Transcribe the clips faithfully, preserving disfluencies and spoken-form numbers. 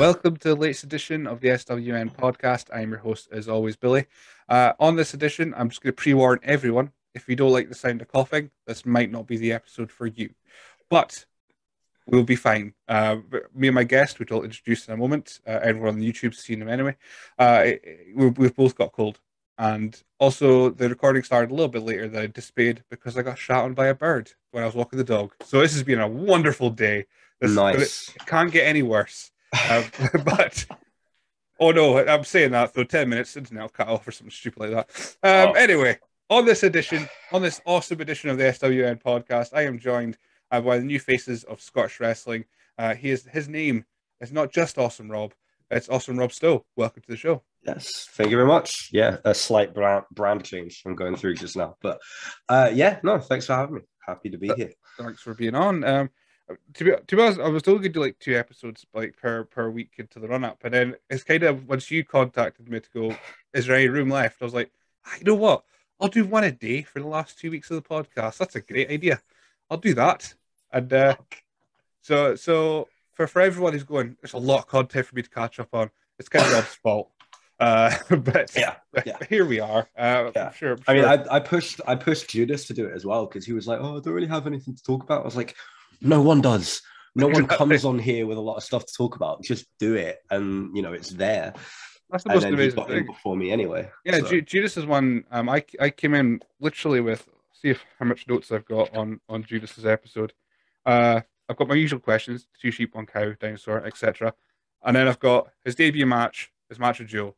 Welcome to the latest edition of the S W N podcast. I'm your host, as always, Billy. Uh, on this edition, I'm just going to pre-warn everyone, if you don't like the sound of coughing, this might not be the episode for you. But we'll be fine. Uh, me and my guest, which I'll introduce in a moment, uh, everyone on the YouTube's seen him anyway, uh, we've, we've both got cold. And also, the recording started a little bit later than I anticipated because I got shot on by a bird when I was walking the dog. So this has been a wonderful day. This, Nice. It can't get any worse. Uh, but oh no, I'm saying that though. Ten minutes, internet will cut off or something stupid like that. Um, Oh. Anyway, on this edition, on this awesome edition of the S W N podcast, I am joined uh, by the new faces of Scottish wrestling. Uh, he is his name is not just Awesome Rob; it's Awesome Robb Stow. Welcome to the show. Yes, thank you very much. Yeah, a slight brand, brand change I'm going through just now. But uh, yeah, no, thanks for having me. Happy to be Uh, here. Thanks for being on. Um, to be to be honest, I was only going to do like two episodes like per per week into the run up, and then it's kind of once you contacted me to go, is there any room left? I was like, ah, you know what? I'll do one a day for the last two weeks of the podcast. That's a great idea. I'll do that. And uh, so so for for everyone who's going, there's a lot of content for me to catch up on. It's kind of Rob's fault. Uh, but Yeah, yeah. here we are. Uh, Yeah. I'm sure. I'm I mean, sure. I, I pushed I pushed Judas to do it as well because he was like, "Oh, I don't really have anything to talk about." I was like, "No one does. No one Exactly. comes on here with a lot of stuff to talk about. Just do it, and you know it's there." That's the And most then he amazing got in thing. before me anyway. Yeah, so. Ju- Judas is one. Um, I I came in literally with see if how much notes I've got on on Judas's episode. Uh, I've got my usual questions: two sheep, one cow, dinosaur, et cetera. And then I've got his debut match, his match with Joe.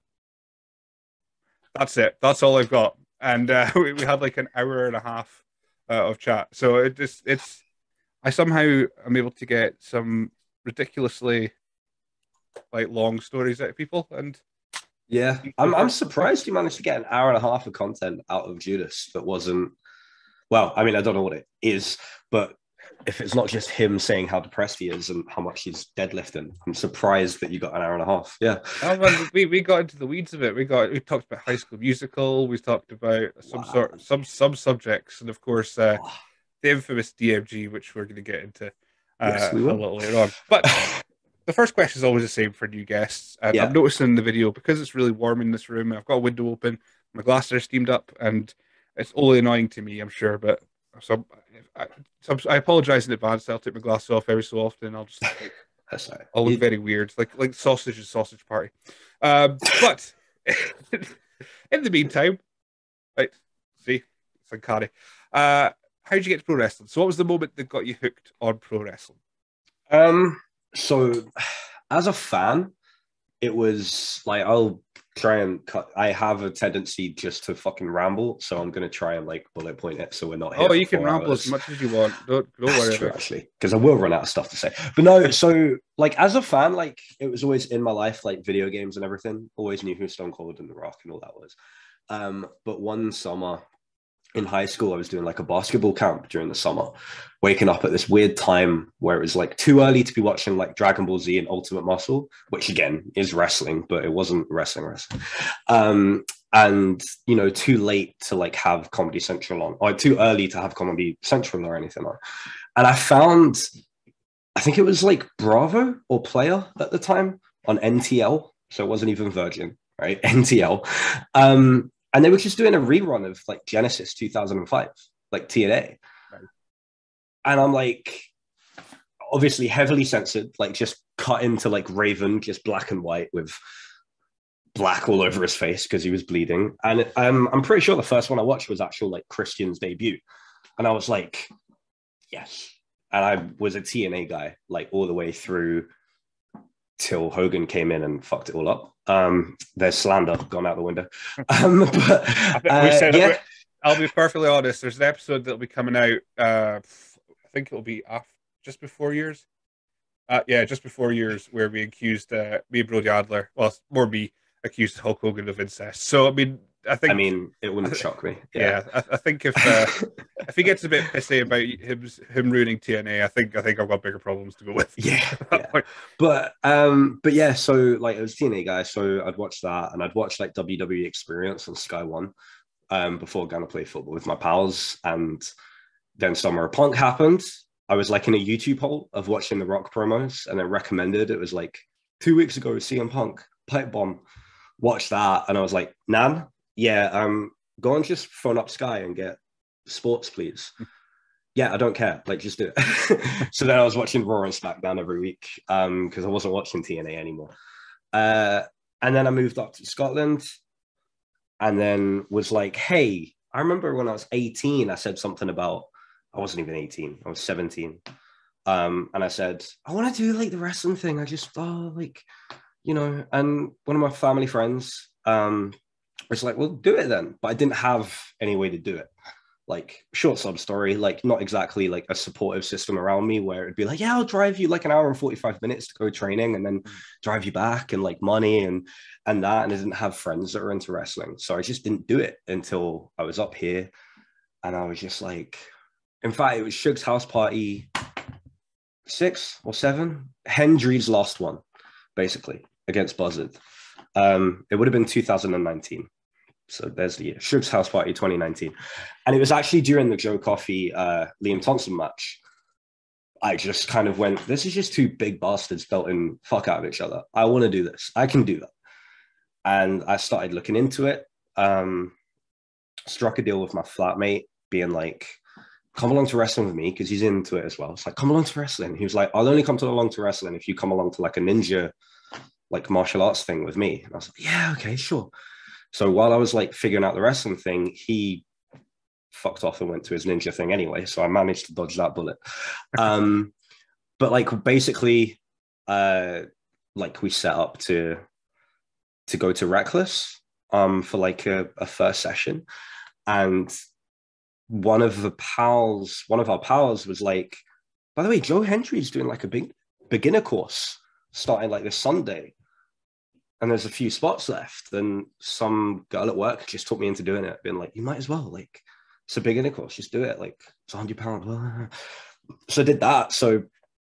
That's it. That's all I've got. And uh, we, we had like an hour and a half uh, of chat. So it just it's I somehow am able to get some ridiculously like long stories out of people, and Yeah, I'm I'm surprised you managed to get an hour and a half of content out of Judas that wasn't. Well, I mean, I don't know what it is, but if it's not just him saying how depressed he is and how much he's deadlifting, I'm surprised that you got an hour and a half. Yeah. Oh, man, we, we got into the weeds of it. We got we talked about High School Musical. We talked about some Wow. sort some some subjects, and of course uh, Oh, the infamous D M G, which we're going to get into uh, yes, we a will. little later on. But the first question is always the same for new guests, and Yeah. I'm noticing in the video because it's really warm in this room. And I've got a window open, my glasses are steamed up, and it's only annoying to me, I'm sure. But so I, so I apologize in advance. I'll take my glasses off every so often. I'll just like, That's right. I'll look It- very weird, like like sausage and sausage party. Um, but in the meantime, right, see, it's uncanny. Uh, how did you get to pro wrestling? So, what was the moment that got you hooked on pro wrestling? Um. So, as a fan, it was like I'll try and cut. I have a tendency just to fucking ramble, so I'm gonna try and like bullet point it, so we're not here. Oh, for you can four ramble hours. as much as you want. Don't don't That's worry true, about it. actually, because I will run out of stuff to say. But no, so like as a fan, like it was always in my life, like video games and everything. Always knew who Stone Cold and The Rock and all that was. Um, but one summer in high school, I was doing like a basketball camp during the summer, waking up at this weird time where it was like too early to be watching like Dragon Ball Z and Ultimate Muscle, which again is wrestling, but it wasn't wrestling wrestling. Um, and you know, too late to like have Comedy Central on, or too early to have Comedy Central or anything on. And I found, I think it was like Bravo or Player at the time on N T L, so it wasn't even Virgin, right? N T L. Um, and they were just doing a rerun of like Genesis two thousand five, like T N A. Right. And I'm like, obviously heavily censored, like just cut into like Raven, just black and white with black all over his face because he was bleeding. And um, I'm pretty sure the first one I watched was actual like Christian's debut. And I was like, yes. And I was a T N A guy, like all the way through till Hogan came in and fucked it all up. Um, there's slander gone out the window. Um, but I think we uh, said yeah, I'll be perfectly honest. There's an episode that'll be coming out. Uh, I think it'll be after, just before yours. Uh, yeah, just before yours, where we accused uh, me and Brody Adler. Well, more me accused Hulk Hogan of incest. So I mean, I think. I mean, it wouldn't shock me. Yeah, I, I think if uh, if he gets a bit pissy about him him ruining T N A, I think I think I've got bigger problems to go with. Yeah, yeah. but um, but yeah, so like it was T N A guy, so I'd watch that, and I'd watch like W W E Experience on Sky One, um, before going to play football with my pals, and then Summer of Punk happened. I was like in a YouTube hole of watching the Rock promos, and then recommended it was like two weeks ago, C M Punk, pipe bomb. Watched that, and I was like, Nan, yeah, um, go and just phone up Sky and get sports, please. Yeah, I don't care. Like, just do it. So then I was watching Raw and SmackDown every week um, because I wasn't watching T N A anymore. Uh, and then I moved up to Scotland and then was like, hey, I remember when I was eighteen, I said something about, I wasn't even eighteen, I was seventeen. Um, and I said, I want to do like the wrestling thing. I just, oh, like, you know, and one of my family friends um, was like, well, do it then. But I didn't have any way to do it. Like, short sub story, like not exactly like a supportive system around me where it'd be like, yeah, I'll drive you like an hour and forty-five minutes to go training and then drive you back and like money and and that. And I didn't have friends that were into wrestling. So I just didn't do it until I was up here. And I was just like, in fact, it was Suge's house party six or seven. Hendry's last one, basically, against Buzzard. Um, it would have been two thousand nineteen. So there's the year. Suge's house party twenty nineteen. And it was actually during the Joe Coffey, uh, Liam Thompson match. I just kind of went, this is just two big bastards belting fuck out of each other. I want to do this. I can do that. And I started looking into it. Um, struck a deal with my flatmate, being like, come along to wrestling with me, because he's into it as well. It's like, come along to wrestling. He was like, I'll only come to along to wrestling if you come along to like a ninja, like martial arts thing with me. And I was like, yeah, okay, sure. So while I was like figuring out the wrestling thing, he fucked off and went to his ninja thing anyway. So I managed to dodge that bullet. Um, but like basically, uh, like we set up to to go to Reckless um, for like a, a first session, and one of the pals, one of our pals was like, by the way, Joe Hendry's doing like a big beginner course starting like this Sunday. And there's a few spots left. And some girl at work just took me into doing it, being like, you might as well, like, it's a beginner course, just do it. Like, it's a hundred pounds. So I did that. So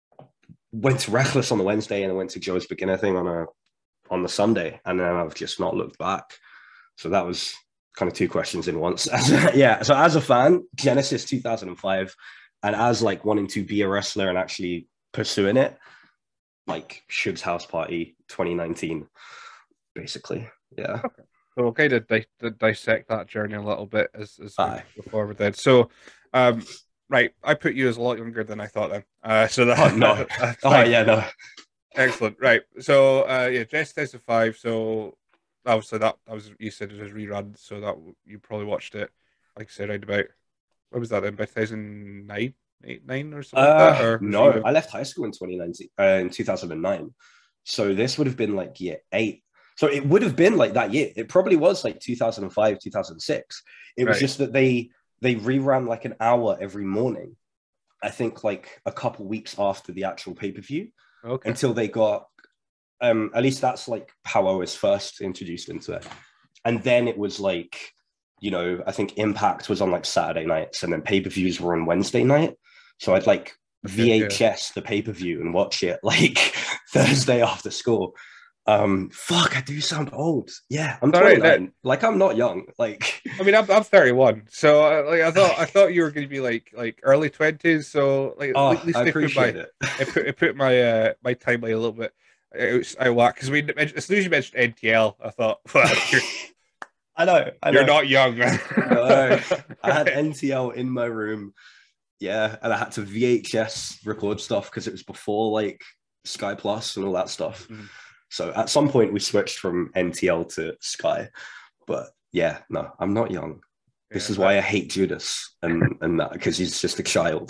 went to Reckless on the Wednesday and I went to Joe's beginner thing on a on the Sunday. And then I've just not looked back. So that was kind of two questions in once. Yeah. So as a fan, Genesis two thousand five, and as like wanting to be a wrestler and actually pursuing it, like Suge's house party twenty nineteen, basically. Yeah. Okay. So we'll kind of di- di- dissect that journey a little bit as, as Aye. we go forward then. So, um, right, I put you as a lot younger than I thought then. Uh, so that, Oh, no. that's Oh, fine. yeah, no. Excellent. Right. So, uh, yeah, Jess two thousand five. So, obviously, that, that was, you said it was rerun. So, that you probably watched it, like I said, right about, what was that then, by two thousand nine? Eight, nine or something Uh, like that? Or no, you... I left high school in twenty nineteen, uh, in two thousand nine. So this would have been like year eight. So it would have been like that year. It probably was like two thousand five, two thousand six. It was Right. just that they they reran like an hour every morning. I think like a couple weeks after the actual pay-per-view, Okay. until they got, um, at least that's like how I was first introduced into it. And then it was like, you know, I think Impact was on like Saturday nights and then pay-per-views were on Wednesday night. So I'd like V H S yeah. the pay-per-view and watch it like Thursday after school. Um, fuck, I do sound old. Yeah, I'm twenty-nine. Right, like I'm not young. Like, I mean, I'm I'm thirty-one. So uh, like I thought I thought you were going to be like like early twenties. So like oh, at least I they appreciate put my, it. it put it put my uh my timeline a little bit out of whack because we as soon as you mentioned N T L, I thought, well, you're, I know, I know. You're not young. No, I had N T L in my room. Yeah, and I had to V H S record stuff because it was before like Sky Plus and all that stuff. Mm. So at some point we switched from N T L to Sky. But yeah, no, I'm not young. This yeah, is why I hate Judas and and that, because he's just a child.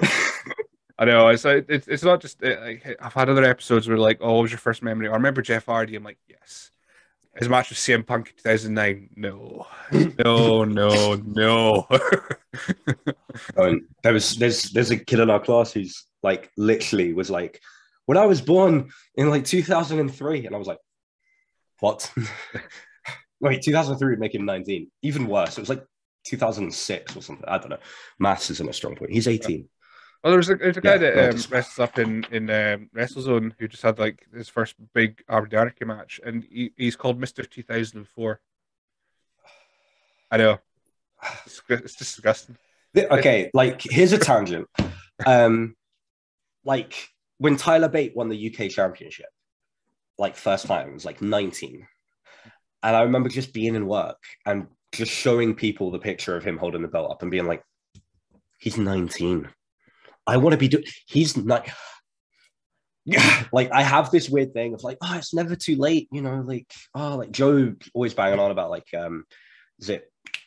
I know. It's like it's it's not just like I've had other episodes where like, oh, what was your first memory? I remember Jeff Hardy. I'm like, yes. His match with C M Punk in two thousand nine. No, no, no, no. um, there was there's there's a kid in our class who's like literally was like, when I was born in like two thousand three, and I was like, what? Wait, two thousand three would make him nineteen. Even worse, it was like two thousand six or something. I don't know. Maths isn't a strong point. He's eighteen. Well, there's a, there's a guy yeah, that um, wrestles up in in um, WrestleZone who just had like his first big Armadillo match, and he, he's called Mister two thousand four. I know, it's, it's disgusting. Okay, like here's a tangent. Um, like when Tyler Bate won the U K Championship, like first time. It was like nineteen. And I remember just being in work and just showing people the picture of him holding the belt up and being like, he's nineteen. I want to be doing, he's not, like, I have this weird thing of like, oh, it's never too late, you know, like, oh, like Joe always banging on about like, um, is it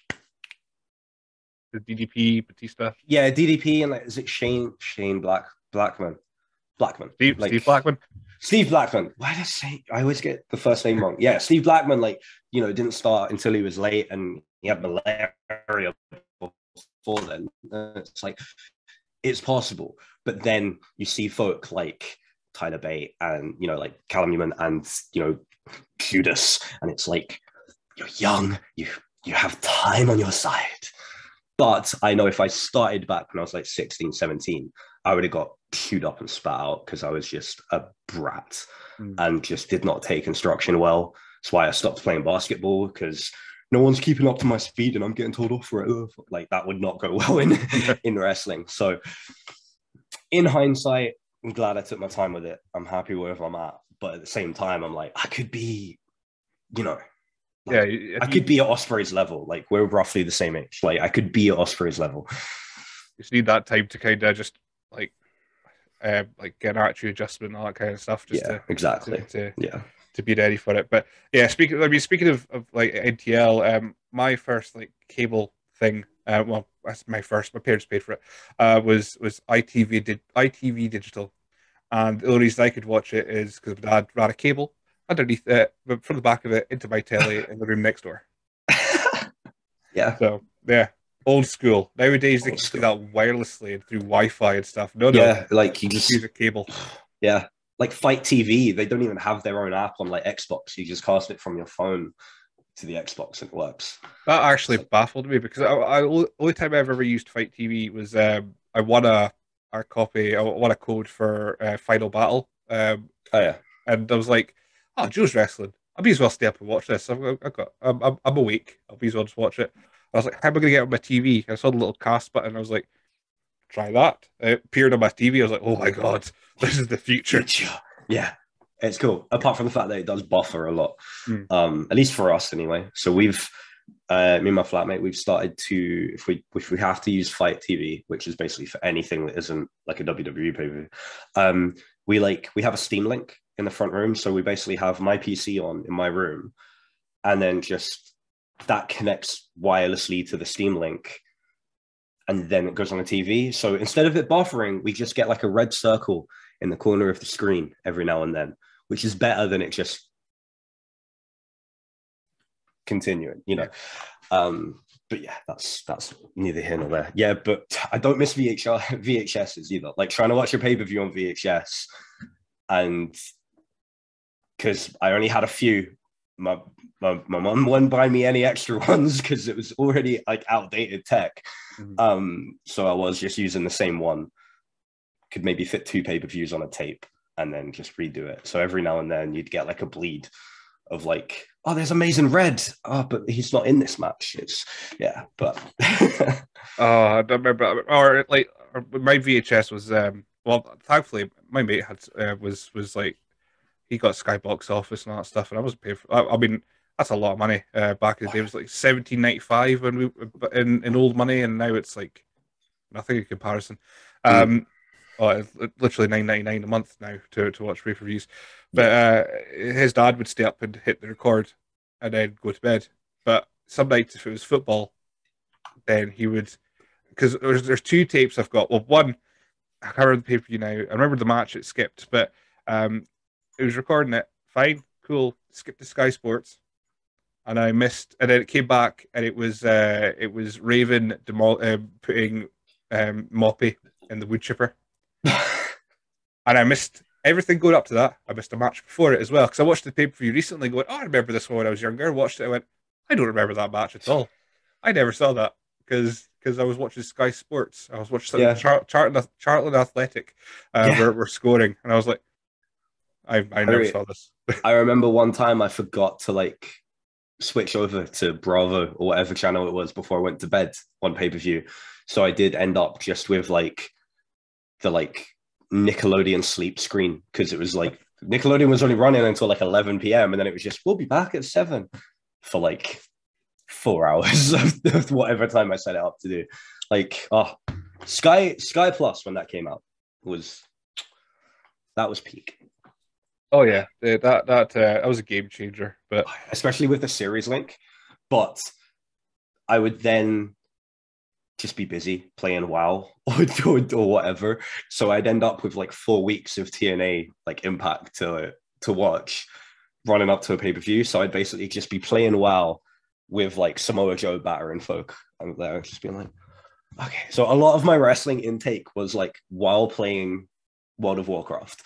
The D D P, Batista. Yeah, D D P and like, is it Shane Shane Black Blackman Blackman Steve, like Steve Blackman. Steve Blackman. Why did I say? I always get the first name wrong. Yeah, Steve Blackman. Like, you know, didn't start until he was late, and he had malaria before then. Uh, it's like it's possible, but then you see folk like Tyler Bate and you know, like Callum Newman and you know Judas, and it's like you're young, you you have time on your side. But I know if I started back when I was like sixteen, seventeen, I would have got chewed up and spat out because I was just a brat mm. and just did not take instruction well. That's why I stopped playing basketball, because no one's keeping up to my speed and I'm getting told off for it. Like, that would not go well in, in wrestling. So in hindsight, I'm glad I took my time with it. I'm happy wherever I'm at. But at the same time, I'm like, I could be, you know, Like, yeah, I could be at Osprey's level. Like, we're roughly the same age. Like, I could be at Osprey's level. You just need that time to kind of just like, uh, like get an artery adjustment and all that kind of stuff. Just yeah, to, exactly. To, to, yeah, to be ready for it. But yeah, speaking. I mean, speaking of, of like N T L, um, my first like cable thing. Uh, well, that's my first. My parents paid for it. Uh, was was I T V did I T V digital, and the only reason I could watch it is because my dad ran a cable underneath it, but from the back of it into my telly in the room next door. Yeah. So yeah, old school. Nowadays old they can school. do that wirelessly and through Wi-Fi and stuff. No, no. Yeah, like you just use a cable. Yeah, like Fight T V. They don't even have their own app on like Xbox. You just cast it from your phone to the Xbox and it works. That actually like, baffled me because I, I only time I've ever used Fight T V was um, I won a a copy. I won a code for uh, Final Battle. Um, oh yeah, and I was like, oh, Joe's wrestling. I'll be as well stay up and watch this. I've, I've got, I'm, I'm, I'm awake. I'll be as well just watch it. I was like, how am I going to get on my T V? I saw the little cast button. I was like, try that. It appeared on my T V. I was like, oh my God, this is the future. future. Yeah, it's cool. Apart from the fact that it does buffer a lot, mm. um, at least for us anyway. So we've, uh, me and my flatmate, we've started to, if we if we have to use Fight T V, which is basically for anything that isn't like a W W E pay-per-view, um, we like, we have a Steam Link in the front room. So we basically have my P C on in my room, and then just that connects wirelessly to the Steam Link, and then it goes on the T V. So instead of it buffering, we just get like a red circle in the corner of the screen every now and then, which is better than it just continuing, you know. Um, but yeah, that's that's neither here nor there. Yeah, but I don't miss V H R, V H Ss either. Like trying to watch a pay-per-view on V H S, and because I only had a few, my my my mum wouldn't buy me any extra ones because it was already like outdated tech. Mm-hmm. Um, so I was just using the same one. Could maybe fit two pay-per-views on a tape and then just redo it. So every now and then you'd get like a bleed of like, oh, there's Amazing Red. Oh, but he's not in this match. It's yeah, but oh, I don't remember. Or like or my V H S was um well, thankfully my mate had uh, was was like he got Skybox Office and all that stuff, and I wasn't paying for. I, I mean, that's a lot of money. Uh, back in the day, it was like seventeen ninety five when we in in old money, and now it's like nothing in comparison. Um. Mm. Oh, it's literally nine ninety nine a month now to, to watch pay per views. But uh, his dad would stay up and hit the record, and then go to bed. But some nights, if it was football, then he would, because there's there's two tapes I've got. Well, one I can't remember the pay per view now. I remember the match it skipped, but um, it was recording it. Fine, cool. Skipped to Sky Sports, and I missed. And then it came back, and it was uh, it was Raven demol- uh, putting um, Moppy in the wood chipper. And I missed everything going up to that. I missed a match before it as well, because I watched the pay-per-view recently going, oh, I remember this one when I was younger. I watched it, I went, I don't remember that match at all. I never saw that because because I was watching Sky Sports. I was watching something, yeah. Char- Charlton, Charlton Athletic uh, yeah. were, were scoring, and I was like, I, I never I, saw this. I remember one time I forgot to like switch over to Bravo or whatever channel it was before I went to bed on pay-per-view. So I did end up just with like the like Nickelodeon sleep screen, because it was like Nickelodeon was only running until like eleven p.m. and then it was just, we'll be back at seven for like four hours of whatever time I set it up to do. Like, oh, Sky Sky Plus when that came out was that was peak. Oh yeah, that that that, uh, that was a game changer. But especially with the series link. But I would then just be busy playing WoW or, or, or whatever. So I'd end up with like four weeks of T N A like Impact to to watch running up to a pay-per-view. So I'd basically just be playing WoW with like Samoa Joe battering folk. I'm there just being like, okay. So a lot of my wrestling intake was like while playing World of Warcraft.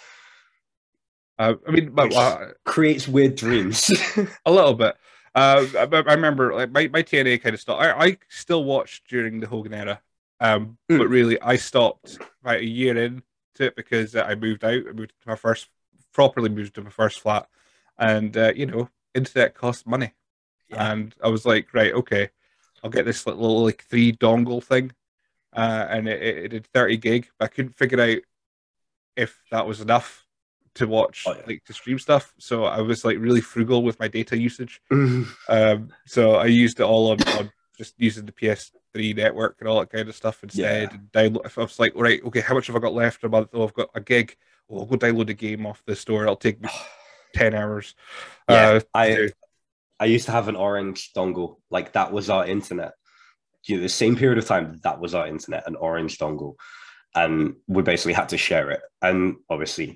Uh, I mean, but uh, creates weird dreams. A little bit. Uh, I, I remember like my, my T N A kind of stuff. I, I still watched during the Hogan era, um, mm. but really I stopped about a year into it because uh, I moved out. I moved to my first, properly moved to my first flat, and uh, you know, internet costs money, yeah. And I was like, right, okay, I'll get this little like three dongle thing, uh, and it, it, it did thirty gig, but I couldn't figure out if that was enough to watch, oh, yeah. like to stream stuff. So I was like really frugal with my data usage. um, so I used it all on, on just using the P S three network and all that kind of stuff instead. Yeah. And download. If I was like, all right, okay, how much have I got left a month? Oh, I've got a gig. Oh, I'll go download a game off the store. It'll take me ten hours. Yeah, uh, I I used to have an orange dongle. Like that was our internet. You know, the same period of time that was our internet, an orange dongle, and we basically had to share it. And obviously,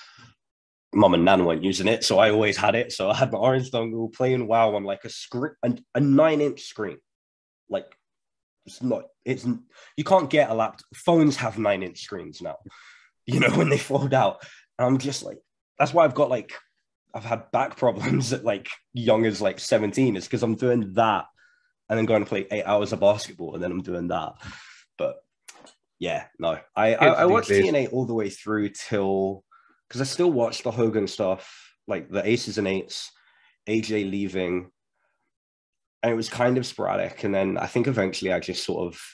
Mum and Nan weren't using it, so I always had it. So I had my orange dongle playing WoW on like a screen, a, a nine-inch screen. Like it's not, it's you can't get a laptop. Phones have nine-inch screens now. You know when they fold out. And I'm just like, that's why I've got like, I've had back problems at like young as like seventeen. It's because I'm doing that, and then going to play eight hours of basketball, and then I'm doing that. But yeah, no, I I, I watched T N A all the way through till. Because I still watch the Hogan stuff, like the Aces and Eights, A J leaving, and it was kind of sporadic. And then I think eventually I just sort of,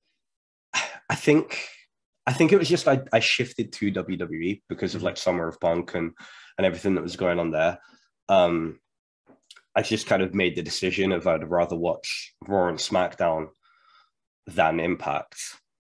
I think, I think it was just I, I shifted to W W E because of like Summer of Punk and and everything that was going on there. Um, I just kind of made the decision of I'd rather watch Raw and SmackDown than Impact,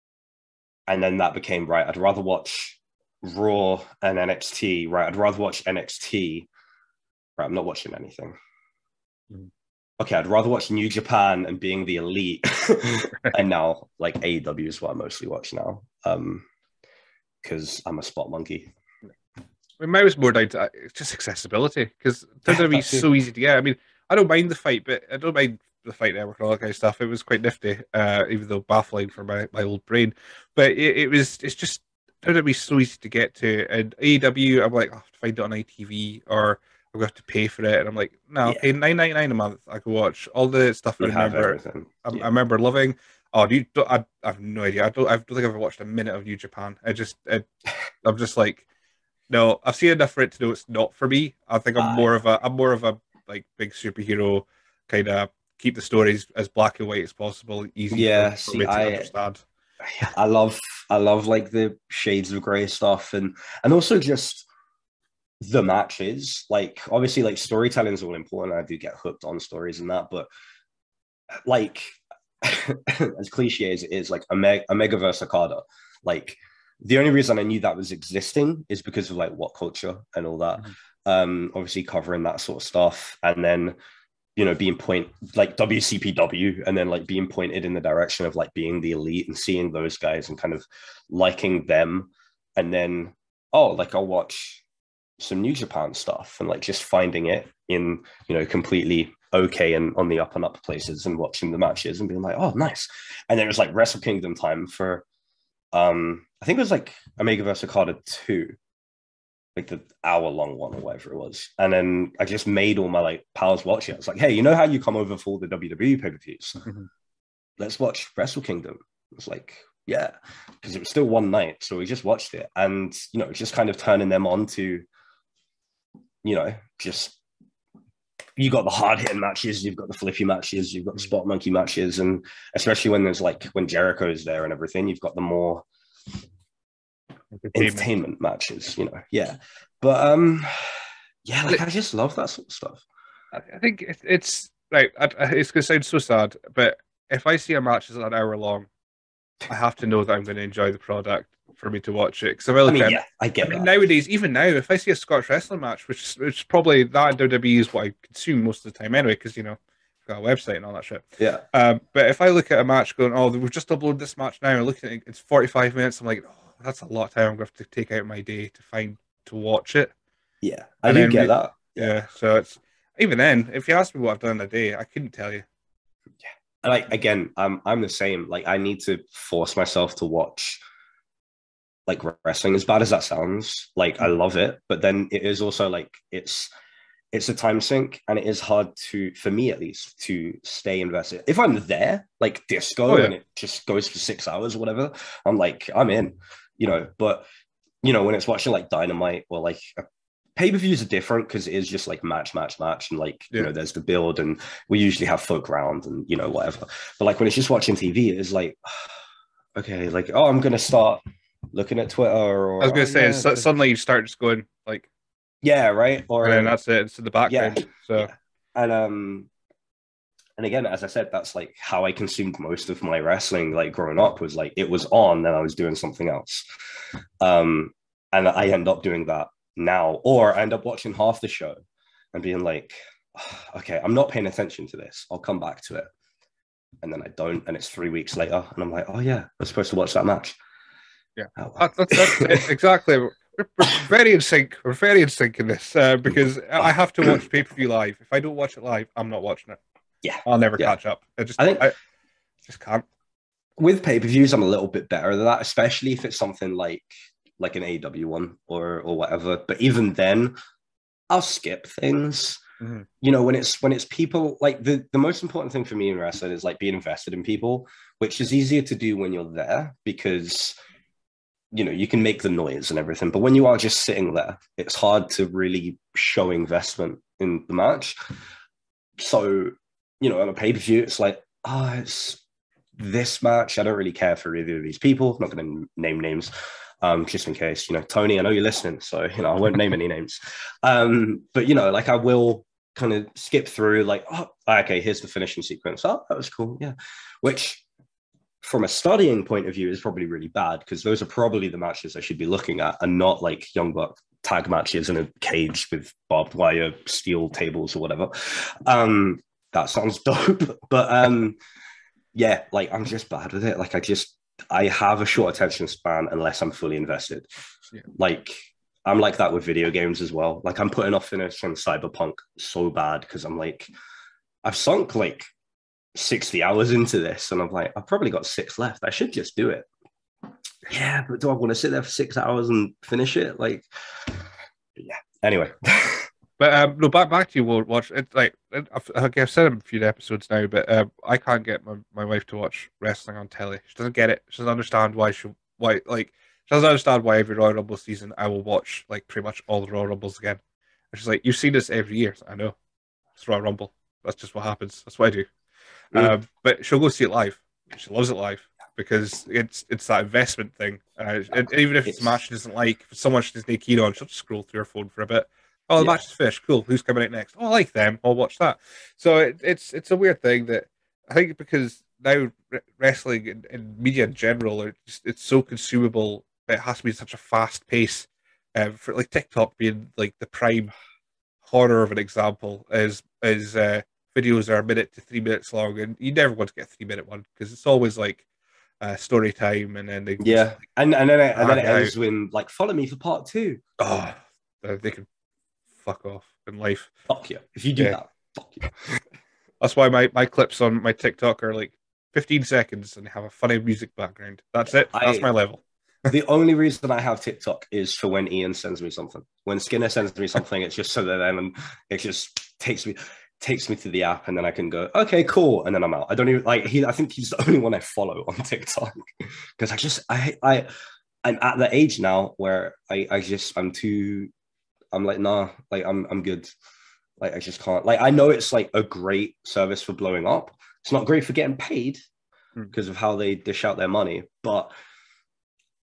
and then that became right. I'd rather watch Raw and N X T, right? I'd rather watch N X T. Right, I'm not watching anything. Mm. Okay, I'd rather watch New Japan and Being the Elite, and now like A E W is what I mostly watch now, um, because I'm a spot monkey. I mean, mine was more down to it's just accessibility because W W E is so easy to get. I mean, I don't mind the fight, but I don't mind the fight network and all that kind of stuff. It was quite nifty, uh, even though baffling for my, my old brain. But it, it was, it's just. W W E so easy to get to, and A E W, I'm like, I have to find it on I T V, or I'm going to have to pay for it, and I'm like, no, I'll yeah. pay nine ninety-nine a month. I can watch all the stuff you I remember. I, yeah. I remember loving. Oh, do you? I, I have no idea. I don't. I don't think I've ever watched a minute of New Japan. I just, it, I'm just like, no, I've seen enough for it to know it's not for me. I think I'm uh, more of a, I'm more of a like big superhero kind of keep the stories as black and white as possible, easy yeah, for, see, for me to I, understand. I love I love like the shades of grey stuff and and also just the matches. Like obviously like storytelling is all important. I do get hooked on stories and that, but like as cliche as it is, like Omega, Omega versus Okada, like the only reason I knew that was existing is because of like What Culture and all that. Mm-hmm. Um, obviously covering that sort of stuff, and then you know, being point like W C P W and then like being pointed in the direction of like being the elite and seeing those guys and kind of liking them. And then, oh, like I'll watch some New Japan stuff and like just finding it in, you know, completely okay and on the up and up places and watching the matches and being like, oh, nice. And then it was like Wrestle Kingdom time for, um, I think it was like Omega versus Okada two. Like the hour long one or whatever it was. And then I just made all my like pals watch it. I was like, hey, you know how you come over for the W W E pay-per-views? Mm-hmm. Let's watch Wrestle Kingdom. It was like, yeah, because it was still one night. So we just watched it. And, you know, just kind of turning them on to, you know, just you got the hard hitting matches, you've got the flippy matches, you've got the spot monkey matches. And especially when there's like when Jericho is there and everything, you've got the more entertainment. entertainment matches, you know. Yeah. But um yeah, But like it, I just love that sort of stuff. I I think it, it's right. I, I- it's going to sound so sad, but if I see a match that's an hour long, I have to know that I'm going to enjoy the product for me to watch it. Because if I I look mean, at, yeah, I I get mean, that. nowadays, even now, if I see a Scottish wrestling match, which is which is probably that W W E is what I consume most of the time anyway, because you know, I've got a website and all that shit. Yeah. Um, but if I look at a match going, oh, we've just uploaded this match now, and looking at it, it's forty-five minutes, I'm like, oh, that's a lot of time I'm going to have to take out of my day to find to watch it. Yeah. I And do then, get re- that. Yeah. yeah, so it's even then, if you ask me what I've done in a day, I couldn't tell you. Like again, I'm I'm the same. Like I need to force myself to watch like wrestling, as bad as that sounds. Like I love it, but then it is also like it's it's a time sink, and it is hard to, for me at least, to stay invested. If I'm there, like Oh disco, yeah, and it just goes for six hours or whatever, I'm like, I'm in, you know. But you know, when it's watching like Dynamite or like pay-per-views are different because it is just like match, match, match, and like you yeah. know, there's the build, and we usually have folk round and you know whatever. But like when it's just watching T V, it's like, okay, like oh, I'm gonna start looking at Twitter I was or going oh to say, yeah, so, suddenly you start just going like, yeah, right, and then or that's it. It's in the yeah, background. So yeah, and um, and again, as I said, that's like how I consumed most of my wrestling, like growing up, was like it was on, and I was doing something else, um, and I end up doing that now, or I end up watching half the show and being like, okay, I'm not paying attention to this. I'll come back to it, and then I don't, and it's three weeks later, and I'm like, oh yeah, I was supposed to watch that match. yeah, Oh, that, that's that's it. Exactly. We're, we're very in sync. We're very in sync in this uh, because I have to watch pay per view live. If I don't watch it live, I'm not watching it. yeah, I'll never yeah. catch up. I just I think I just can't. with pay per views, I'm a little bit better than that, especially if it's something like like an A E W one or or whatever. But even then, I'll skip things. Mm-hmm. You know, when it's when it's people like the the most important thing for me in wrestling is like being invested in people, which is easier to do when you're there because you know you can make the noise and everything. But when you are just sitting there, it's hard to really show investment in the match. So you know, on a pay per view, it's like ah, oh, it's this match. I don't really care for either of these people. I'm not going to name names. Um, just in case, you know, Tony, I know you're listening, so you know, I won't name any names. Um, but you know, like I will kind of skip through, like, oh, okay, here's the finishing sequence. Oh, that was cool, yeah. Which, from a studying point of view, is probably really bad because those are probably the matches I should be looking at, and not like Young Buck tag matches in a cage with barbed wire, steel tables, or whatever. Um, that sounds dope, but um, yeah, like I'm just bad with it. Like I just I have a short attention span unless I'm fully invested. Yeah. Like I'm like that with video games as well. Like I'm putting off finishing Cyberpunk so bad because I'm like, I've sunk like sixty hours into this, and I'm like, I've probably got six left. I should just do it. Yeah, but do I want to sit there for six hours and finish it? Like, yeah. Anyway. But um, no, back back to you. Won't watch it. Like I've, I've said it in a few episodes now, but um, I can't get my, my wife to watch wrestling on telly. She doesn't get it. She doesn't understand why she why like she doesn't understand why every Royal Rumble season I will watch like pretty much all the Royal Rumbles again. And she's like, "You see this every year." I know it's Royal Rumble. That's just what happens. That's what I do. Mm. Um, but she'll go see it live. She loves it live because it's it's that investment thing. Uh, and even if it's a match she doesn't like, if it's someone she doesn't keen on, she'll just scroll through her phone for a bit. Oh, the Yeah. match is finished. Cool. Who's coming out next? Oh, I like them. I'll watch that. So it, it's it's a weird thing that I think because now wrestling and, and media in general are just it's so consumable. It has to be such a fast pace. Uh, for like TikTok being like the prime horror of an example is is uh, videos are a minute to three minutes long, and you never want to get a three minute one because it's always like uh, story time, and then they just Yeah. And and then it, and then drag it it out. ends when like follow me for part two. Oh, they can fuck off in life. Fuck you. If you do Yeah. that, fuck you. That's why my, my clips on my TikTok are like fifteen seconds and have a funny music background. That's it. That's I my level. the only reason I have TikTok is for when Ian sends me something. When Skinner sends me something, it's just so that then and it just takes me takes me to the app, and then I can go, okay, cool, and then I'm out. I don't even like he. I think he's the only one I follow on TikTok because I just I I I'm at the age now where I I just I'm too I'm like nah like I'm I'm good. Like I just can't. Like I know it's like a great service for blowing up. It's not great for getting paid Hmm. because of how they dish out their money, but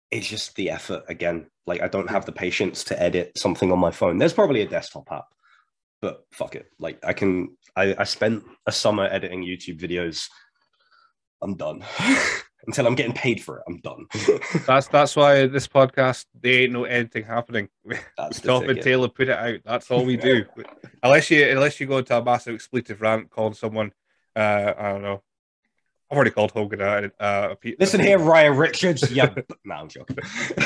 it's just the effort again. Like, I don't have the patience to edit something on my phone. There's probably a desktop app, but fuck it. Like, I can, I, I spent a summer editing YouTube videos. I'm done. Until I'm getting paid for it, I'm done. That's that's why this podcast, there ain't no editing happening. We, That's we the top and ticket. tail and put it out. That's all we do. unless you unless you go into a massive expletive rant calling someone, uh, I don't know. I've already called Hogan a, a, a Listen here, Ryan Richards. Yeah, no, I'm joking.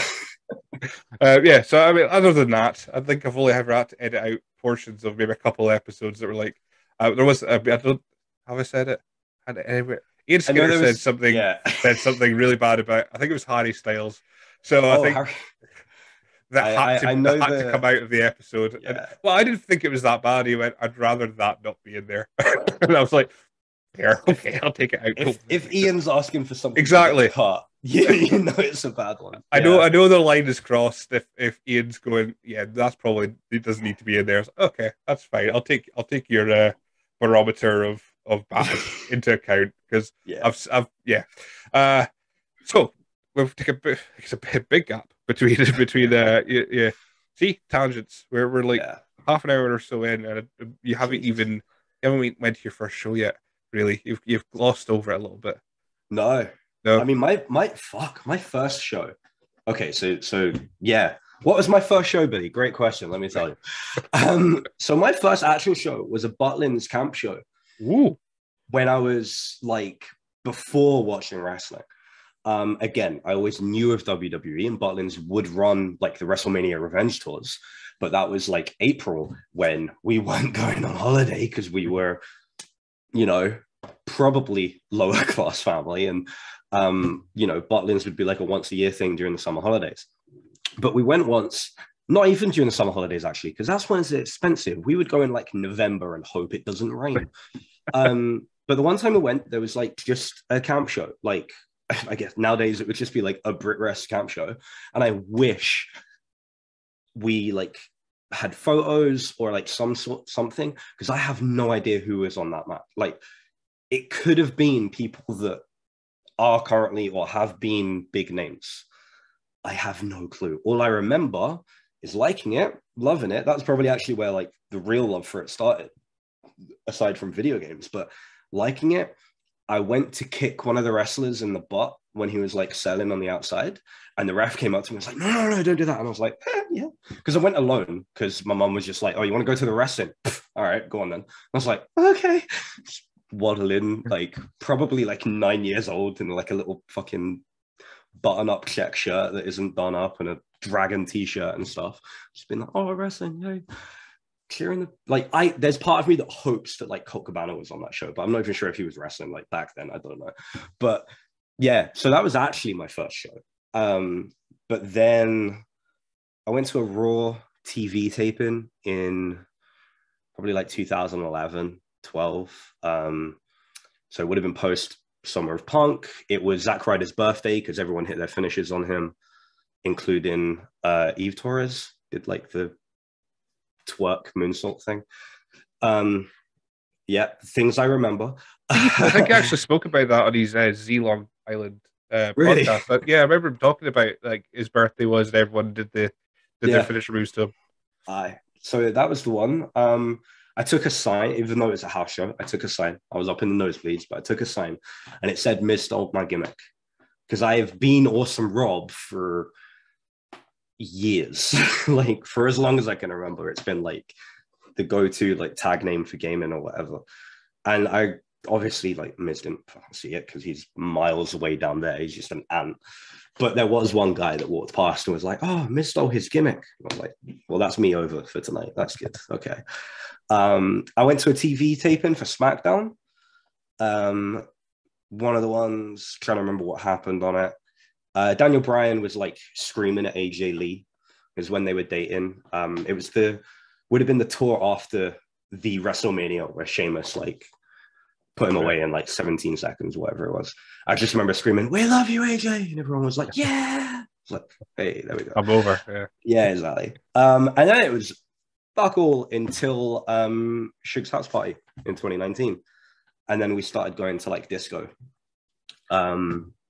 uh, yeah, so I mean, other than that, I think I've only ever had to edit out portions of maybe a couple of episodes that were like, uh, there was, uh, I don't, have I said it? Had it anywhere? Ian I know Skinner there said was, something, yeah. said something really bad about, I think it was Harry Styles. So I Oh, think Harry. that I, had I, to I that know had the, to come out of the episode. And, yeah. well, I didn't think it was that bad. He went, I'd rather that not be in there. And I was like, yeah, okay, I'll take it out. If if Ian's asking for something exactly, to get cut, you, you know it's a bad one. I yeah. know, I know the line is crossed. If if Ian's going, yeah, that's probably it doesn't need to be in there. So, okay, that's fine. I'll take I'll take your uh, barometer of of bad into account because yeah, I've I've yeah. Uh, so we've taken a big, it's a big, big gap between between uh yeah, yeah. See tangents. We're we're like yeah. half an hour or so in, and you haven't Jesus. even you haven't went to your first show yet. Really, you've you've glossed over it a little bit. No, No, I mean my my fuck my first show. Okay, so so yeah, what was my first show, Billy? Great question. Let me tell you. um, so my first actual show was a Butlins camp show. Ooh. When I was like before watching wrestling. Um, again, I always knew of W W E, and Butlins would run like the WrestleMania Revenge tours, but that was like April when we weren't going on holiday because we were, you know, probably lower class family, and um, you know, Butlins would be like a once a year thing during the summer holidays. But we went once, not even during the summer holidays actually, because that's when it's expensive. We would go in like November and hope it doesn't rain. um, but the one time we went, there was like just a camp show. Like I guess nowadays it would just be like a Brit Rest camp show, and I wish we like had photos or like some sort something, because I have no idea who was on that map. Like it could have been people that are currently or have been big names. I have no clue. All I remember is liking it, loving it. That's probably actually where like the real love for it started, aside from video games. But liking it, I went to kick one of the wrestlers in the butt when he was like selling on the outside, and the ref came up to me and was like, no, no, no, don't do that. And I was like, eh, yeah, because I went alone because my mom was just like, oh, you want to go to the wrestling? All right, go on then. I was like, okay. Just waddle in, like probably like nine years old in like a little fucking button-up check shirt that isn't done up and a dragon t-shirt and stuff. Just been like, oh, wrestling, yay. Cheering the like I there's part of me that hopes that like Colt Cabana was on that show, but I'm not even sure if he was wrestling like back then. I don't know. But yeah, so that was actually my first show. Um, but then I went to a Raw T V taping in probably like two thousand eleven, twelve. Um, so it would have been post Summer of Punk. It was Zack Ryder's birthday because everyone hit their finishes on him, including uh, Eve Torres did like the twerk moonsault thing. Um, yeah, things I remember. I think he actually spoke about that on his uh, Z Long Island uh, Really? podcast. But, yeah, I remember him talking about like his birthday was and everyone did the did Yeah. their finisher moves to him. Aye. So that was the one. Um, I took a sign, even though it's a house show. I took a sign. I was up in the nosebleeds, but I took a sign, and it said "Miz stole my gimmick," because I have been Awesome Robb for years, like for as long as I can remember. It's been like the go-to like tag name for gaming or whatever. And I obviously like Miz didn't see it because he's miles away down there. He's just an ant. But there was one guy that walked past and was like, "Oh, Miz stole his gimmick." I was like, "Well, that's me over for tonight. That's good." Okay. Um, I went to a T V taping for SmackDown. Um, one of the ones, trying to remember what happened on it. Uh, Daniel Bryan was like screaming at A J Lee, is when they were dating. Um, it was the would have been the tour after the WrestleMania where Sheamus like put him away in like seventeen seconds, whatever it was. I just remember screaming, "We love you, A J," and everyone was like, "Yeah!" It's like, hey, there we go. I'm over. Yeah, yeah, exactly. Um, and then it was fuck all until um, Suge's House Party in twenty nineteen, and then we started going to like disco. Um,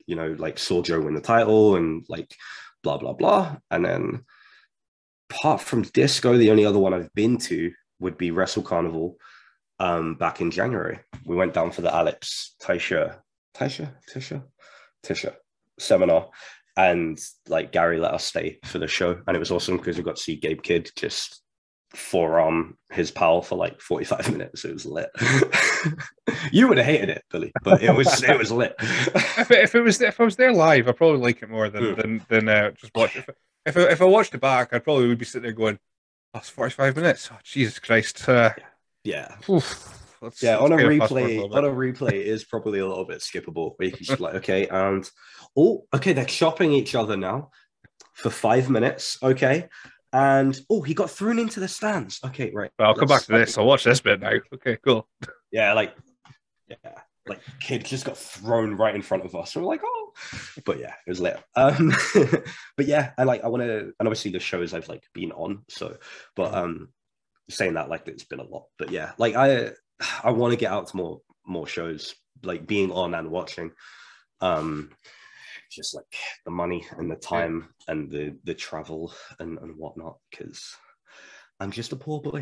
you know, like saw Joe win the title and like blah blah blah. And then apart from Disco, the only other one I've been to would be Wrestle Carnival um, back in January. We went down for the Alex Tisha, Tisha, Tisha, Tisha seminar. And like Gary let us stay for the show. And it was awesome because we got to see Gabe Kidd just forearm his pal for like forty-five minutes. It was lit. You would have hated it, Billy, but it was it was lit. if, it, if it was if I was there live, I'd probably like it more than mm. than than uh, just watch it. If if I, if I watched it back, I'd probably would be sitting there going, "That's forty-five minutes. Oh, Jesus Christ!" Uh, yeah, oof, let's, yeah. let's on a replay, a on a replay is probably a little bit skippable. Where you can just like, okay, and oh, okay, they're chopping each other now for five minutes. Okay. And oh, he got thrown into the stands. Okay, right. Well, I'll come back to this. I'll watch this bit now. Okay, cool. Yeah, like, yeah, like kid just got thrown right in front of us. We're like, oh, but yeah, it was lit. Um, but yeah, I like, I want to, and obviously the shows I've like been on. So, but um, saying that like it's been a lot. But yeah, like I, I want to get out to more more shows, like being on and watching. Um. Just like the money and the time yeah. and the the travel and, and whatnot, because I'm just a poor boy.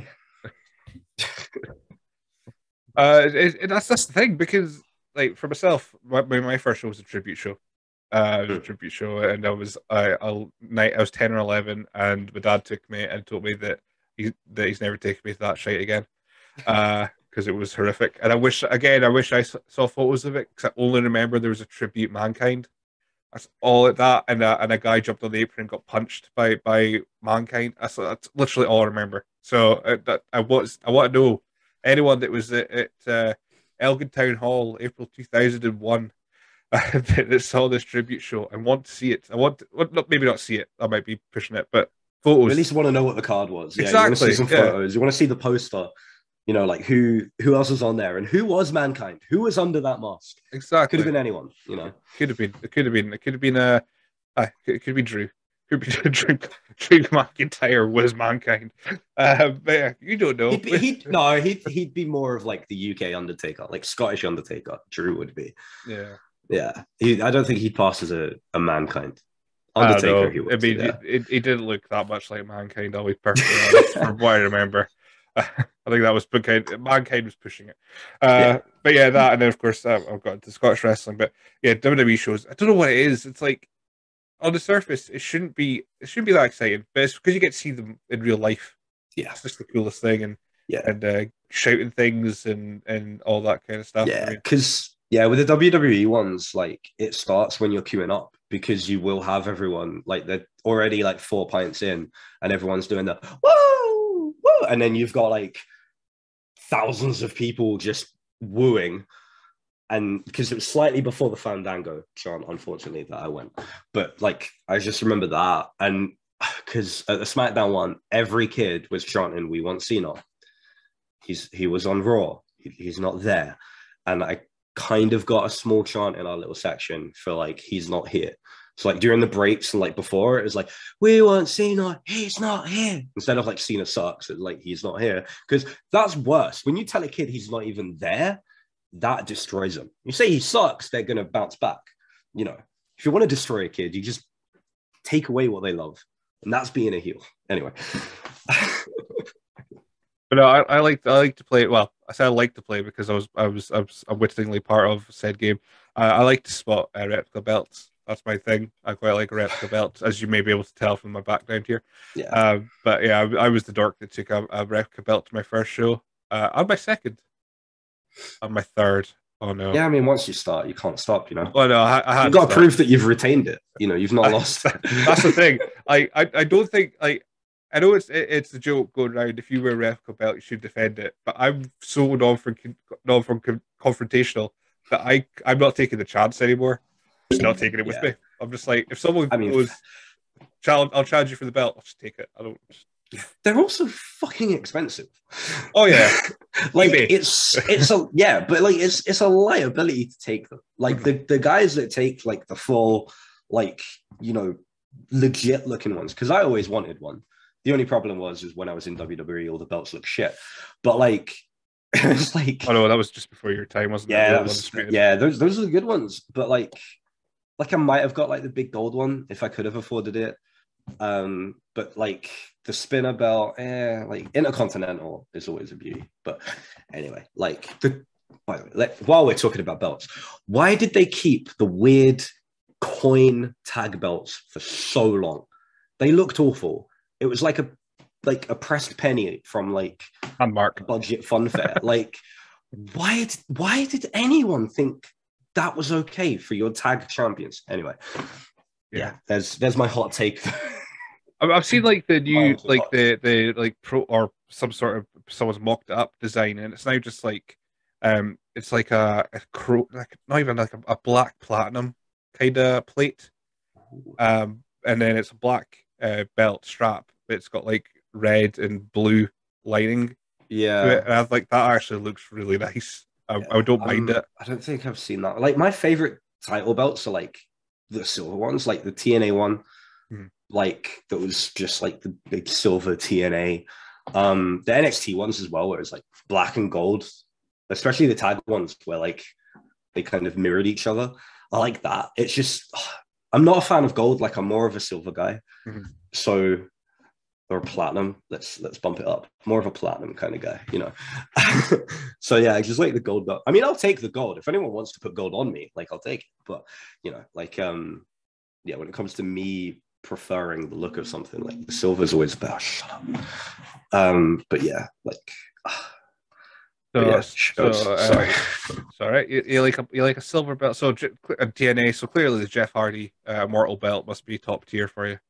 uh, it, it, that's that's the thing, because like for myself, my, my first show was a tribute show. Uh, it was a tribute show, and I was I I'll night I was ten or eleven, and my dad took me and told me that he that he's never taken me to that shite again, uh, because it was horrific. And I wish again, I wish I saw photos of it, because I only remember there was a tribute Mankind. That's all at that, and a, and a guy jumped on the apron and got punched by by Mankind. That's, that's literally all I remember. So uh, that, I was I want to know anyone that was at, at uh, Elgin Town Hall, April two thousand one, uh, that, that saw this tribute show and want to see it. I want to, well, not, maybe not see it. I might be pushing it, but photos. You at least want to know what the card was. Yeah, exactly. You want to see some yeah. photos. You want to see the poster. You know, like who who else was on there and who was Mankind? Who was under that mask? Exactly. Could have been anyone, you know. Could have been. It could have been. It could have been a. Uh, it could be Drew. Could be Drew. Drew McIntyre was Mankind. Uh, but yeah, you don't know. He'd, be, he'd no, he'd he'd be more of like the U K Undertaker, like Scottish Undertaker. Drew would be. Yeah. Yeah. He, I don't think he'd pass as a, a Mankind. Undertaker. He was, I mean, yeah. it, it didn't look that much like Mankind. I'll be perfectly honest, from what I remember. I think that was Mankind. Mankind was pushing it, uh, yeah. But yeah, that, and then of course uh, I've got into Scottish wrestling. But yeah, W W E shows. I don't know what it is. It's like on the surface, it shouldn't be. It shouldn't be that exciting, but it's because you get to see them in real life. Yeah, it's just the coolest thing, and yeah, and uh, shouting things and and all that kind of stuff. Yeah, because I mean, yeah, with the W W E ones, like it starts when you're queuing up, because you will have everyone like they're already like four pints in, and everyone's doing the whoa, whoa, and then you've got like thousands of people just wooing, and because it was slightly before the Fandango chant, unfortunately, that I went, but like I just remember that, and because at the SmackDown one, every kid was chanting, "We want Cena." He's he was on Raw, he, he's not there, and I kind of got a small chant in our little section for like he's not here. So like during the breaks and like before, it was like, "We want Cena, he's not here." Instead of like Cena sucks, it's like he's not here. Because that's worse. When you tell a kid he's not even there, that destroys them. You say he sucks, they're gonna bounce back. You know, if you want to destroy a kid, you just take away what they love. And that's being a heel. Anyway. But no, I, I like I like to play. Well, I said I like to play because I was I was I was unwittingly part of said game. Uh, I like to spot uh, replica belts. That's my thing. I quite like replica belts, as you may be able to tell from my background here. Yeah. Um, but yeah, I, I was the dork that took a, a replica belt to my first show. Uh, on my second, on my third. Oh no. Yeah, I mean, once you start, you can't stop. You know. Well, no, I, I had you've got to prove that you've retained it. You know, you've not lost. That's the thing. I, I I don't think like. I know it's it, it's the joke going around. If you wear a replica belt, you should defend it. But I'm so non from non from confrontational that I I'm not taking the chance anymore. I'm just not taking it with yeah. me. I'm just like, if someone I mean, goes, challenge, I'll challenge you for the belt. I'll just take it. I don't. Just... They're also fucking expensive. Oh yeah, like Maybe. it's it's a yeah, but like it's it's a liability to take them. Like the the guys that take like the full like you know legit looking ones, because I always wanted one. The only problem was is when I was in W W E, all the belts looked shit. But like, it's like, oh no, that was just before your time, wasn't yeah, it? That was, yeah, those those are the good ones. But like, like I might have got like the big gold one if I could have afforded it. Um, but like the spinner belt, eh, like Intercontinental is always a beauty. But anyway, like the by the way, like, while we're talking about belts, why did they keep the weird coin tag belts for so long? They looked awful. It was like a like a pressed penny from like Handmark. budget fun fair. Like, why did why did anyone think that was okay for your tag champions? Anyway, yeah, yeah there's there's my hot take. I've seen like the new like the the like pro or some sort of someone's mocked up design, and it's now just like um it's like a, a cro like not even like a, a black platinum kind of plate, um and then it's a black uh, belt strap. It's got like red and blue lining. Yeah, and I was like, that actually looks really nice. I, yeah. I don't mind um, it. I don't think I've seen that. Like my favorite title belts are like the silver ones, like the T N A one. Hmm. Like that was just like the big silver T N A. Um, the N X T ones as well, where it's like black and gold, especially the tag ones where like they kind of mirrored each other. I like that. It's just I'm not a fan of gold. Like I'm more of a silver guy. Mm-hmm. So or platinum. Let's let's bump it up. More of a platinum kind of guy, you know. So yeah, I just like the gold belt. I mean, I'll take the gold if anyone wants to put gold on me. Like I'll take it. But you know, like um, yeah, when it comes to me preferring the look of something, like the silver is always better. Shut up. Um, but yeah, like. So, yeah, so uh, sorry, sorry. You, you like a you like a silver belt. So T N A. So clearly the Jeff Hardy uh, Immortal belt must be top tier for you.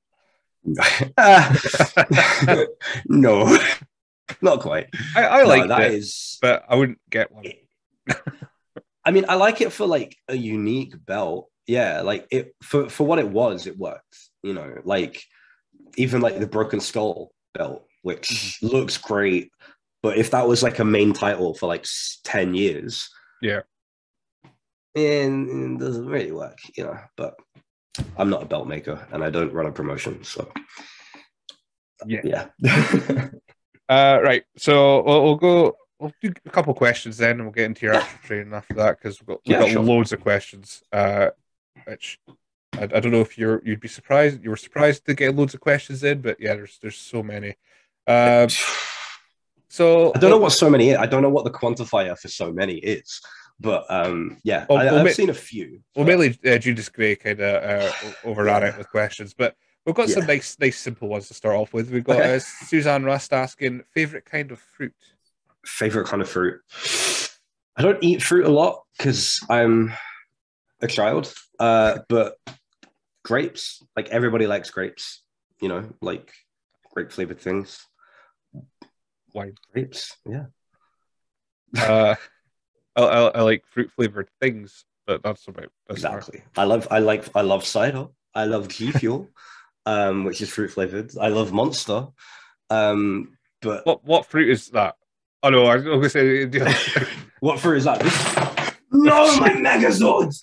No, not quite. I, I no, like that it, is, but I wouldn't get one. I mean, I like it for like a unique belt. Yeah, like it for for what it was, it worked. You know, like even like the Broken Skull belt, which mm-hmm. looks great, but if that was like a main title for like ten years, yeah, and it doesn't really work, you know. But I'm not a belt maker, and I don't run a promotion, so yeah, yeah. uh, right. So we'll, we'll go. We'll do a couple of questions then, and we'll get into your actual training after that because we've got we've yeah, got sure. loads of questions. Uh, which I, I don't know if you're you'd be surprised. You were surprised to get loads of questions in, but yeah, there's there's so many. Um, so I don't know what so many is. I don't know what the quantifier for so many is. But um, yeah, well, I, we'll I've ma- seen a few. Well, but... mainly uh, Judas Gray kind of uh, overran yeah. it with questions, but we've got yeah. some nice, nice, simple ones to start off with. We've got okay. uh, Suzanne Rust asking favorite kind of fruit. Favorite kind of fruit. I don't eat fruit a lot because I'm a child, uh, but grapes. Like everybody likes grapes. You know, like grape flavored things. Why grapes? Yeah. Uh. I, I, I like fruit flavored things, but that's about that's exactly. Hard. I love I like I love cider. I love G Fuel, um, which is fruit flavored. I love Monster. Um, but what what fruit is that? Oh no, I was going to say what fruit is that? This... No, my Megazords.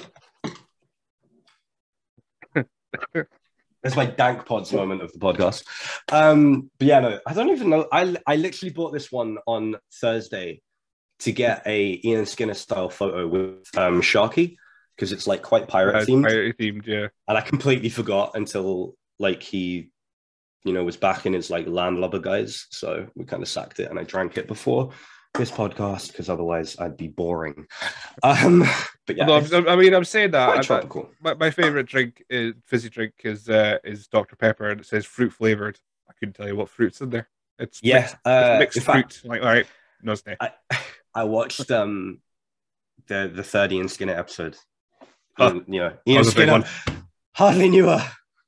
That's my dank pods moment of the podcast. Um, but yeah, no, I don't even know. I I literally bought this one on Thursday to get a Ian Skinner style photo with um, Sharky because it's like quite pirate yeah, themed. Pirate themed, yeah. And I completely forgot until like he, you know, was back in his like landlubber guys. So we kind of sacked it, and I drank it before this podcast because otherwise I'd be boring. Um, but yeah, Although, I mean, I'm saying that quite tropical. My, my favorite drink is fizzy drink is uh, is Doctor Pepper, and it says fruit flavored. I couldn't tell you what fruits in there. It's yeah, mixed, uh, it's mixed fruit. Fact, like all right, no snake. I watched um the the third Ian Skinner episode. Huh. Ian, you know, Ian Skinner hardly knew her.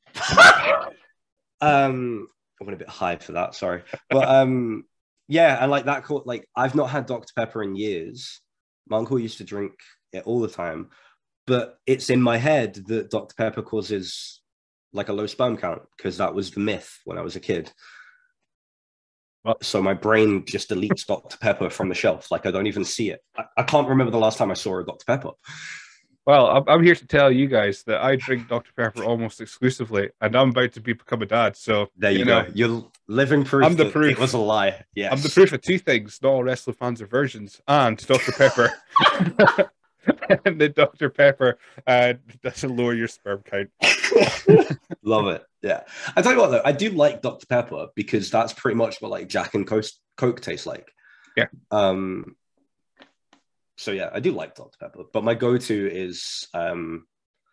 um, I went a bit high for that. Sorry, but um, yeah, and like that. Like I've not had Doctor Pepper in years. My uncle used to drink it all the time, but it's in my head that Doctor Pepper causes like a low sperm count because that was the myth when I was a kid. What? So my brain just deletes Doctor Pepper from the shelf. Like I don't even see it. I, I can't remember the last time I saw a Doctor Pepper. Well, I'm, I'm here to tell you guys that I drink Doctor Pepper almost exclusively, and I'm about to be, become a dad. So there you, you know, go. You're living proof. I'm the proof. It was a lie. Yes. I'm the proof of two things: not all wrestling fans are virgins, and Doctor Pepper. and the Doctor Pepper uh, doesn't lower your sperm count. Love it. Yeah. I tell you what though, I do like Doctor Pepper because that's pretty much what like Jack and Coke, Coke tastes like. Yeah. Um. So yeah, I do like Doctor Pepper, but my go-to is um.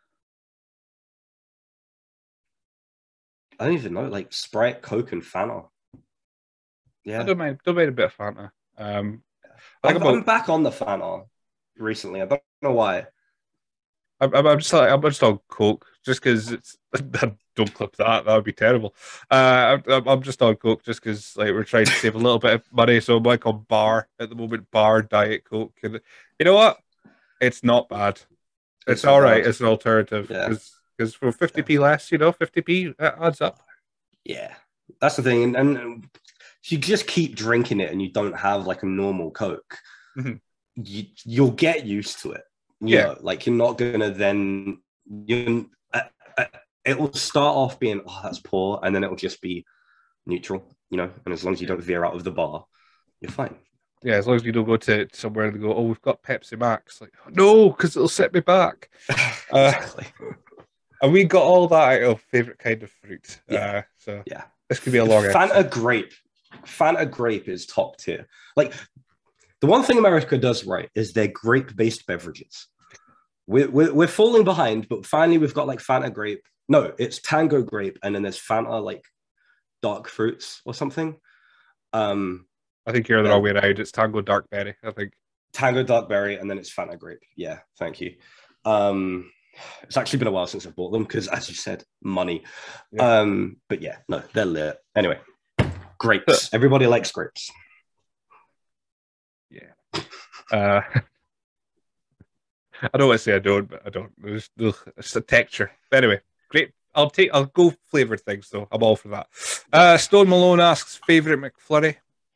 I don't even know, like Sprite, Coke, and Fanta. I Yeah. don't mind. Don't mind a bit of Fanta. Um, I think I've, about. I'm back on the Fanta recently. I don't know why. I'm, I'm just like I'm just on Coke just because it's. Don't clip that. That would be terrible. Uh, I'm, I'm just on Coke just because like we're trying to save a little bit of money. So I'm like on bar at the moment. Bar Diet Coke, and you know what? It's not bad. It's It's all not right. bad. It's an alternative Yeah. because because for fifty Yeah. p less, you know, fifty p it adds up. Yeah. That's the thing. And, and if you just keep drinking it and you don't have like a normal Coke, Mm-hmm. you, you'll get used to it. You Yeah. know, like you're not going to then, you, uh, uh, it will start off being, oh, that's poor. And then it will just be neutral, you know, and as long as you don't veer out of the bar, you're fine. Yeah, as long as you don't go to somewhere and go, oh, we've got Pepsi Max. Like, no, because it'll set me back. Uh, Exactly. and we got all that out of favorite kind of fruit. Yeah. Uh, so Yeah. this could be a long Fanta episode. grape. Fanta grape is top tier. Like the one thing America does right is they're grape-based beverages. We're, we're, we're falling behind, but finally we've got like Fanta grape. No, it's Tango grape, and then there's Fanta like dark fruits or something. Um, I think you're the wrong way around. It's Tango Dark Berry, I think. Tango dark berry, and then it's Fanta grape. Yeah, thank you. Um, it's actually been a while since I've bought them because, as you said, money. Yeah. Um, but yeah, no, they're lit. Anyway, grapes. Everybody likes grapes. Yeah. Uh, I don't want to say I don't, but I don't. There's, it's a texture. But anyway, great. I'll take. I'll go flavored things though. I'm all for that. Uh, Stone Malone asks favorite McFlurry.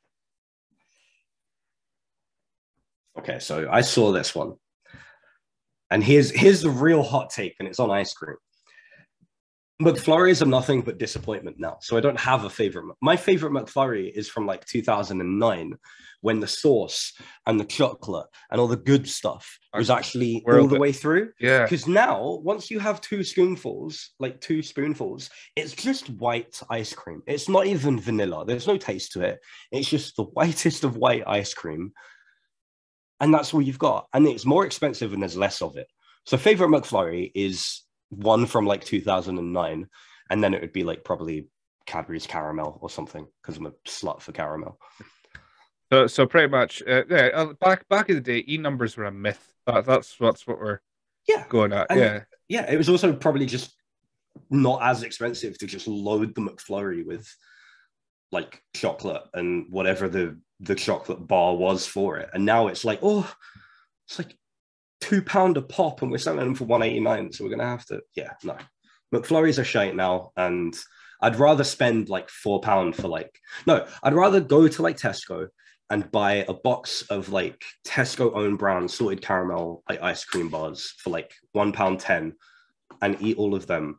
Okay, so I saw this one, and here's here's the real hot take, and it's on ice cream. McFlurries are nothing but disappointment now, so I don't have a favorite. My favorite McFlurry is from like two thousand nine, when the sauce and the chocolate and all the good stuff was actually all the way through. Yeah. Because now, once you have two spoonfuls, like two spoonfuls, it's just white ice cream. It's not even vanilla. There's no taste to it. It's just the whitest of white ice cream. And that's all you've got. And it's more expensive and there's less of it. So favorite McFlurry is one from like two thousand nine. And then it would be like probably Cadbury's caramel or something because I'm a slut for caramel. So, so pretty much, uh, yeah. uh, Back back in the day, e numbers were a myth. That, that's that's what we're Yeah. going at. And yeah, yeah. It was also probably just not as expensive to just load the McFlurry with like chocolate and whatever the the chocolate bar was for it. And now it's like, oh, it's like two pound a pop, and we're selling them for one eighty nine. So we're gonna have to, yeah, no. McFlurries are shite now, and I'd rather spend like four pound for like no, I'd rather go to like Tesco and buy a box of like Tesco own brand salted caramel like ice cream bars for like one pound ten and eat all of them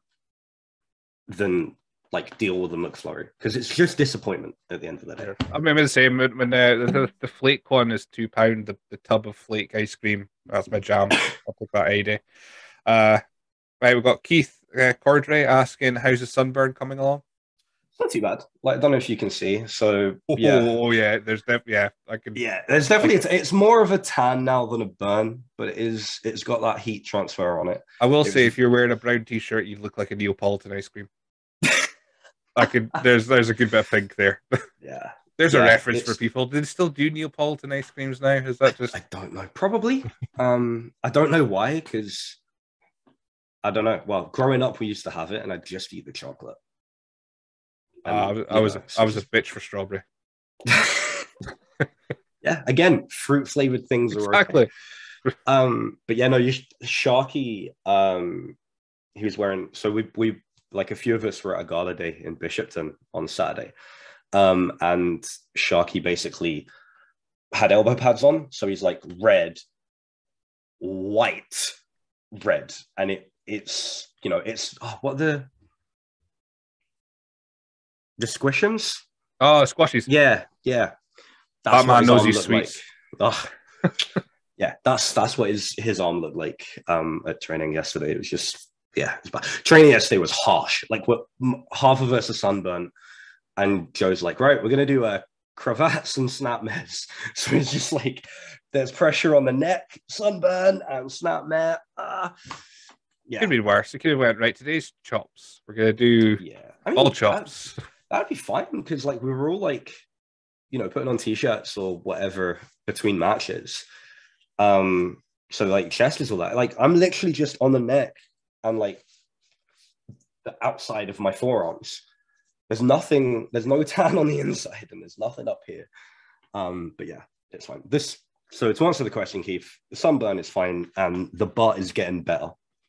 than like deal with the McFlurry because it's just disappointment at the end of the day. I remember the same when, when uh, the, the flake one is two pound. The, the tub of flake ice cream, that's my jam. I'll take that any day. Uh, right, we've got Keith uh, Cordray asking, "How's the sunburn coming along?" It's not too bad. Like I don't know if you can see. So oh, yeah, oh yeah. There's def- yeah, I can. Yeah, there's definitely it's, it's more of a tan now than a burn, but it is it's got that heat transfer on it. I will it say, was... if you're wearing a brown t-shirt, you look like a Neapolitan ice cream. I could. There's there's a good bit of think there. Yeah, there's yeah, a reference it's... for people. Do they still do Neapolitan ice creams now? Is that just? I, I don't know. Probably. um, I don't know why. Because I don't know. Well, growing up, we used to have it, and I'd just eat the chocolate. And, uh, I, I was know, a, I was a bitch for strawberry. Yeah, again, fruit flavored things are exactly. Okay. Um, but yeah, no, you Sharky. Um, he was wearing. So we we like a few of us were at a gala day in Bishopton on Saturday, um, and Sharky basically had elbow pads on, so he's like red, white, red, and it it's you know it's oh, what the the squishums. Oh, squashies. Yeah, yeah. That's that man knows he's sweet. Like. Oh. Yeah, that's that's what his his arm looked like um at training yesterday. It was just yeah, it was bad. Training yesterday was harsh. Like what half of us are sunburn, and Joe's like, right, we're gonna do a cravats and snap meds. So it's just like there's pressure on the neck, sunburn, and snap med. Uh, Could yeah, have been worse. It could have went right. Today's chops. We're gonna do yeah. I mean, all that, chops. that'd be fine because like we were all like, you know, putting on t-shirts or whatever between matches. Um, so like chest is all that. Like I'm literally just on the neck and like the outside of my forearms. There's nothing, there's no tan on the inside and there's nothing up here. Um, but yeah, it's fine. This so to answer the question, Keith, the sunburn is fine and the butt is getting better.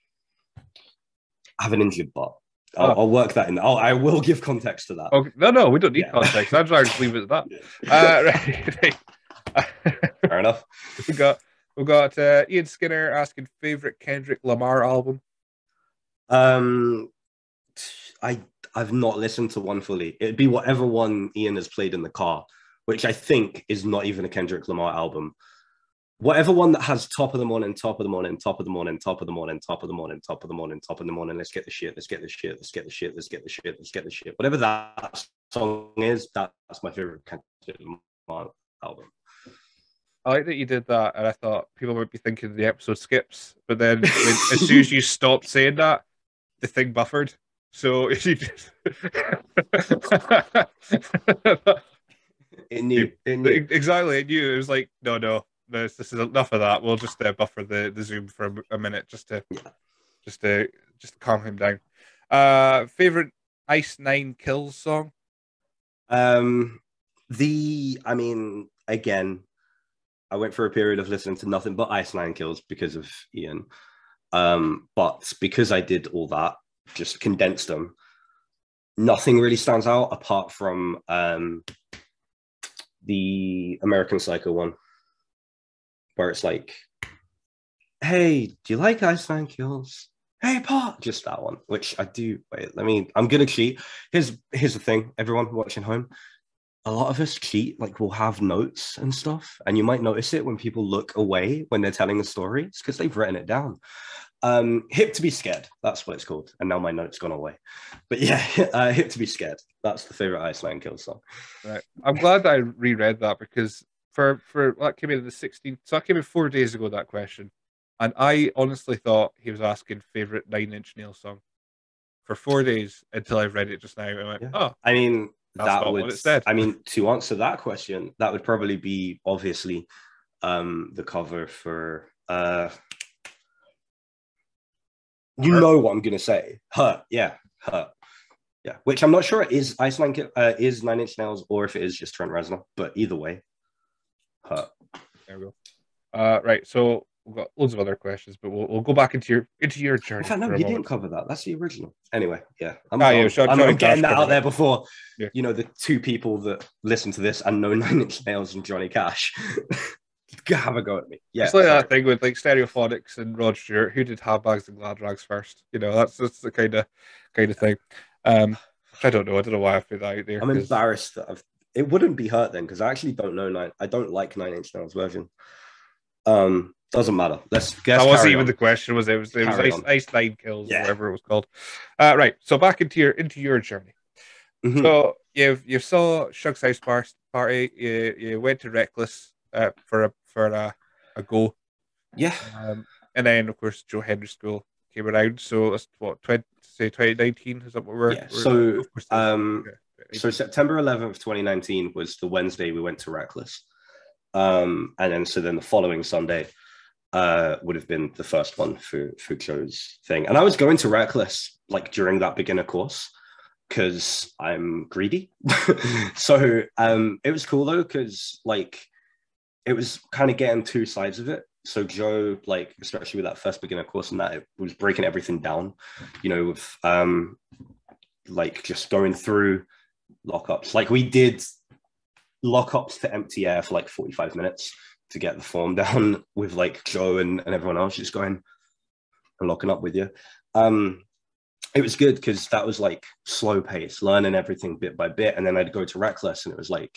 I have an injured butt. I'll, oh. I'll work that in. I'll, I will give context to that. Okay. No, no, we don't need yeah. context. I'd rather just leave it at that. Uh, right, right. Fair enough. We got we got uh, Ian Skinner asking favorite Kendrick Lamar album. Um, I I've not listened to one fully. It'd be whatever one Ian has played in the car, which I think is not even a Kendrick Lamar album. Whatever one that has top of the morning, top of the morning, top of the morning, top of the morning, top of the morning, top of the morning, top of the morning. Let's get the shit. Let's get the shit. Let's get the shit. Let's get the shit. Let's get the shit. Whatever that song is, that's my favorite Kendrick Lamar album. I like that you did that, and I thought people might be thinking the episode skips, but then when, as soon as you stopped saying that, the thing buffered. So if you just it knew, it knew. Exactly, it knew. It was like, no, no, this, this is enough of that. We'll just uh, buffer the, the Zoom for a, a minute just to yeah. just to just to calm him down. Uh, favorite Ice Nine Kills song? Um, the I mean, again, I went for a period of listening to nothing but Ice Nine Kills because of Ian. Um, but because I did all that, just condensed them, nothing really stands out apart from um, the American Psycho one, where it's like, hey, do you like Ice Nine Kills? Hey, Pot! Just that one, which I do. Wait, let me, I'm going to cheat. Here's, here's the thing, everyone watching home. A lot of us cheat, like we'll have notes and stuff, and you might notice it when people look away when they're telling the story. It's because they've written it down. Um, Hip to be Scared, that's what it's called. And now my note's gone away. But yeah, uh, Hip to be Scared. That's the favorite Ice Nine Kills song. Right. I'm glad that I reread that because for for that came in the sixteenth. So that came in four days ago, that question. And I honestly thought he was asking favorite Nine Inch Nails song for four days until I read it just now. And I went, yeah. oh, I mean, that's that not would, what it said. I mean, to answer that question, that would probably be obviously um, the cover for, uh, you Hurt. know what I'm going to say. Hurt. Yeah. Hurt. Yeah. Which I'm not sure it is Ice Nine, uh, is Nine Inch Nails or if it is just Trent Reznor, but either way, Hurt. There we go. Uh, right. So, we've got loads of other questions, but we'll, we'll go back into your into your journey. In fact, no, you moment. didn't cover that. That's the original. Anyway, yeah. I'm, ah, I'm, yeah, sure, I'm, Johnny I'm getting Cash that out there it. before, yeah. you know, the two people that listen to this and know Nine Inch Nails and Johnny Cash have a go at me. Yeah, it's like sorry. that thing with like Stereophonics and Rod Stewart. Who did Handbags and Glad Rags first? You know, that's that's the kind of kind of thing. Um, I don't know. I don't know why I put that out there. I'm cause... embarrassed that I've. It wouldn't be Hurt then because I actually don't know nine. I don't like Nine Inch Nails version. Um. Doesn't matter. Let's guess. That wasn't even on. the question. Was it? Was it was Ice, Ice Nine Kills, yeah. or whatever it was called. Uh, right. So back into your into your journey. Mm-hmm. So you you saw Shug's house party. You you went to Reckless uh, for a for a, a go. Yeah. Um, and then of course Joe Henry School came around. So that's what twenty say twenty nineteen is that what we're? Yeah. We're, so um, okay. so September eleventh, twenty nineteen was the Wednesday we went to Reckless. Um, and then so then the following Sunday. Uh, would have been the first one for, for Joe's thing. And I was going to Reckless like during that beginner course because I'm greedy. so um, it was cool though, because like it was kind of getting two sides of it. So Joe, like, especially with that first beginner course and that, it was breaking everything down, you know, with um, like just going through lockups. Like we did lockups to empty air for like forty-five minutes. To get the form down with like Joe and, and everyone else just going and locking up with you. Um, it was good because that was like slow pace, learning everything bit by bit. And then I'd go to Reckless and it was like,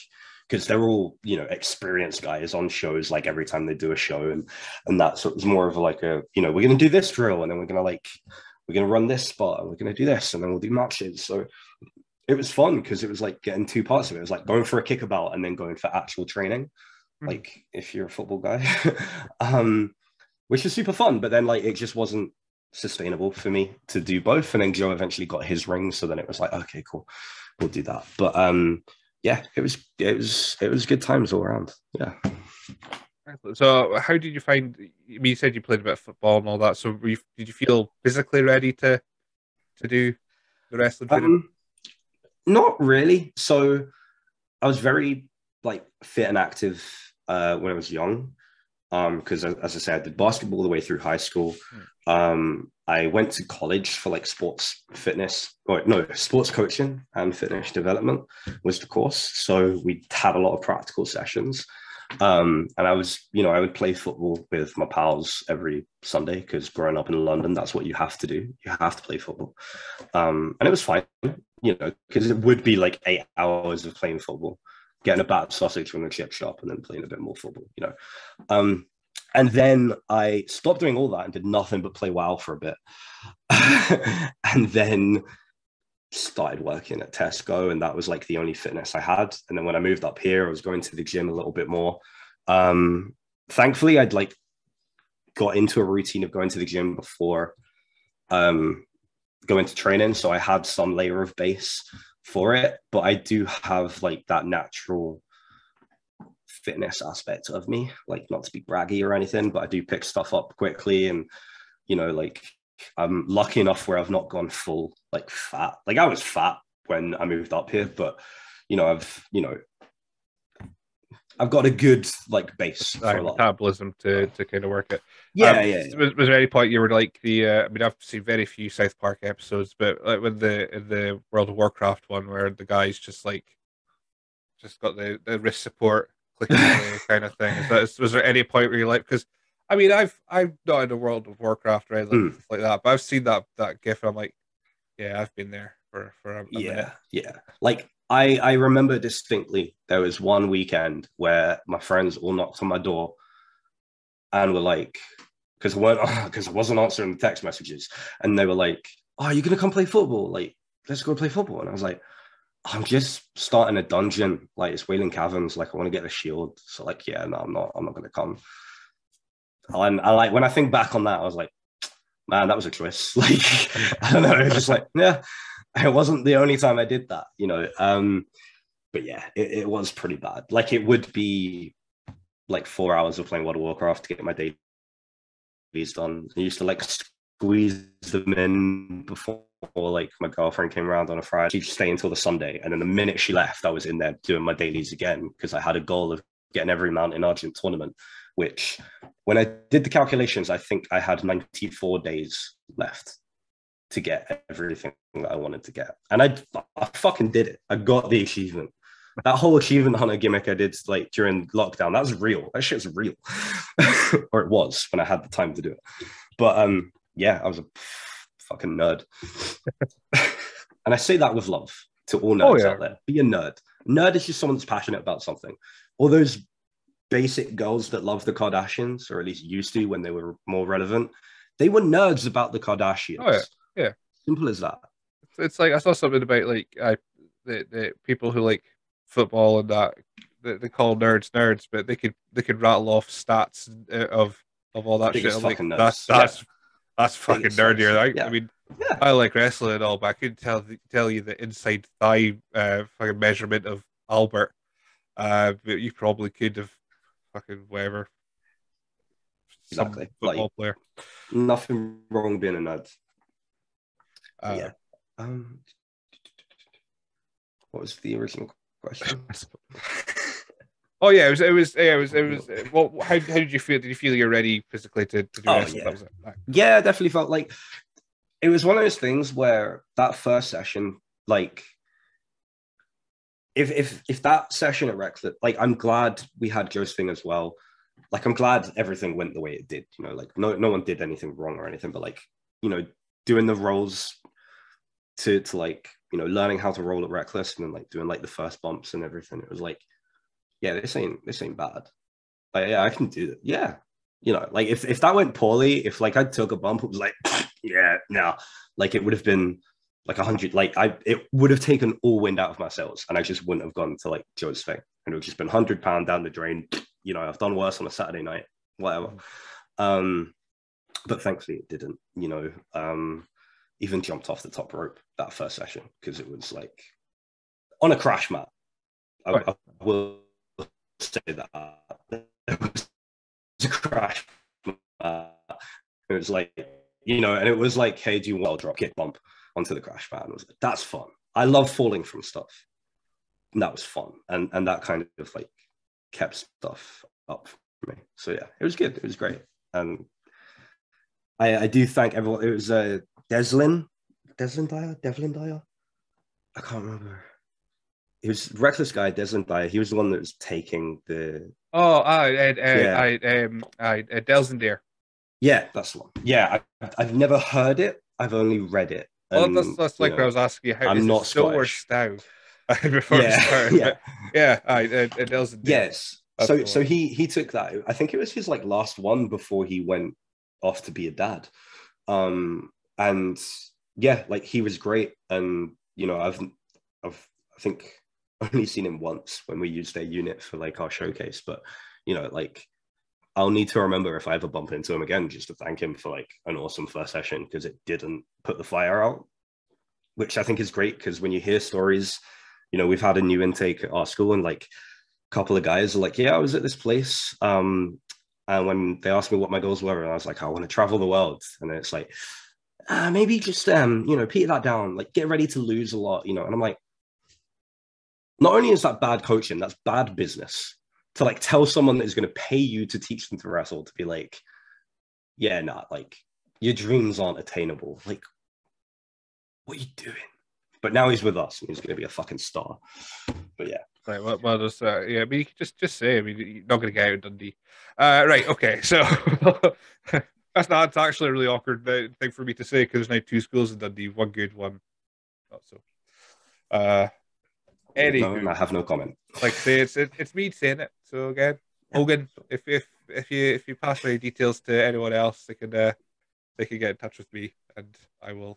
because they're all, you know, experienced guys on shows like every time they do a show, and and that's so it was more of a, like a, you know, we're gonna do this drill and then we're gonna like we're gonna run this spot and we're gonna do this and then we'll do matches. So it was fun because it was like getting two parts of it. It was like going for a kickabout and then going for actual training, mm-hmm. like if you're a football guy, um, which was super fun. But then like it just wasn't sustainable for me to do both. And then Joe eventually got his ring, so then it was like, okay, cool, we'll do that. But um, yeah, it was it was it was good times all around. Yeah. So how did you find? You said you played a bit of football and all that. So were you, did you feel physically ready to to do the wrestling training? Um, not really. So I was very like fit and active uh, when I was young. Um, because as I said, I did basketball all the way through high school. Hmm. Um, I went to college for like sports fitness, or no, sports coaching and fitness development was the course. So we had a lot of practical sessions. Um, and I was, you know, I would play football with my pals every Sunday because growing up in London, that's what you have to do. You have to play football. Um, and it was fine, you know, because it would be like eight hours of playing football, getting a battered sausage from the chip shop and then playing a bit more football, you know. Um, and then I stopped doing all that and did nothing but play WoW for a bit. And then started working at Tesco, and that was like the only fitness I had. And then when I moved up here, I was going to the gym a little bit more. Um, thankfully, I'd like got into a routine of going to the gym before um, going to training. So I had some layer of base for it, but I do have like that natural fitness aspect of me, like not to be braggy or anything, but I do pick stuff up quickly. And, you know, like I'm lucky enough where I've not gone full like fat. Like I was fat when I moved up here, but you know, I've, you know, I've got a good like base for Like, a lot. metabolism to to kind of work it. Yeah, Um, yeah, yeah. Was, was there any point you were like the? Uh, I mean, I've seen very few South Park episodes, but like when the in the World of Warcraft one where the guys just like just got the, the wrist support clicking away kind of thing. Is that is, was there any point where you're like, because I mean, I've I'm not in the World of Warcraft or anything Mm. like that, but I've seen that that gif. And I'm like, yeah, I've been there for for a, a Yeah, minute. yeah. Like I, I remember distinctly there was one weekend where my friends all knocked on my door and were like, because I weren't because I wasn't answering the text messages, and they were like, "Oh, are you gonna come play football? Like, let's go play football." And I was like, I'm just starting a dungeon, like it's Wailing Caverns, like I want to get the shield. So like, yeah, no, I'm not, I'm not gonna come. And I like when I think back on that, I was like, man, that was a choice. Like, I don't know, it's just like, yeah, it wasn't the only time I did that, you know. Um, but yeah, it, it was pretty bad. Like it would be like four hours of playing World of Warcraft to get my dailies done. I used to like squeeze them in before like my girlfriend came around on a Friday. She'd stay until the Sunday, and then the minute she left, I was in there doing my dailies again because I had a goal of getting every Mount in Argent tournament, which when I did the calculations, I think I had ninety-four days left to get everything that I wanted to get. And I, I fucking did it. I got the achievement. That whole achievement hunter gimmick I did like during lockdown, that was real. That shit's real. Or it was when I had the time to do it. But um, yeah, I was a fucking nerd. And I say that with love to all nerds oh, yeah. out there. Be a nerd. Nerd is just someone that's passionate about something. All those basic girls that love the Kardashians, or at least used to when they were more relevant, they were nerds about the Kardashians. Oh, yeah. Yeah. Simple as that. It's like I saw something about like I the, the people who like football and that they, they call nerds nerds, but they could they could rattle off stats of of all that Biggest shit. Like fucking that's that's yeah. that's fucking Biggest nerdier. I, yeah. I mean, yeah. I like wrestling and all, but I couldn't tell tell you the inside thigh uh, fucking measurement of Albert. Uh, but you probably could have fucking whatever. Exactly. Some football like, player. Nothing wrong being a nerd. Uh, yeah. Um, what was the original question? Oh yeah, it was. It was. Yeah, it was. It was. Well, how, how did you feel? Did you feel you're ready physically to, to do oh, wrestling? Yeah. That was it. Right. Yeah, I definitely felt like it was one of those things where that first session, like, if if if that session at Reckless, like, I'm glad we had Joe's thing as well. Like, I'm glad everything went the way it did. You know, like no no one did anything wrong or anything, but like, you know, doing the roles to to like, you know, learning how to roll at Reckless and then like doing like the first bumps and everything. It was like yeah, this ain't this ain't bad. Like, yeah, I can do it. Yeah, you know, like if if that went poorly, if like I took a bump, it was like, yeah, no, like it would have been like a hundred. Like I, it would have taken all wind out of my sails, and I just wouldn't have gone to like Joe's thing, and it would have just been hundred pound down the drain. You know, I've done worse on a Saturday night, whatever. Um, but thankfully it didn't. You know, um, even jumped off the top rope that first session because it was like on a crash mat. I, I will say that it was a crash mat. It was like, you know, and it was like, hey, do you want a drop kick bump onto the crash mat? And I was like, that's fun. I love falling from stuff. And that was fun. And and that kind of like kept stuff up for me. So yeah, it was good. It was great. And I, I do thank everyone. It was uh, Deslin, Deslin Dyer, Devlin Dyer. I can't remember. It was reckless guy, Deslin Dyer. He was the one that was taking the. Oh, I, I, yeah. I, um, I, uh, Delzendare. Yeah, that's the one. Yeah, I, I've never heard it. I've only read it. Well, And, that's that's like know, what I was asking you. How I'm is not it Stow or Scottish. Stow? Before yeah, I started, yeah, but yeah. I, uh, Delzendare. yes. That's So so he he took that. I think it was his like last one before he went off to be a dad. Um, and yeah, like he was great. And you know, I've I've I think only seen him once when we used their unit for like our showcase. But you know, like I'll need to remember if I ever bump into him again, just to thank him for like an awesome first session because it didn't put the fire out, which I think is great because when you hear stories, you know, we've had a new intake at our school and like a couple of guys are like, yeah, I was at this place. Um, and when they asked me what my goals were, and I was like, I want to travel the world. And it's like, ah, maybe just, um, you know, peter that down, like get ready to lose a lot, you know. And I'm like, not only is that bad coaching, that's bad business. To like tell someone that is going to pay you to teach them to wrestle to be like, yeah, not nah, like your dreams aren't attainable. Like, what are you doing? But now he's with us and he's going to be a fucking star. But yeah. Right, well, well just, uh, yeah, I mean, you can just, just say, I mean, you're not going to get out of Dundee. Uh, right, okay, so that's not, it's actually a really awkward thing for me to say because there's now two schools in Dundee, one good, one not so. Uh, Anywho, no, I have no comment. Like I say, it's it, it's me saying it. So again, Hogan, if if if you if you pass my details to anyone else, they can uh, they can get in touch with me, and I will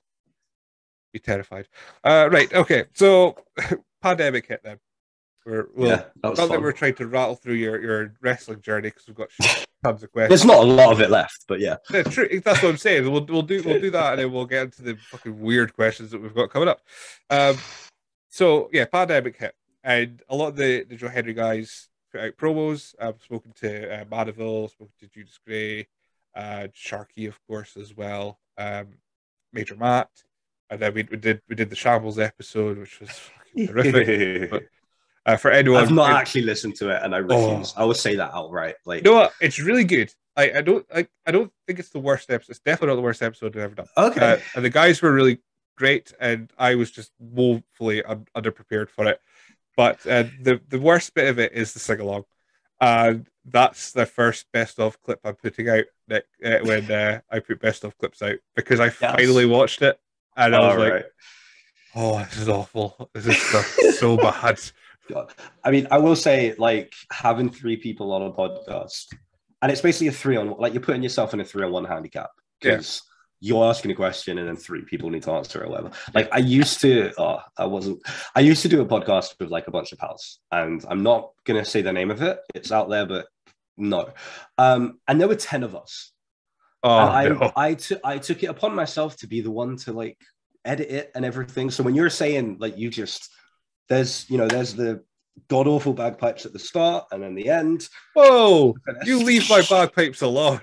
be terrified. Uh, right, okay. So pandemic hit then. We're well, yeah, that was not fun. that we're trying to rattle through your, your wrestling journey because we've got tons of questions. There's not a lot of it left, but yeah, yeah, true. That's what I'm saying. We'll we'll do we'll do that, and then we'll get into the fucking weird questions that we've got coming up. Um, so yeah, pandemic hit. And a lot of the, the Joe Henry guys put out promos. I've spoken to uh, Madiville, spoken to Judas Gray, uh, Sharky, of course, as well. Um, Major Matt, and then we, we did we did the Shambles episode, which was fucking horrific. But uh, for anyone, I've not it, actually listened to it, and I refuse. Oh. I will say that outright. Like, you know what? It's really good. I, I don't I, I don't think it's the worst episode. It's definitely not the worst episode I've ever done. Okay, uh, and the guys were really great, and I was just woefully un- underprepared for it. But uh, the the worst bit of it is the sing along, and that's the first best of clip I'm putting out that, uh, when uh, I put best of clips out because I yes. finally watched it and I was All like, right. "Oh, this is awful! This is so, so bad." God. I mean, I will say, like having three people on a podcast, and it's basically a three on like you're putting yourself in a three on one handicap because. Yeah. You're asking a question and then three people need to answer or whatever. Like I used to, oh, I wasn't, I used to do a podcast with like a bunch of pals and I'm not going to say the name of it. It's out there, but no. Um, and there were ten of us. Oh, and I, no. I, t- I took it upon myself to be the one to like edit it and everything. So when you're saying like, you just, there's, you know, there's the god awful bagpipes at the start and then the end. Whoa, you leave my bagpipes alone.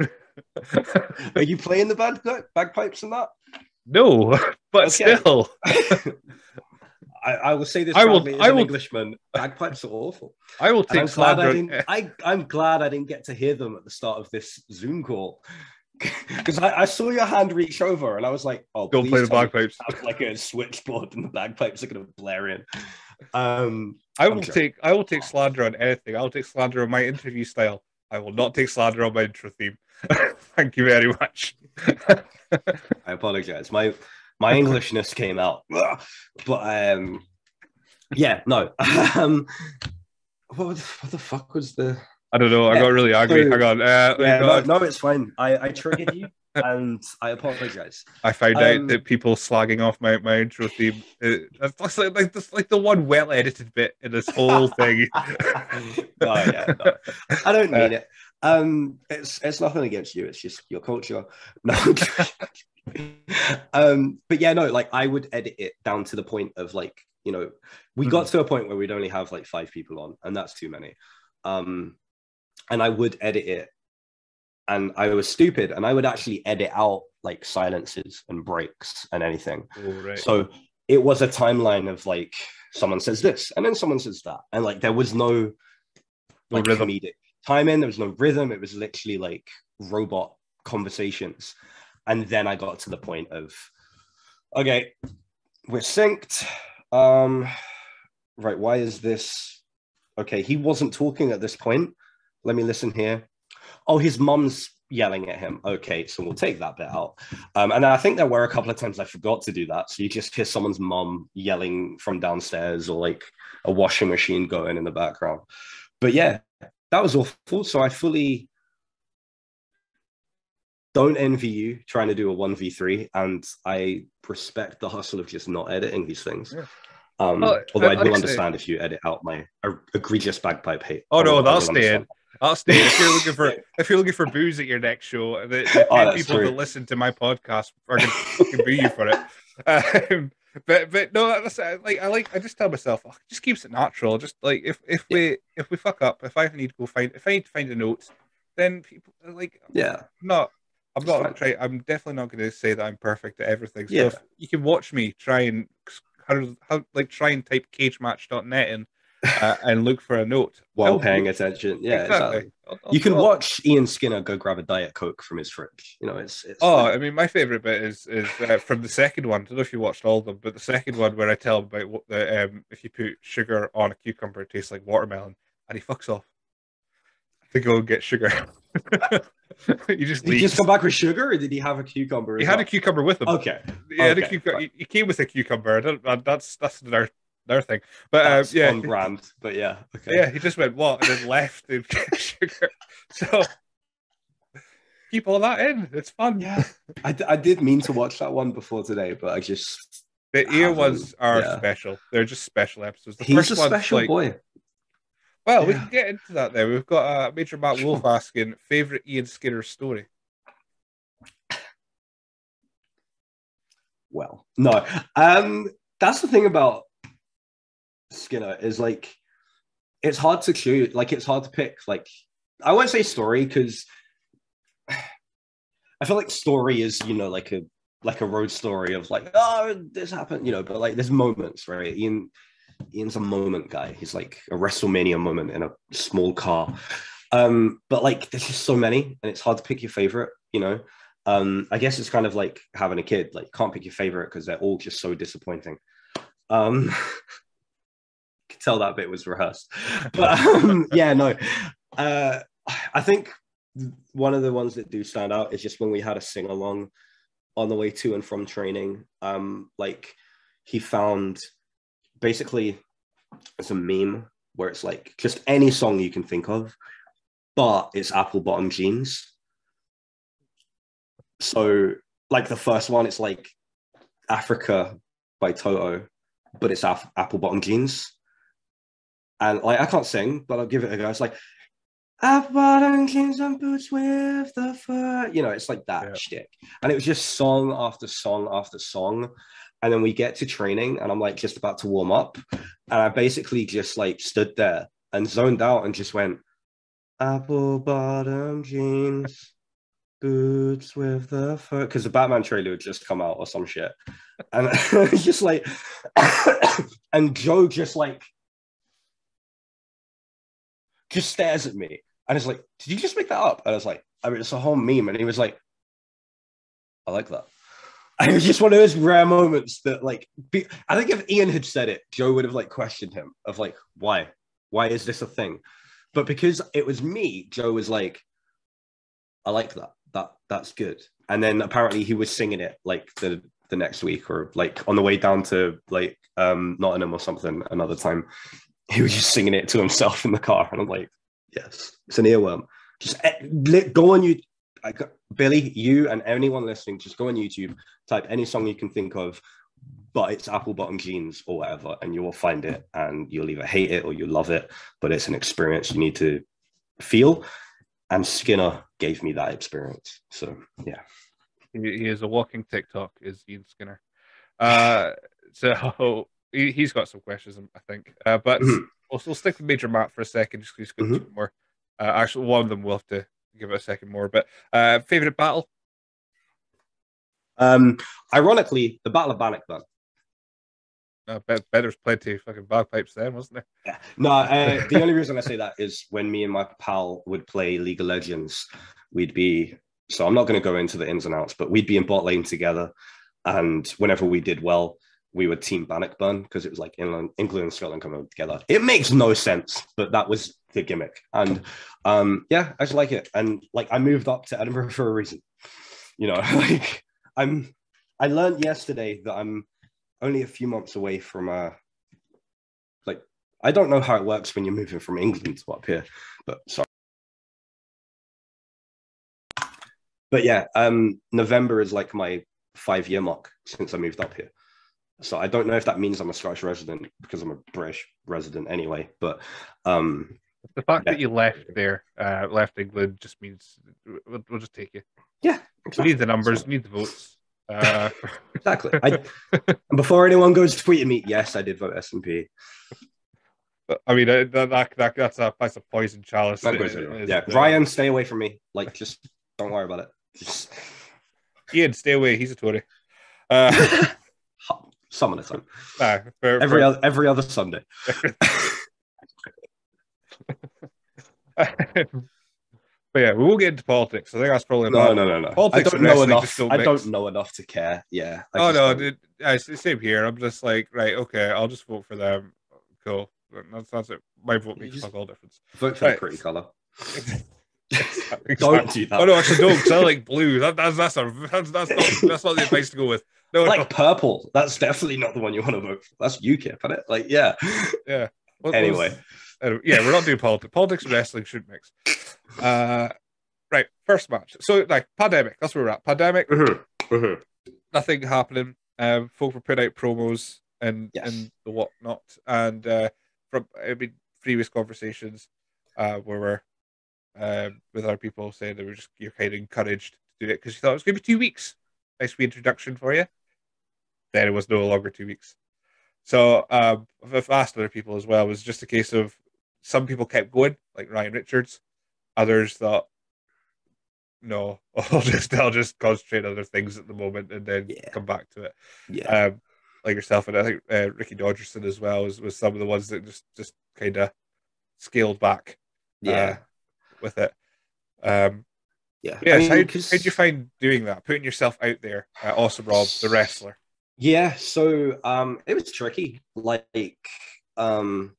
Are you playing the bag bagpipes and that? No, but okay. Still. I, I will say this I proudly will, as I an will, Englishman. Bagpipes are awful. I will take I'm glad I, didn't, I, I'm glad I didn't get to hear them at the start of this Zoom call. Because I, I saw your hand reach over and I was like, oh, don't play the bagpipes. Like a switchboard and the bagpipes are going to blare in. Um, I will take I will take slander on anything. I will take slander on my interview style. I will not take slander on my intro theme. Thank you very much. I apologize. My my Englishness came out. But um yeah, no. um what, the- what the fuck was the? I don't know. I Yeah. got really angry. So Hang on. Uh, let me yeah, no, go. no, it's fine. I I triggered you, and I apologize. I found out Um, that people slagging off my, my intro theme. Uh, that's, that's like, like that's like the one well edited bit in this whole thing. no, yeah, no, I don't uh, mean it. Um, it's it's nothing against you. It's just your culture. No, I'm joking. um, but yeah, no, like I would edit it down to the point of like, you know, we got mhm. to a point where we'd only have like five people on, and that's too many. Um, and I would edit it, and I was stupid, and I would actually edit out like silences and breaks and anything. Oh, right. So it was a timeline of like someone says this, and then someone says that, and like there was no No like rhythm. comedic timing. There was no rhythm. It was literally like robot conversations. And then I got to the point of, okay, we're synced. Um, right, why is this? Okay, he wasn't talking at this point. Let me listen here. Oh, his mum's yelling at him. Okay, so we'll take that bit out. Um, and I think there were a couple of times I forgot to do that. So you just hear someone's mum yelling from downstairs, or like a washing machine going in the background. But yeah, that was awful. So I fully don't envy you trying to do a one v three, and I respect the hustle of just not editing these things. Yeah. Um, Well, although uh, I like I will say, understand if you edit out my egregious bagpipe hate. oh I no, will, I that'll will stay in. understand. That'll stay in. If you're looking for if you're looking for booze at your next show, the, the Oh, ten that's people that true. listen to my podcast are gonna fucking boo you for it. Um, but but no, that's like I like I just tell myself, oh, it just keeps it natural. Just like if if Yeah, we if we fuck up, if I need to go find if I need to find a note, then people like yeah, I'm not I'm it's not fine. try I'm definitely not going to say that I'm perfect at everything. So Yeah, if you can watch me try and how, how like try and type cage match dot net in uh, and look for a note. while I'll paying attention. Yeah, exactly. exactly. I'll, You I'll, can I'll, watch Ian Skinner go grab a diet coke from his fridge. You know, it's it's oh, fine. I mean, my favorite bit is is uh, from the second one. I don't know if you watched all of them, but the second one where I tell him about what the um, if you put sugar on a cucumber, it tastes like watermelon, and he fucks off to go and get sugar. He just Did he just leaves. come back with sugar, or did he have a cucumber He as had a well? cucumber with him. Okay, He had a okay, cucumber. fine. He he came with a cucumber. I don't, uh, that's that's their their thing. But uh, That's yeah, on brand. But yeah, okay. yeah, he just went what and then left to get sugar. So keep all that in. It's fun. Yeah, I, I did mean to watch that one before today, but I just The ear haven't. ones are Yeah, special. They're just special episodes. The he's first a one's special like, boy. well, we Yeah, can get into that there. We've got uh, Major Matt Wolf sure. asking favorite Ian Skinner story. Well, no. Um, that's the thing about Skinner is like it's hard to choose. Like it's hard to pick. Like I won't say story because I feel like story is you know like a like a road story of like oh this happened you know, but like there's moments right. Ian Ian's a moment guy. He's like a WrestleMania moment in a small car. Um, but like there's just so many, and it's hard to pick your favorite. You know. Um, I guess it's kind of like having a kid. Like, can't pick your favorite because they're all just so disappointing. Um, could tell that bit was rehearsed, but um, yeah, no. Uh, I think one of the ones that do stand out is just when we had a sing along on the way to and from training. Um, like he found basically it's a meme where it's like just any song you can think of, but it's apple bottom jeans. So, like the first one, it's like Africa by Toto, but it's Af- apple bottom jeans. And like I can't sing, but I'll give it a go. It's like apple bottom jeans and boots with the fur. You know, it's like that Yeah. shtick. And it was just song after song after song. And then we get to training, and I'm like just about to warm up, and I basically just like stood there and zoned out and just went apple bottom jeans. Boots with the fur, because the Batman trailer had just come out or some shit, and it's just like, and Joe just like, just stares at me, and it's like, did you just make that up? And I was like, I mean, it's a whole meme, and he was like, I like that. And it was just one of those rare moments that, like, be, I think if Ian had said it, Joe would have like questioned him of like, why, why is this a thing? But because it was me, Joe was like, I like that. That that's good. And then apparently he was singing it like the the next week or like on the way down to like um Nottingham or something another time. he was just singing it to himself in the car, and I'm like, yes, it's an earworm. Just go on you, Billy, you and anyone listening, just go on YouTube, type any song you can think of, but it's apple bottom jeans or whatever, and you will find it, and you'll either hate it or you love it, but it's an experience you need to feel, and Skinner gave me that experience. So yeah, he, he is a walking TikTok, is Ian Skinner. Uh, so he, he's got some questions, I think, uh, but mm-hmm. we'll, we'll stick with Major Matt for a second, just because he's got mm-hmm. two more. Uh, actually, one of them we'll have to give it a second more, but uh, favorite battle? Um, ironically, the Battle of Bannockburn. I bet, bet there's plenty of fucking bagpipes then, wasn't there? Yeah. No, uh, the only reason I say that is when me and my pal would play League of Legends, we'd be, so I'm not going to go into the ins and outs, but we'd be in bot lane together. And whenever we did well, we would team Bannockburn because it was like England, England and Scotland coming together. It makes no sense, but that was the gimmick. And um, yeah, I just like it. And like I moved up to Edinburgh for a reason. You know, like I'm, I learned yesterday that I'm only a few months away from uh like I don't know how it works when you're moving from England to up here, but sorry. But yeah, um November is like my five year mark since I moved up here. So I don't know if that means I'm a Scottish resident because I'm a British resident anyway, but um the fact yeah. that you left there, uh left England just means we'll, we'll just take you. Yeah, exactly. We need the numbers, we need the votes. Uh, exactly. I, before anyone goes tweeting me, yes, I did vote S and P. I mean, that, that, that that's a that's a poison chalice. That goes it, yeah, uh, Ryan, stay away from me. Like, just don't worry about it. Just... Ian, stay away. He's a Tory. Uh, Some of the time. Nah, for, every for... other every other Sunday. But yeah, we won't get into politics. I think that's probably no, no, no, no. Politics I don't know enough. I don't know enough to care. Yeah. I oh no, dude, yeah, same here. I'm just like, right, okay, I'll just vote for them. Cool. That's that's it. My vote makes fuck all difference. Vote for right. the pretty color. Exactly. Don't do that. Oh no, actually don't. Because I like blue. That, that's that's a, that's that's not that's not the advice to go with. No, like no. purple. That's definitely not the one you want to vote for. That's U KIP, isn't it? Like, yeah. Yeah. What, anyway. Was, yeah, we're not doing politics. Politics and wrestling should mix. Uh. Right, first match. So, like, pandemic. That's where we're at. Pandemic. Mm-hmm. Mm-hmm. Nothing happening. Um, folk were putting out promos and yes. and the whatnot. And uh, from I mean, previous conversations, uh, where we're uh, with other people saying they were just you're kind of encouraged to do it because you thought it was going to be two weeks. Nice wee introduction for you. Then it was no longer two weeks. So, um, I've asked other people as well. It was just a case of some people kept going, like Ryan Richards. Others thought, no, I'll just I'll just concentrate on other things at the moment and then yeah. come back to it. Yeah, um, like yourself, and I think uh, Ricky Dodgerson as well was, was some of the ones that just just kind of scaled back. Yeah, uh, with it. Um, yeah. Yes. I mean, how how did you find doing that? Putting yourself out there, uh, Awesome Robb, the wrestler. Yeah. So um, it was tricky. Like um,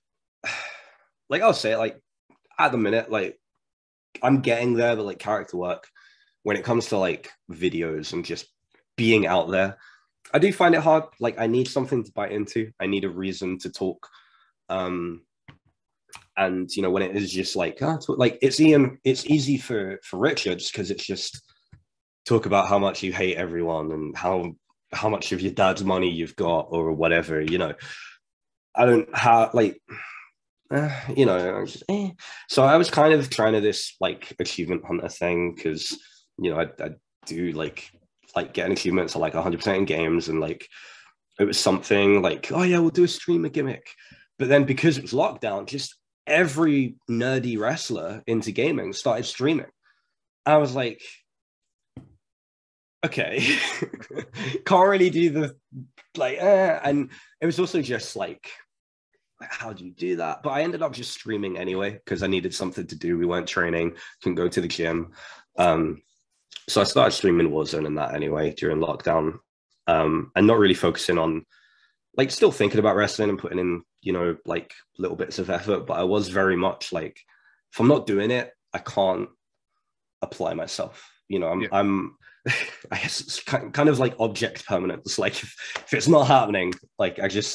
like I'll say, like at the minute, like. I'm getting there, but like character work, when it comes to like videos and just being out there, I do find it hard. Like I need something to bite into. I need a reason to talk. Um, and you know, when it is just like, oh, like it's Ian, it's easy for for Richards because it's just talk about how much you hate everyone and how how much of your dad's money you've got or whatever. You know, I don't have like. Uh, you know, I just, eh. So I was kind of trying to this like achievement hunter thing because you know I, I do like like getting achievements at like one hundred percent in games, and like it was something like, oh yeah, we'll do a streamer gimmick. But then because it was lockdown, just every nerdy wrestler into gaming started streaming. I was like, okay, can't really do the like, eh. And it was also just like. How do you do that? But I ended up just streaming anyway because I needed something to do. We weren't training, couldn't go to the gym. Um, so I started streaming Warzone and that anyway during lockdown, um, and not really focusing on like still thinking about wrestling and putting in, you know, like little bits of effort. But I was very much like, if I'm not doing it, I can't apply myself. You know, I'm, yeah. I'm I guess it's kind of like object permanence. Like if, if it's not happening, like I just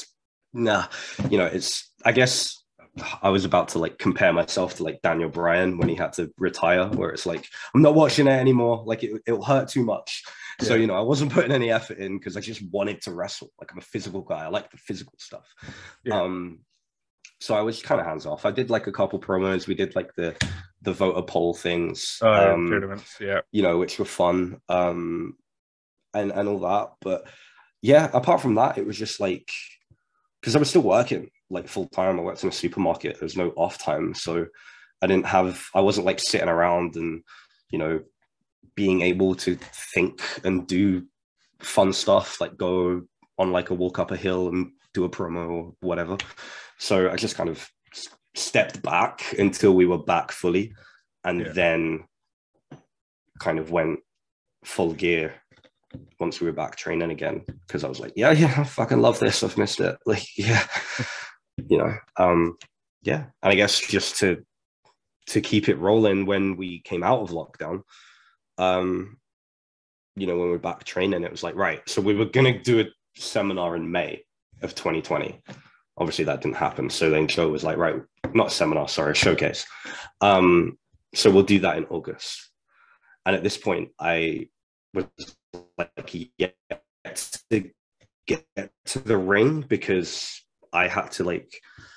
nah, you know, it's, I guess I was about to like compare myself to like Daniel Bryan when he had to retire, where it's like, I'm not watching it anymore. Like it, it'll hurt too much. So, Yeah. you know, I wasn't putting any effort in because I just wanted to wrestle. Like I'm a physical guy. I like the physical stuff. Yeah. Um, so I was kind of hands off. I did like a couple promos. We did like the the voter poll things, Oh, yeah, the um, tournaments. Yeah. you know, which were fun, um, and and all that. But yeah, apart from that, it was just like because I was still working like full time. I worked in a supermarket. There was no off time, so I didn't have. I wasn't like sitting around and you know being able to think and do fun stuff like go on like a walk up a hill and do a promo or whatever. So I just kind of stepped back until we were back fully, and Yeah. then kind of went full gear once we were back training again because I was like, yeah, yeah, I fucking love this. I've missed it. Like, yeah, you know, um, yeah. And I guess just to to keep it rolling when we came out of lockdown, um, you know, when we were back training, it was like, right, so we were gonna do a seminar in May of twenty twenty. Obviously, that didn't happen. So then Joe was like, right, not a seminar, sorry, a showcase. Um, so we'll do that in August. And at this point, I was like, yeah, to get to the ring because I had to like,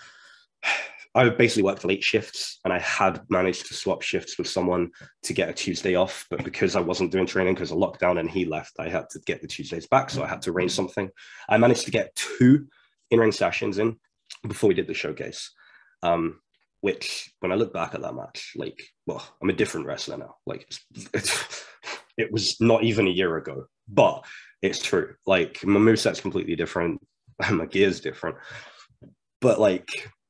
I basically worked late shifts and I had managed to swap shifts with someone to get a Tuesday off. But because I wasn't doing training because of lockdown and he left, I had to get the Tuesdays back. So I had to arrange something. I managed to get two in-ring sessions in before we did the showcase. Um, which when I look back at that match, like, well, I'm a different wrestler now. Like it's, it's, it was not even a year ago, but it's true. Like my moveset's completely different. My gear's different. But like,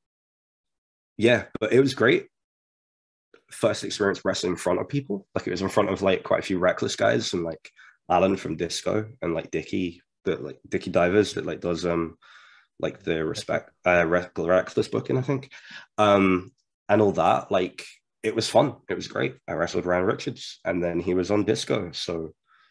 yeah, but it was great. First experience wrestling in front of people. Like it was in front of like quite a few reckless guys and like Alan from Disco and like Dickie, that like Dickie Divers that like does um like the respect uh reckless booking, I think. Um and all that. Like it was fun. It was great. I wrestled Ryan Richards and then he was on Disco. So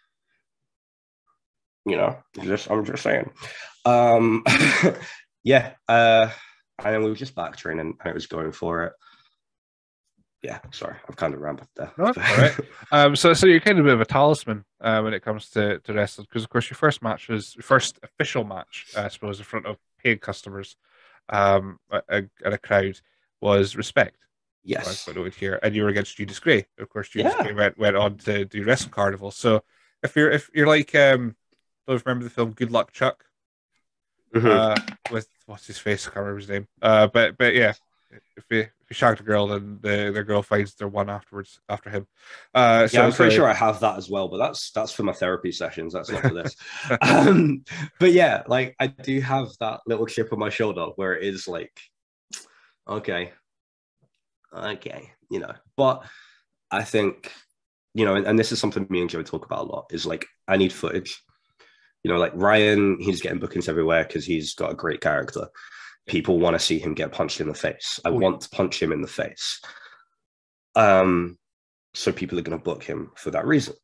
you know, just I'm just saying. Um yeah, uh and then we were just back training and it was going for it. Yeah, sorry, I've kind of rambled there. No, that's all right. Um, so, so you're kind of a bit of a talisman uh, when it comes to, to wrestling, because of course your first match was your first official match, I suppose, in front of paid customers, um, a- a- and a crowd was Respect. So I've Yes. got noted here, and you were against Judas Gray. Of course, Judas Yeah. Gray went, went on to do Wrestling Carnival. So if you're if you're like, um, those remember the film Good Luck Chuck, Mm-hmm. uh, with what's his face? I can't remember his name. Uh, but but yeah, if you if you shagged a girl, then the the girl finds their one afterwards after him. Uh, Yeah, so I'm pretty so sure I have that as well, but that's that's for my therapy sessions. That's not for this. Um, but yeah, like I do have that little chip on my shoulder where it is like, okay, okay, you know. But I think, you know, and, and this is something me and Joe talk about a lot, is like I need footage. You know, like Ryan, he's getting bookings everywhere because he's got a great character. People want to see him get punched in the face. I oh, yeah. want to punch him in the face. Um, so people are going to book him for that reason.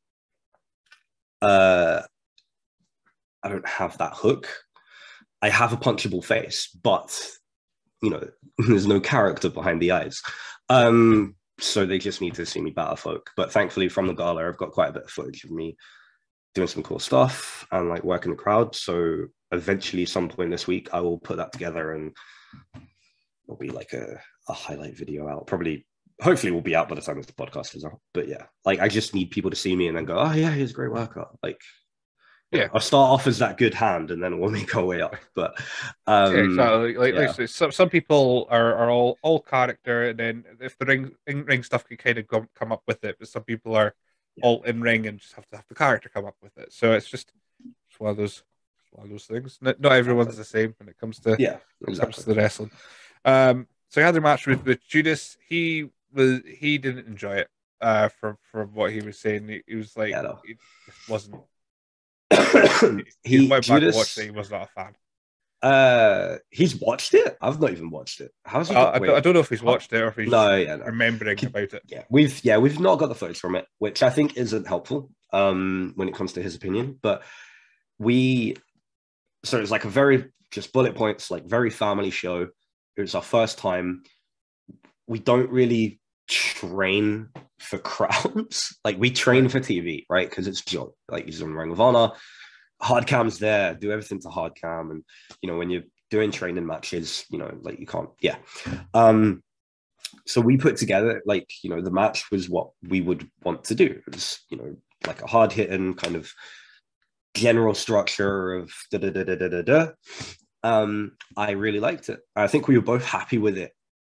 Uh, I don't have that hook. I have a punchable face, but you know, there's no character behind the eyes. Um, so they just need to see me batter folk. But thankfully, from the gala, I've got quite a bit of footage of me doing some cool stuff and like working the crowd. So eventually, some point this week, I will put that together and it'll be like a, a highlight video out. Probably, hopefully, will be out by the time this podcast is out. But yeah, like I just need people to see me and then go, oh yeah, he's a great worker. Like, you know, Yeah. I'll start off as that good hand and then we'll make our way up. But Yeah, um, exactly. Like, like yeah, so some some people are, are all all character, and then if the ring in ring stuff can kind of come, come up with it, but some people are yeah, all in ring and just have to have the character come up with it. So it's just it's one of those one of those things. Not, not everyone's exactly. the same when it comes to Yeah, comes to exactly. the wrestling. Um, so I had a match with, with Judas. He was he didn't enjoy it. Uh, from from what he was saying, he, he was like Yeah, no. it just wasn't. He he went back and watched it. Judas. He was not a fan. Uh, he's watched it. I've not even watched it. How's he Well, got? I don't, I Wait, don't know if he's how? watched it or if he's just No, yeah, no. remembering Could, about it. yeah, we've yeah we've not got the footage from it, which I think isn't helpful. Um, when it comes to his opinion, but we so it's like a very just bullet points, like very family show. It was our first time. We don't really train for crowds. Like we train for T V, right? Because it's Joe. Like he's on Ring of Honor. Hard cam's there. Do everything to hard cam. And, you know, when you're doing training matches, you know, like you can't, yeah. Um, so we put together, like, you know, the match was what we would want to do. It was, you know, like a hard hitting kind of general structure of da da da da da da da. Um, I really liked it. I think we were both happy with it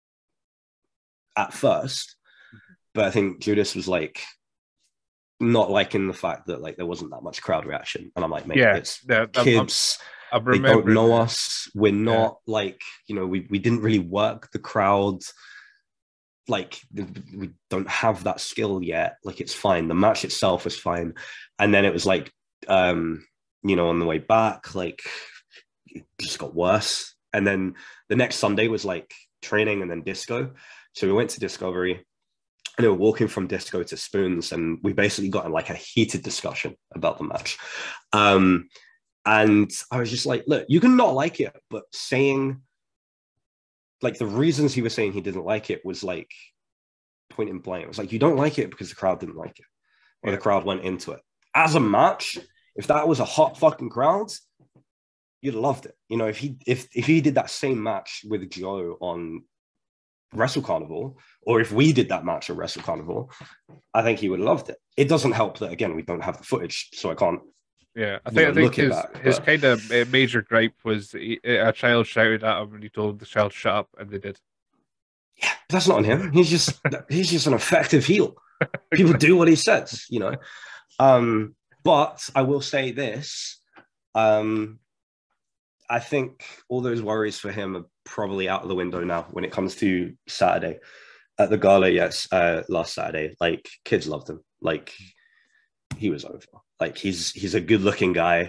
at first, but I think Judas was like not liking the fact that like there wasn't that much crowd reaction, and I'm like, mate, yeah, it's yeah, kids. I'm, I'm, I'm they don't know that. Us. We're not yeah. like, you know, we we didn't really work the crowd. Like we don't have that skill yet. Like it's fine. The match itself was fine, and then it was like, um, you know, on the way back, like it just got worse. And then the next Sunday was like training and then disco. So we went to Discovery, and we were walking from disco to Spoons, and we basically got in like a heated discussion about the match. Um, and I was just like, look, you can not like it, but saying like the reasons he was saying he didn't like it was like point and blank. It was like, you don't like it because the crowd didn't like it, or yeah. the crowd went into it. As a match, if that was a hot fucking crowd, you'd have loved it. You know, if he if if he did that same match with Joe on Wrestle Carnival, or if we did that match at Wrestle Carnival, I think he would have loved it. It doesn't help that, again, we don't have the footage, so I can't. Yeah, I think, know, I think his, back, his but... kind of major gripe was he, a child shouted at him and he told the child shut up, and they did. Yeah, but that's not on him. He's just he's just an effective heel. People do what he says, you know. Um, but I will say this. Um, I think all those worries for him are probably out of the window now when it comes to Saturday at the gala. Yes, uh, last Saturday, like kids loved him. Like he was over. Like he's he's a good looking guy.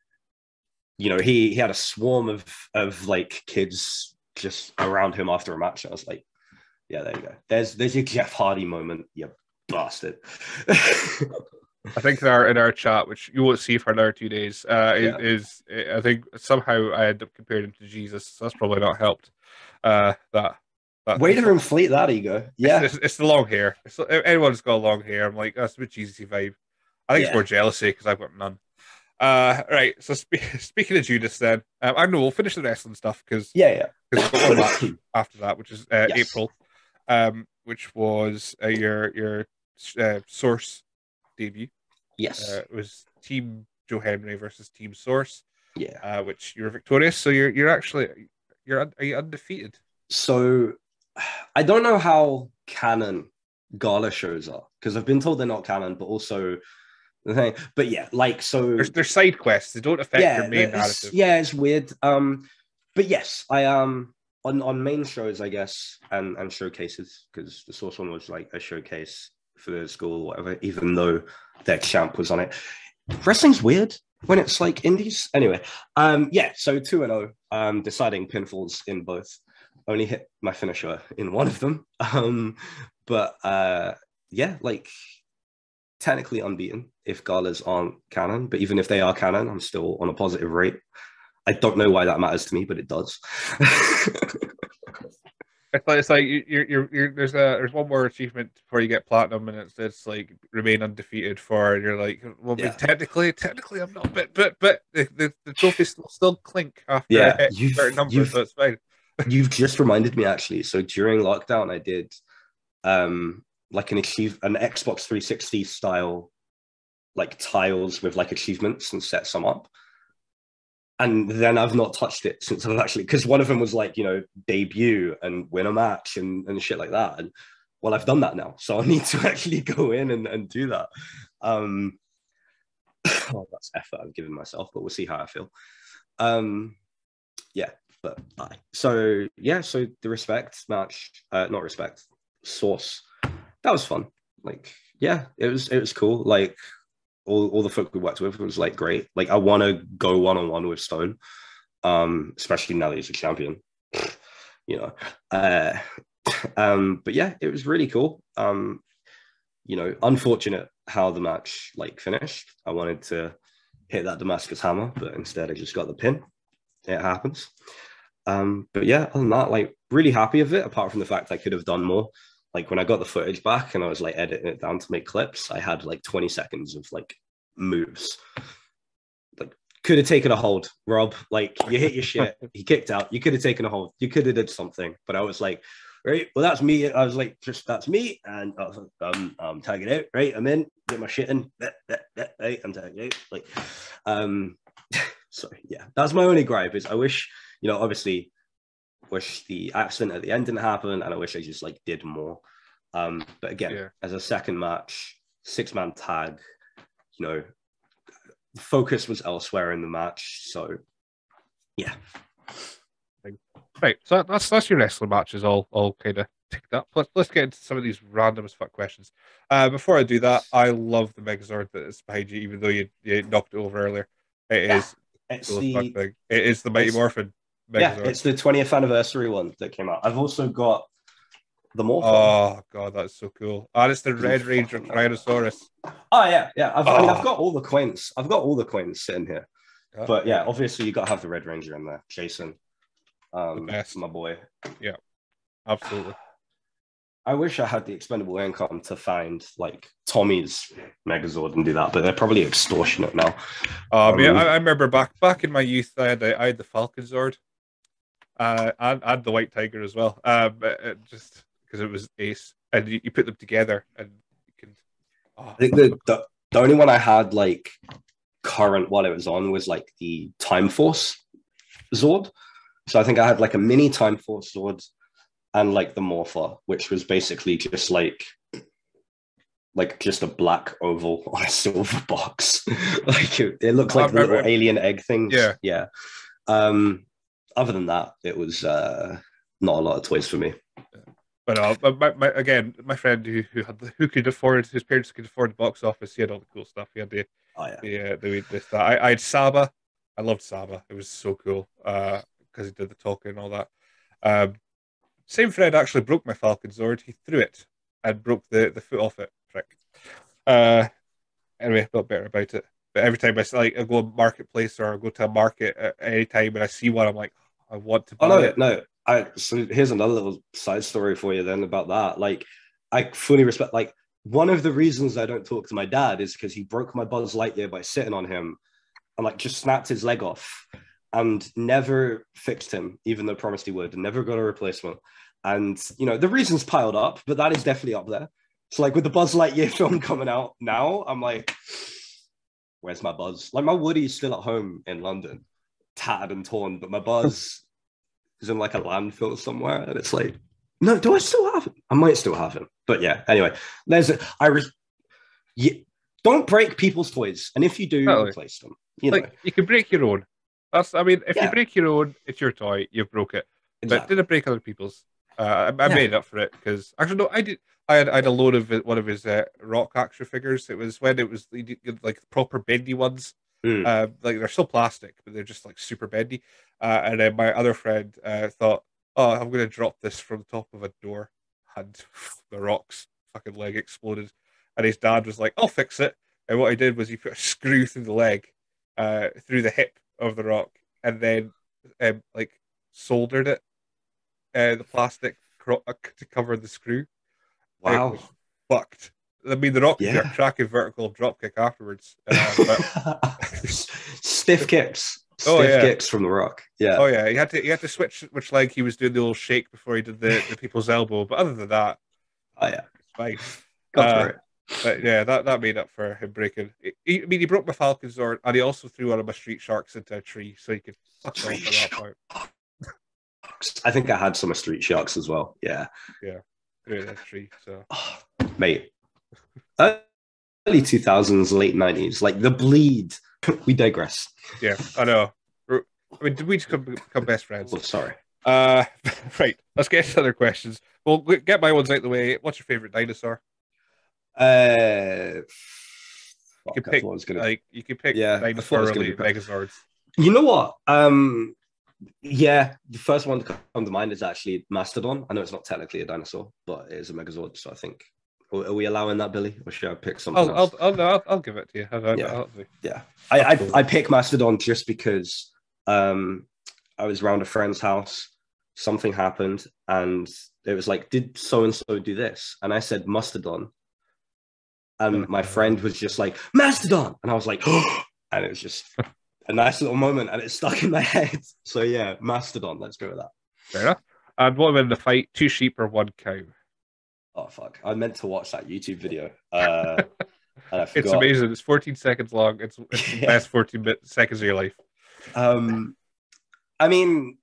You know, he he had a swarm of of like kids just around him after a match. I was like, yeah, there you go. There's there's your Jeff Hardy moment, you bastard. I think in our in our chat, which you won't see for another two days, uh, yeah. is, is I think somehow I end up comparing him to Jesus. So that's probably not helped. Uh, that, that way to inflate that ego. Yeah, it's, it's, it's the long hair. It's, everyone's got long hair. I'm like, that's a bit Jesus-y vibe. I think yeah. it's more jealousy because I've got none. Uh, right. So spe- speaking of Judas, then um, I know we'll finish the wrestling stuff because yeah, yeah, because we've got one match after that, which is uh, yes. April, um, which was uh, your your uh, Source debut. Yes, uh, it was Team Joe Henry versus Team Source. Yeah, uh, which you were victorious. So you're you're actually you're are you undefeated? So I don't know how canon gala shows are because I've been told they're not canon, but also the thing. But yeah, like so, there's, there's side quests. They don't affect yeah, your main narrative. Yeah, it's weird. Um, but yes, I um on on main shows, I guess, and and showcases because the Source one was like a showcase for the school, or whatever. Even though their champ was on it, wrestling's weird when it's like indies. Anyway, um, yeah. So two and zero. Um, deciding pinfalls in both. Only hit my finisher in one of them. Um, but uh, yeah, like technically unbeaten if galas aren't canon. But even if they are canon, I'm still on a positive rate. I don't know why that matters to me, but it does. It's like, it's like you're, you're, you're, there's a there's one more achievement before you get platinum, and it's it's like remain undefeated for, and you're like, well, yeah. technically, technically, I'm not, but but but the the, the trophies still, still clink after yeah, a certain number, so it's fine. You've just reminded me actually. So during lockdown, I did um like an achieve an Xbox three sixty style like tiles with like achievements and set some up. And then I've not touched it since I've actually, because one of them was like, you know, debut and win a match and, and shit like that. And well, I've done that now. So I need to actually go in and, and do that. Um, oh, that's effort I've given myself, but we'll see how I feel. Um, yeah, but I. So yeah, so the respect match, uh, not respect, Source, that was fun. Like, yeah, it was, it was cool. Like, All, all the folk we worked with was like great. Like I want to go one on one with Stone, um, especially now that he's a champion. You know, uh, um, but yeah, it was really cool. Um, you know, unfortunate how the match like finished. I wanted to hit that Damascus hammer, but instead I just got the pin. it happens. Um, but yeah, other than that, like really happy with it, apart from the fact I could have done more. Like when I got the footage back and I was like editing it down to make clips, I had like twenty seconds of like moves. Like could have taken a hold, Rob. Like you hit your shit, he kicked out. You could have taken a hold. You could have did something. But I was like, right, well, that's me. I was like, just that's me. And I was like, um, I'm tagging out, right? I'm in, get my shit in. Right, I'm tagging out. Like, um, so yeah, that's my only gripe is I wish, you know, obviously wish the accident at the end didn't happen, and I wish I just like did more. Um, but again, yeah. As a second match, six man tag, you know, focus was elsewhere in the match. So yeah. Right. So that's that's your wrestling matches all all kind of ticked up. Let's let's get into some of these random as fuck questions. Uh, before I do that, I love the Megazord that is behind you, even though you, you knocked it over earlier. It yeah, is it's the fuck thing. It is the Mighty Morphin Megazord. Yeah, it's the twentieth anniversary one that came out. I've also got the Morphin. Oh god, that's so cool. And it's the Red Ranger Tyrannosaurus. Oh yeah, yeah. I've, oh. I mean, I've got all the coins. I've got all the coins sitting here. Yeah, but yeah, yeah, obviously you got to have the Red Ranger in there, Jason. Um, the best. My boy. Yeah, absolutely. I wish I had the expendable income to find like Tommy's Megazord and do that, but they're probably extortionate now. Um, um yeah, I, I remember back back in my youth, I had I had the Falcon Zord, uh, and, and the White Tiger as well. Um, it, it just because it was ace, and you, you put them together, and you can. Oh. I think the, the the only one I had like current while it was on was like the Time Force Zord. So I think I had like a mini Time Force Zord and like the Morpher, which was basically just like like just a black oval on a silver box. Like it, it looked like little alien egg things. Yeah. Yeah. Um, other than that, it was uh, not a lot of toys for me. But uh, my, my, again, my friend who who had the, who could afford his parents could afford the box office. He had all the cool stuff. He had the oh, yeah. the uh, the, the, the I, I had Saba. I loved Saba. It was so cool. Uh, because he did the talking and all that. Um, same friend actually broke my Falcon Zord. He threw it and broke the, the foot off it. Frick. Uh, anyway, I felt better about it. But every time I like I go to marketplace or I go to a market at any time and I see one, I'm like, I want to buy oh, no, it. No, I. So here's another little side story for you then about that. Like, I fully respect. Like, one of the reasons I don't talk to my dad is because he broke my Buzz Lightyear by sitting on him and like just snapped his leg off. And never fixed him, even though promised he would, and never got a replacement. And, you know, the reasons piled up, but that is definitely up there. So, like, with the Buzz Lightyear film coming out now, I'm like, where's my Buzz? Like, my Woody's still at home in London, tattered and torn, but my Buzz is in, like, a landfill somewhere. And it's like, no, do I still have him? I might still have him. But, yeah, anyway, there's a, I re- yeah, don't break people's toys. And if you do, totally. Replace them. You like, know. You can break your own. That's, I mean, if yeah. you break your own, it's your toy. You broke it, exactly. But didn't break other people's. Uh, I, I yeah. made up for it because actually, no, I did. I had, I had a load of one of his uh, rock action figures. It was when it was like proper bendy ones. Mm. Uh, like they're still plastic, but they're just like super bendy. Uh, and then my other friend uh, thought, "Oh, I'm going to drop this from the top of a door," and the rock's fucking leg exploded. And his dad was like, "I'll fix it." And what he did was he put a screw through the leg, uh, through the hip of the rock, and then um, like soldered it, uh, the plastic cro- to cover the screw. Wow, it was fucked. I mean, the rock yeah. track a vertical drop kick afterwards. Uh, but... Stiff kicks, stiff oh, yeah. kicks from the rock. Yeah. Oh yeah, he had to he had to switch which leg he was doing the old shake before he did the, the people's elbow. But other than that, oh yeah, it's fine. Got uh, for it. But yeah, that, that made up for him breaking. He, I mean, he broke my Falcon Zord, and he also threw one of my Street Sharks into a tree, so he could fuck off at that point. I think I had some Street Sharks as well. Yeah, yeah, threw that tree. So, oh, mate, early two thousands, late nineties, like the bleed. We digress. Yeah, I know. I mean, did we just become, become best friends? Oh, sorry. Uh, right. Let's get to other questions. Well, get my ones out of the way. What's your favorite dinosaur? Uh, you can pick. Gonna... Like you can pick. Yeah, dinosaur related Megazords. You know what? Um, yeah, the first one to come to mind is actually Mastodon. I know it's not technically a dinosaur, but it is a Megazord. So I think, are we allowing that, Billy, or should I pick something I'll, else? I'll, I'll, I'll, I'll give it to you. I'll, yeah, I'll, yeah. I, I, I pick Mastodon just because um, I was around a friend's house. Something happened, and it was like, "Did so and so do this?" And I said, "Mastodon." And my friend was just like, "Mastodon," and I was like, "Oh!" And it was just a nice little moment, and it stuck in my head. So yeah, Mastodon. Let's go with that. Fair enough. And what about the fight? Two sheep or one cow? Oh fuck! I meant to watch that YouTube video, uh, and I It's forgot. amazing. It's fourteen seconds long. It's, it's the Yeah. best fourteen seconds of your life. Um, I mean,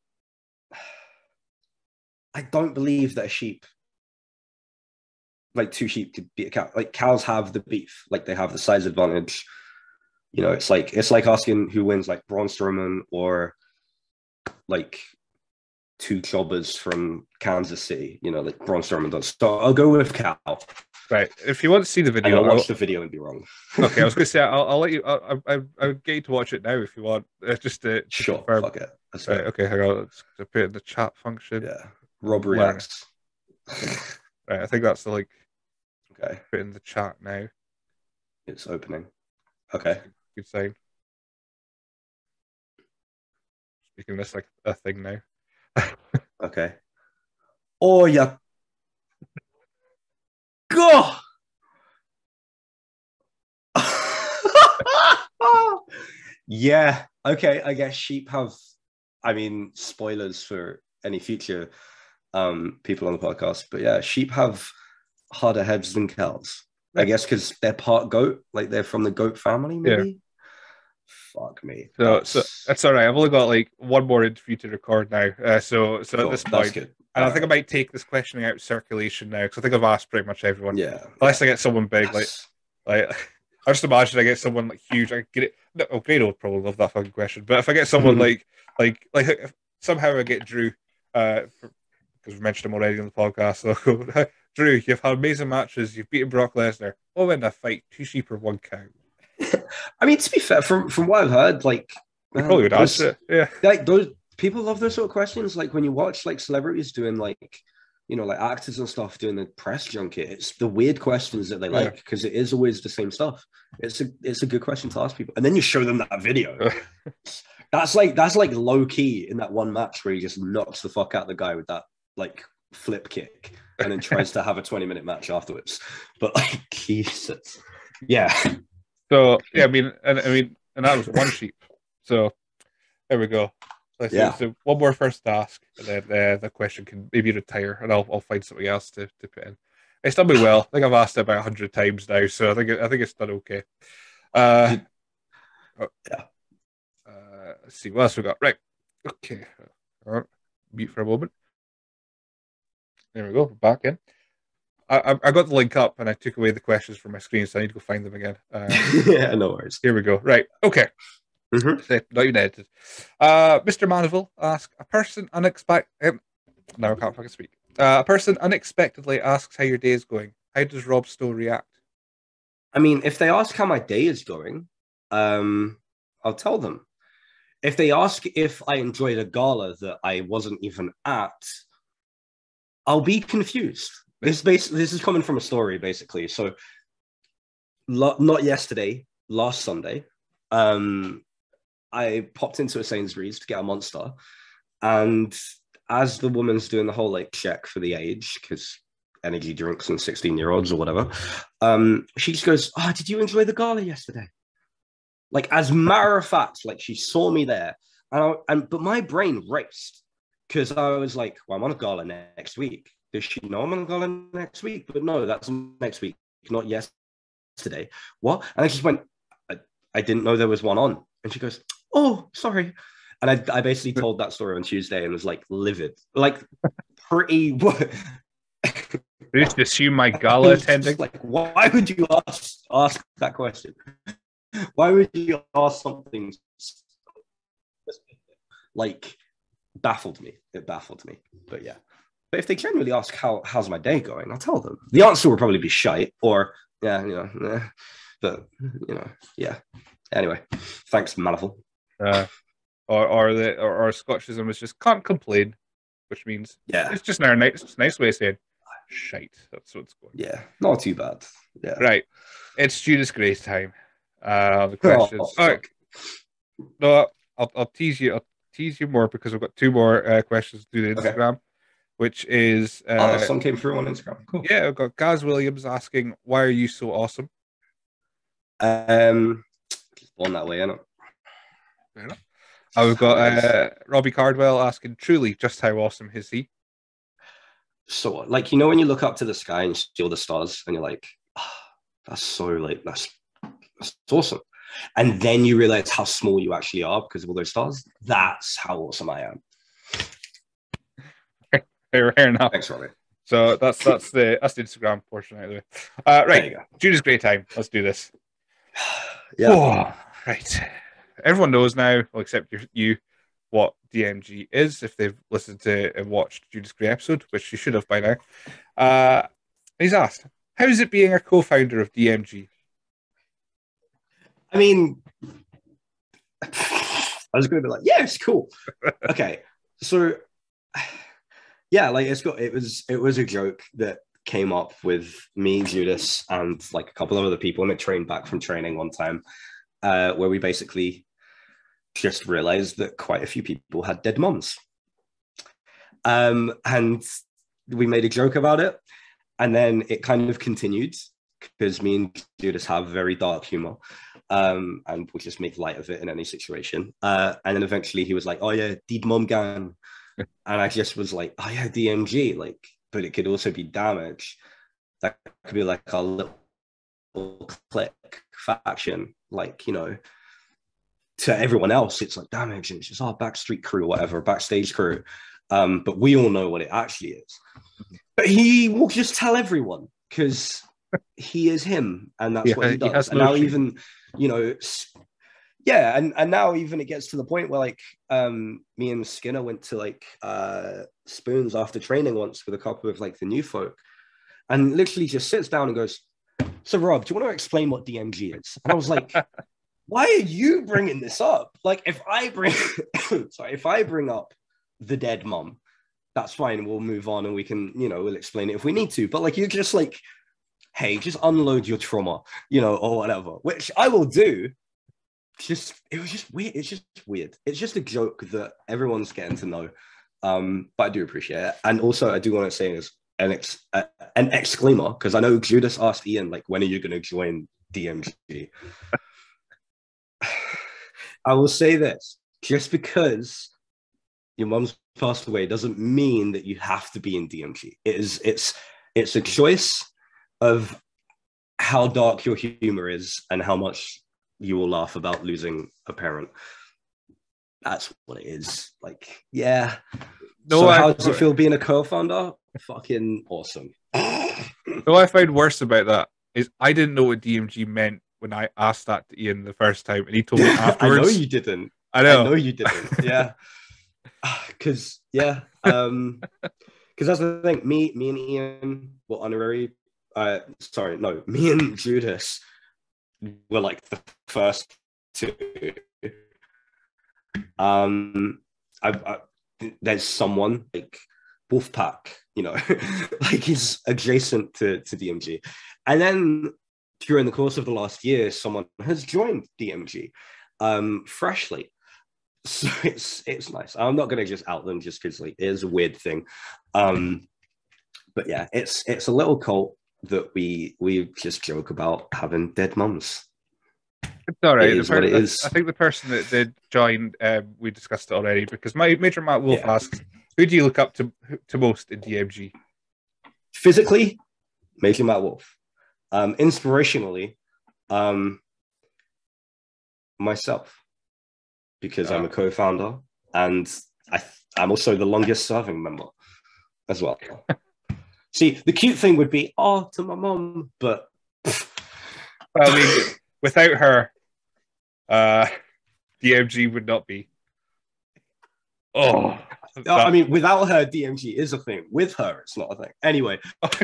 I don't believe that a sheep, like two sheep, could beat a cow. Like cows have the beef, like they have the size advantage. You know, it's like it's like asking who wins, like Braun Strowman or like two jobbers from Kansas City. You know, like Braun Strowman does. So I'll go with cow. Right. If you want to see the And video, I'll watch I'll... the video and be wrong. Okay, I was going to say I'll, I'll let you. I'll, I'll, I'll get you to watch it now if you want. Uh, just to, to Sure, confirm. fuck it. That's Right. right. Okay. Hang on. Let's put it in the chat function. Yeah. Rob reacts. Right. I think that's the like. Okay. Put in the chat now. It's opening. Okay. Good sign. Making this like a thing now. Okay. Oh yeah. Go. Yeah. Okay. I guess sheep have. I mean, spoilers for any future um, people on the podcast, but yeah, sheep have harder heads than cows. Yeah. I guess because they're part goat, like they're from the goat family, maybe. Yeah. Fuck me. So, that's... so that's all right. I've only got like one more interview to record now. Uh, so, so cool. At this point, that's good. And all I think right. I might take this questioning out of circulation now because I think I've asked pretty much everyone. Yeah. Unless yeah. I get someone big, that's... like, like I just imagine I get someone like huge. I get it. No, oh, Grado would probably love that fucking question. But if I get someone like, like, like, if somehow I get Drew, uh, because we mentioned him already on the podcast. So, Drew, you've had amazing matches. You've beaten Brock Lesnar. Oh, in a fight, two sheep or one cow. I mean, to be fair, from from what I've heard, like, you um, probably would answer it. Yeah, like those people love those sort of questions. Like when you watch like celebrities doing like, you know, like actors and stuff doing the press junket, it's the weird questions that they yeah. like because it is always the same stuff. It's a it's a good question to ask people, and then you show them that video. that's like that's like low key in that one match where he just knocks the fuck out the guy with that like flip kick, and then tries to have a twenty minute match afterwards. But like, Jesus, yeah. So yeah, I mean, and I mean, and that was one sheep. So there we go. So, yeah. So one more first task, and then uh, the question can maybe retire, and I'll I'll find something else to, to put in. It's done me well. I think I've asked it about a hundred times now, so I think it, I think it's done okay. Uh, oh, yeah. Uh, let's see what else we got. Right. Okay. Right. Mute for a moment. There we go. We're back in. I, I got the link up and I took away the questions from my screen, so I need to go find them again. Uh, yeah, no worries. Here we go. Right. Okay. Mm-hmm. Not even edited. Uh, Mister Mandeville asks, a person unexpected... Um, no, I can't fucking speak. Uh, a person unexpectedly asks how your day is going. How does Rob Stow react? I mean, if they ask how my day is going, um, I'll tell them. If they ask if I enjoyed a gala that I wasn't even at, I'll be confused. This base, this is coming from a story, basically. So, lo- not yesterday, last Sunday, um, I popped into a Sainsbury's to get a Monster, and as the woman's doing the whole like check for the age, because energy drinks and sixteen-year-olds or whatever, um, she just goes, "Oh, did you enjoy the gala yesterday?" Like, as a matter of fact, like she saw me there, and I, and but my brain raced because I was like, "Well, I'm on a gala next week." Does she know I'm on a gala next week? But no, that's next week, not yesterday. What? And I just went, I, I didn't know there was one on. And she goes, "Oh, sorry." And I, I basically told that story on Tuesday and was like livid, like pretty. You just assume my gala attending. Like, why would you ask ask that question? Why would you ask something like baffled me? It baffled me. But yeah. But if they genuinely ask how how's my day going, I'll tell them. The answer will probably be shite or yeah, you know, eh. But you know, yeah. Anyway, thanks, Manifold. Uh, or or the or, or Scotchism is just can't complain, which means yeah, it's just a nice, it's just a nice way of saying shite. That's what's going. Yeah, not too bad. Yeah, right. It's Judas Gray's time. Uh, the questions. Oh, oh, no, I'll I'll tease you. I'll tease you more because I've got two more uh, questions to do the Okay. Instagram, which is Oh, uh, some came through on Instagram. Cool. yeah, I've got Gaz Williams asking, "Why are you so awesome?" Um, just born that way, innit? Fair enough. Just I've how got it is. uh, Robbie Cardwell asking, "Truly, just how awesome is he?" So, like, you know, when you look up to the sky and see all the stars, and you're like, oh, that's so like that's that's awesome. And then you realize how small you actually are because of all those stars. That's how awesome I am. Fair, fair enough. Thanks, Robbie. So that's that's the that's the Instagram portion out of it. Uh, There right, you go. Judas Great Time. Let's do this. Yeah. Oh, right. Everyone knows now, well, except you, you, what D M G is if they've listened to and watched Judas Grey episode, which you should have by now. Uh, he's asked, "How is it being a co-founder of D M G?" I mean, I was going to be like, yeah, it's cool. Okay, so yeah, like it's got it was it was a joke that came up with me, Judas, and like a couple of other people in a train back from training one time, uh, where we basically just realized that quite a few people had dead moms. Um, and we made a joke about it. And then it kind of continued because me and Judas have very dark humor. Um, and we'll just make light of it in any situation. Uh, and then eventually he was like, "Oh yeah, dead mom gang." And I just was like, "Oh yeah, D M G." Like, but it could also be damage. That could be like a little click faction, like, you know, to everyone else, it's like damage, and it's just our backstreet crew or whatever, backstage crew. Um, but we all know what it actually is. But he will just tell everyone because he is him, and that's He, what he he does. has And no now shame. even, you know, yeah, and, and now even it gets to the point where like um, me and Skinner went to like uh, Spoons after training once with a couple of like the new folk, and literally just sits down and goes, "So Rob, do you want to explain what D M G is?" And I was like, why are you bringing this up? Like, if I bring, sorry, if I bring up the dead mom, that's fine. We'll move on and we can, you know, we'll explain it if we need to. But like, you're just like, hey, just unload your trauma, you know, or whatever, which I will do. Just, it was just weird. It's just weird. It's just a joke that everyone's getting to know. Um, but I do appreciate it. And also, I do want to say is an ex, uh, an exclaimer, because I know Judas asked Ian, like, when are you going to join D M G? I will say this, just because your mom's passed away doesn't mean that you have to be in D M G. It is, it's, it's a choice of how dark your humor is and how much you will laugh about losing a parent. That's what it is. Like, yeah. No, so I, how does it feel being a co-founder? Fucking awesome. no, I found worse about that is I didn't know what D M G meant when I asked that to Ian the first time, and he told me afterwards. I know you didn't. I know. I know you didn't. Yeah. Because yeah, um, because that's the thing. Me, me and Ian were honorary. Uh, sorry, no, me and Judas were like the first two. Um, I, I there's someone like Wolfpack, you know, like is adjacent to to D M G, and then during the course of the last year, someone has joined D M G, um, freshly. So it's it's nice. I'm not gonna just out them just because like it is a weird thing, um, but yeah, it's it's a little cult that we we just joke about having dead mums. It's all It right. The is what per- it is. I think the person that did join, um, we discussed it already because my Major Matt Wolf Yeah. asks, "Who do you look up to to most in D M G?" Physically, Major Matt Wolf. Um, inspirationally, um, myself. Because I'm a co-founder and I, I'm also the longest serving member as well. See, the cute thing would be, oh, to my mom, but I mean, without her, uh, D M G would not be. Oh, that... I mean, without her, D M G is a thing. With her, it's not a thing. Anyway,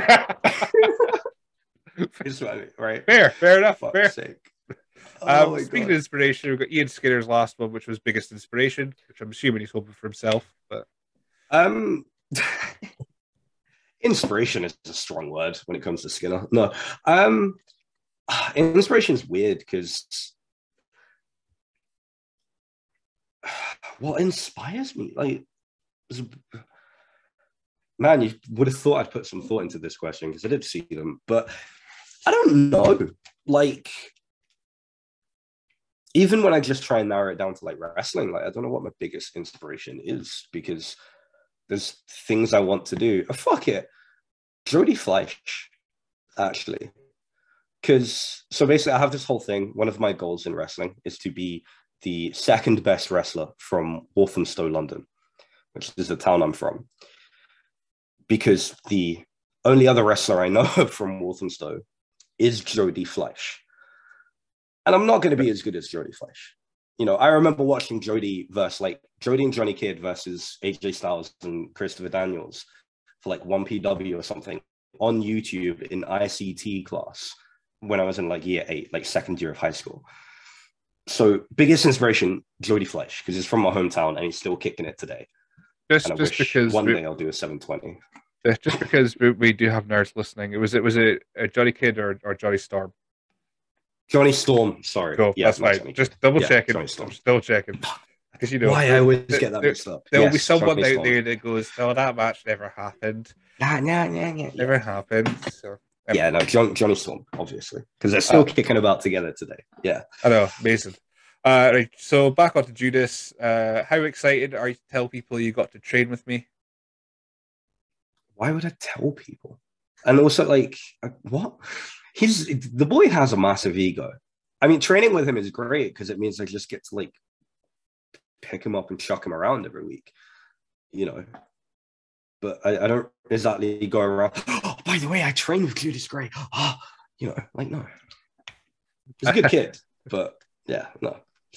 it's right. Fair, fair enough. For fair. Sake. Um, oh speaking God. of inspiration, we've got Ian Skinner's last one, which was biggest inspiration, which I'm assuming he's hoping for himself. But um, inspiration is a strong word when it comes to Skinner. No, um, inspiration is weird because what inspires me? Like, man, you would have thought I'd put some thought into this question because I did see them, but I don't know. Like, even when I just try and narrow it down to like wrestling, like I don't know what my biggest inspiration is because there's things I want to do. Oh, fuck it, Jody Fleisch, actually. Because so basically, I have this whole thing. One of my goals in wrestling is to be the second best wrestler from Walthamstow, London, which is the town I'm from. Because the only other wrestler I know of from Walthamstow is Jody Fleisch. And I'm not going to be as good as Jody Fleisch. You know, I remember watching Jody versus like Jody and Johnny Kidd versus A J Styles and Christopher Daniels for like one P W or something on YouTube in I C T class when I was in like year eight, like second year of high school. So biggest inspiration, Jody Fleisch, because he's from my hometown and he's still kicking it today. Just, and I just wish because one we, day I'll do a seven twenty. just because we, we do have nerds listening. It was it was a, a Johnny Kidd or, or Johnny Storm. Johnny Storm, sorry. Cool, yeah, that's fine. Just double yeah, checking. Johnny Storm. I'm still checking. Because you know why there, I always there, get that there, mixed up. There will yes, be someone Johnny out Storm. there that goes, "No, that match never happened. Nah, nah, nah, nah, Never yeah. happened." So anyway. yeah, no, John, Johnny Storm, obviously, because they're still uh, kicking about together today. Yeah, I know, amazing. Uh, right, so back on to Judas. Uh, how excited are you to tell people you got to train with me? Why would I tell people? And also, like, what? He's the boy has a massive ego. I mean, training with him is great because it means I just get to like pick him up and chuck him around every week, you know. But I, I don't exactly go around. Oh, by the way, I train with Judas Gray. Oh, you know, like no, he's a good kid, but yeah, no.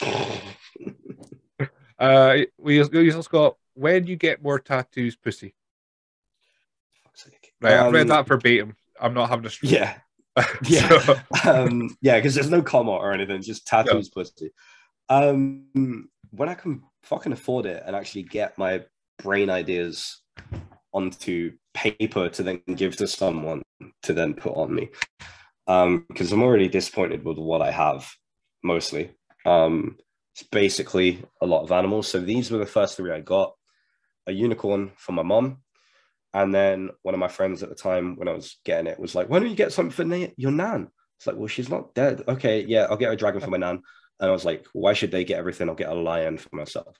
uh, we we also got when you get more tattoos, pussy. Right, um, I've read that verbatim. I'm not having a stroke. Yeah. Yeah, so. um, yeah, because there's no comma or anything, just tattoos, no. Pussy. Um, when I can fucking afford it and actually get my brain ideas onto paper to then give to someone to then put on me, um, because I'm already disappointed with what I have, mostly. Um, it's basically a lot of animals. So these were the first three I got: a unicorn for my mom. And then one of my friends at the time when I was getting it was like, why don't you get something for na- your nan? It's like, well, she's not dead. Okay, yeah, I'll get a dragon for my nan. And I was like, why should they get everything? I'll get a lion for myself.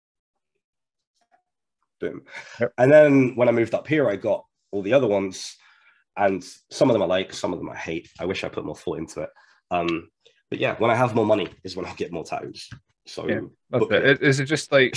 Boom. Yep. And then when I moved up here, I got all the other ones. And some of them I like, some of them I hate. I wish I put more thought into it. Um, but yeah, when I have more money is when I'll get more tattoos. So yeah, that's it. Is it just like...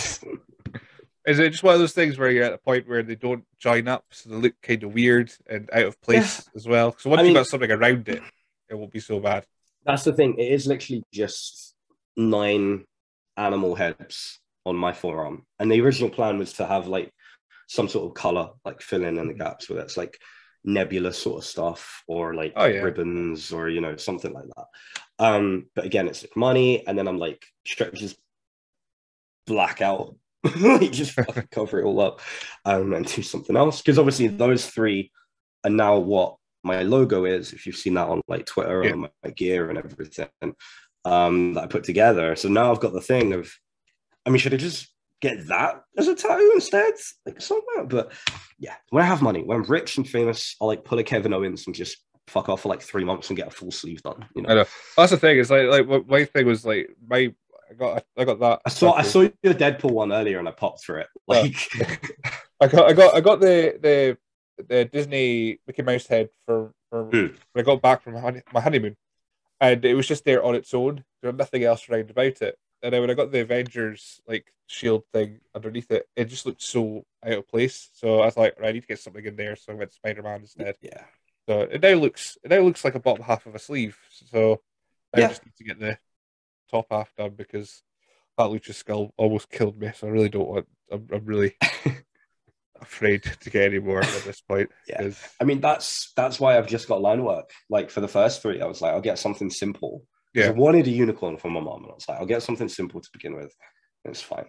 Is it just one of those things where you're at a point where they don't join up, so they look kind of weird and out of place yeah. as well? So once I you mean, got something around it, it won't be so bad. That's the thing. It is literally just nine animal heads on my forearm. And the original plan was to have like some sort of color, like fill in in the gaps, where it's like nebula sort of stuff or like oh, yeah. ribbons or, you know, something like that. Um, but again, it's like money. And then I'm like, just black out. Like just fucking cover it all up um, and do something else, because obviously those three are now what my logo is, if you've seen that on like Twitter yeah. or my, my gear and everything um, that I put together. So now I've got the thing of, I mean, should I just get that as a tattoo instead, like somewhere? But yeah, when I have money, when I'm rich and famous, I'll like pull a Kevin Owens and just fuck off for like three months and get a full sleeve done, you know. I know. That's the thing, is like like my thing was like my I got I got that. I saw I saw your Deadpool one earlier and I popped for it. Like yeah. I got I got I got the the the Disney Mickey Mouse head for, for mm. when I got back from my honeymoon, and it was just there on its own. There was nothing else around about it. And then when I got the Avengers like shield thing underneath it, it just looked so out of place. So I was like, right, I need to get something in there. So I went Spider-Man instead. Yeah. So it now looks it now looks like a bottom half of a sleeve. So I yeah. just need to get the top half done, because that Lucha skull almost killed me. So I really don't want. I'm, I'm really afraid to get any more at this point. Yeah, I mean that's that's why I've just got line work. Like for the first three, I was like, I'll get something simple. Yeah, I wanted a unicorn for my mom, and I was like, I'll get something simple to begin with. It's fine.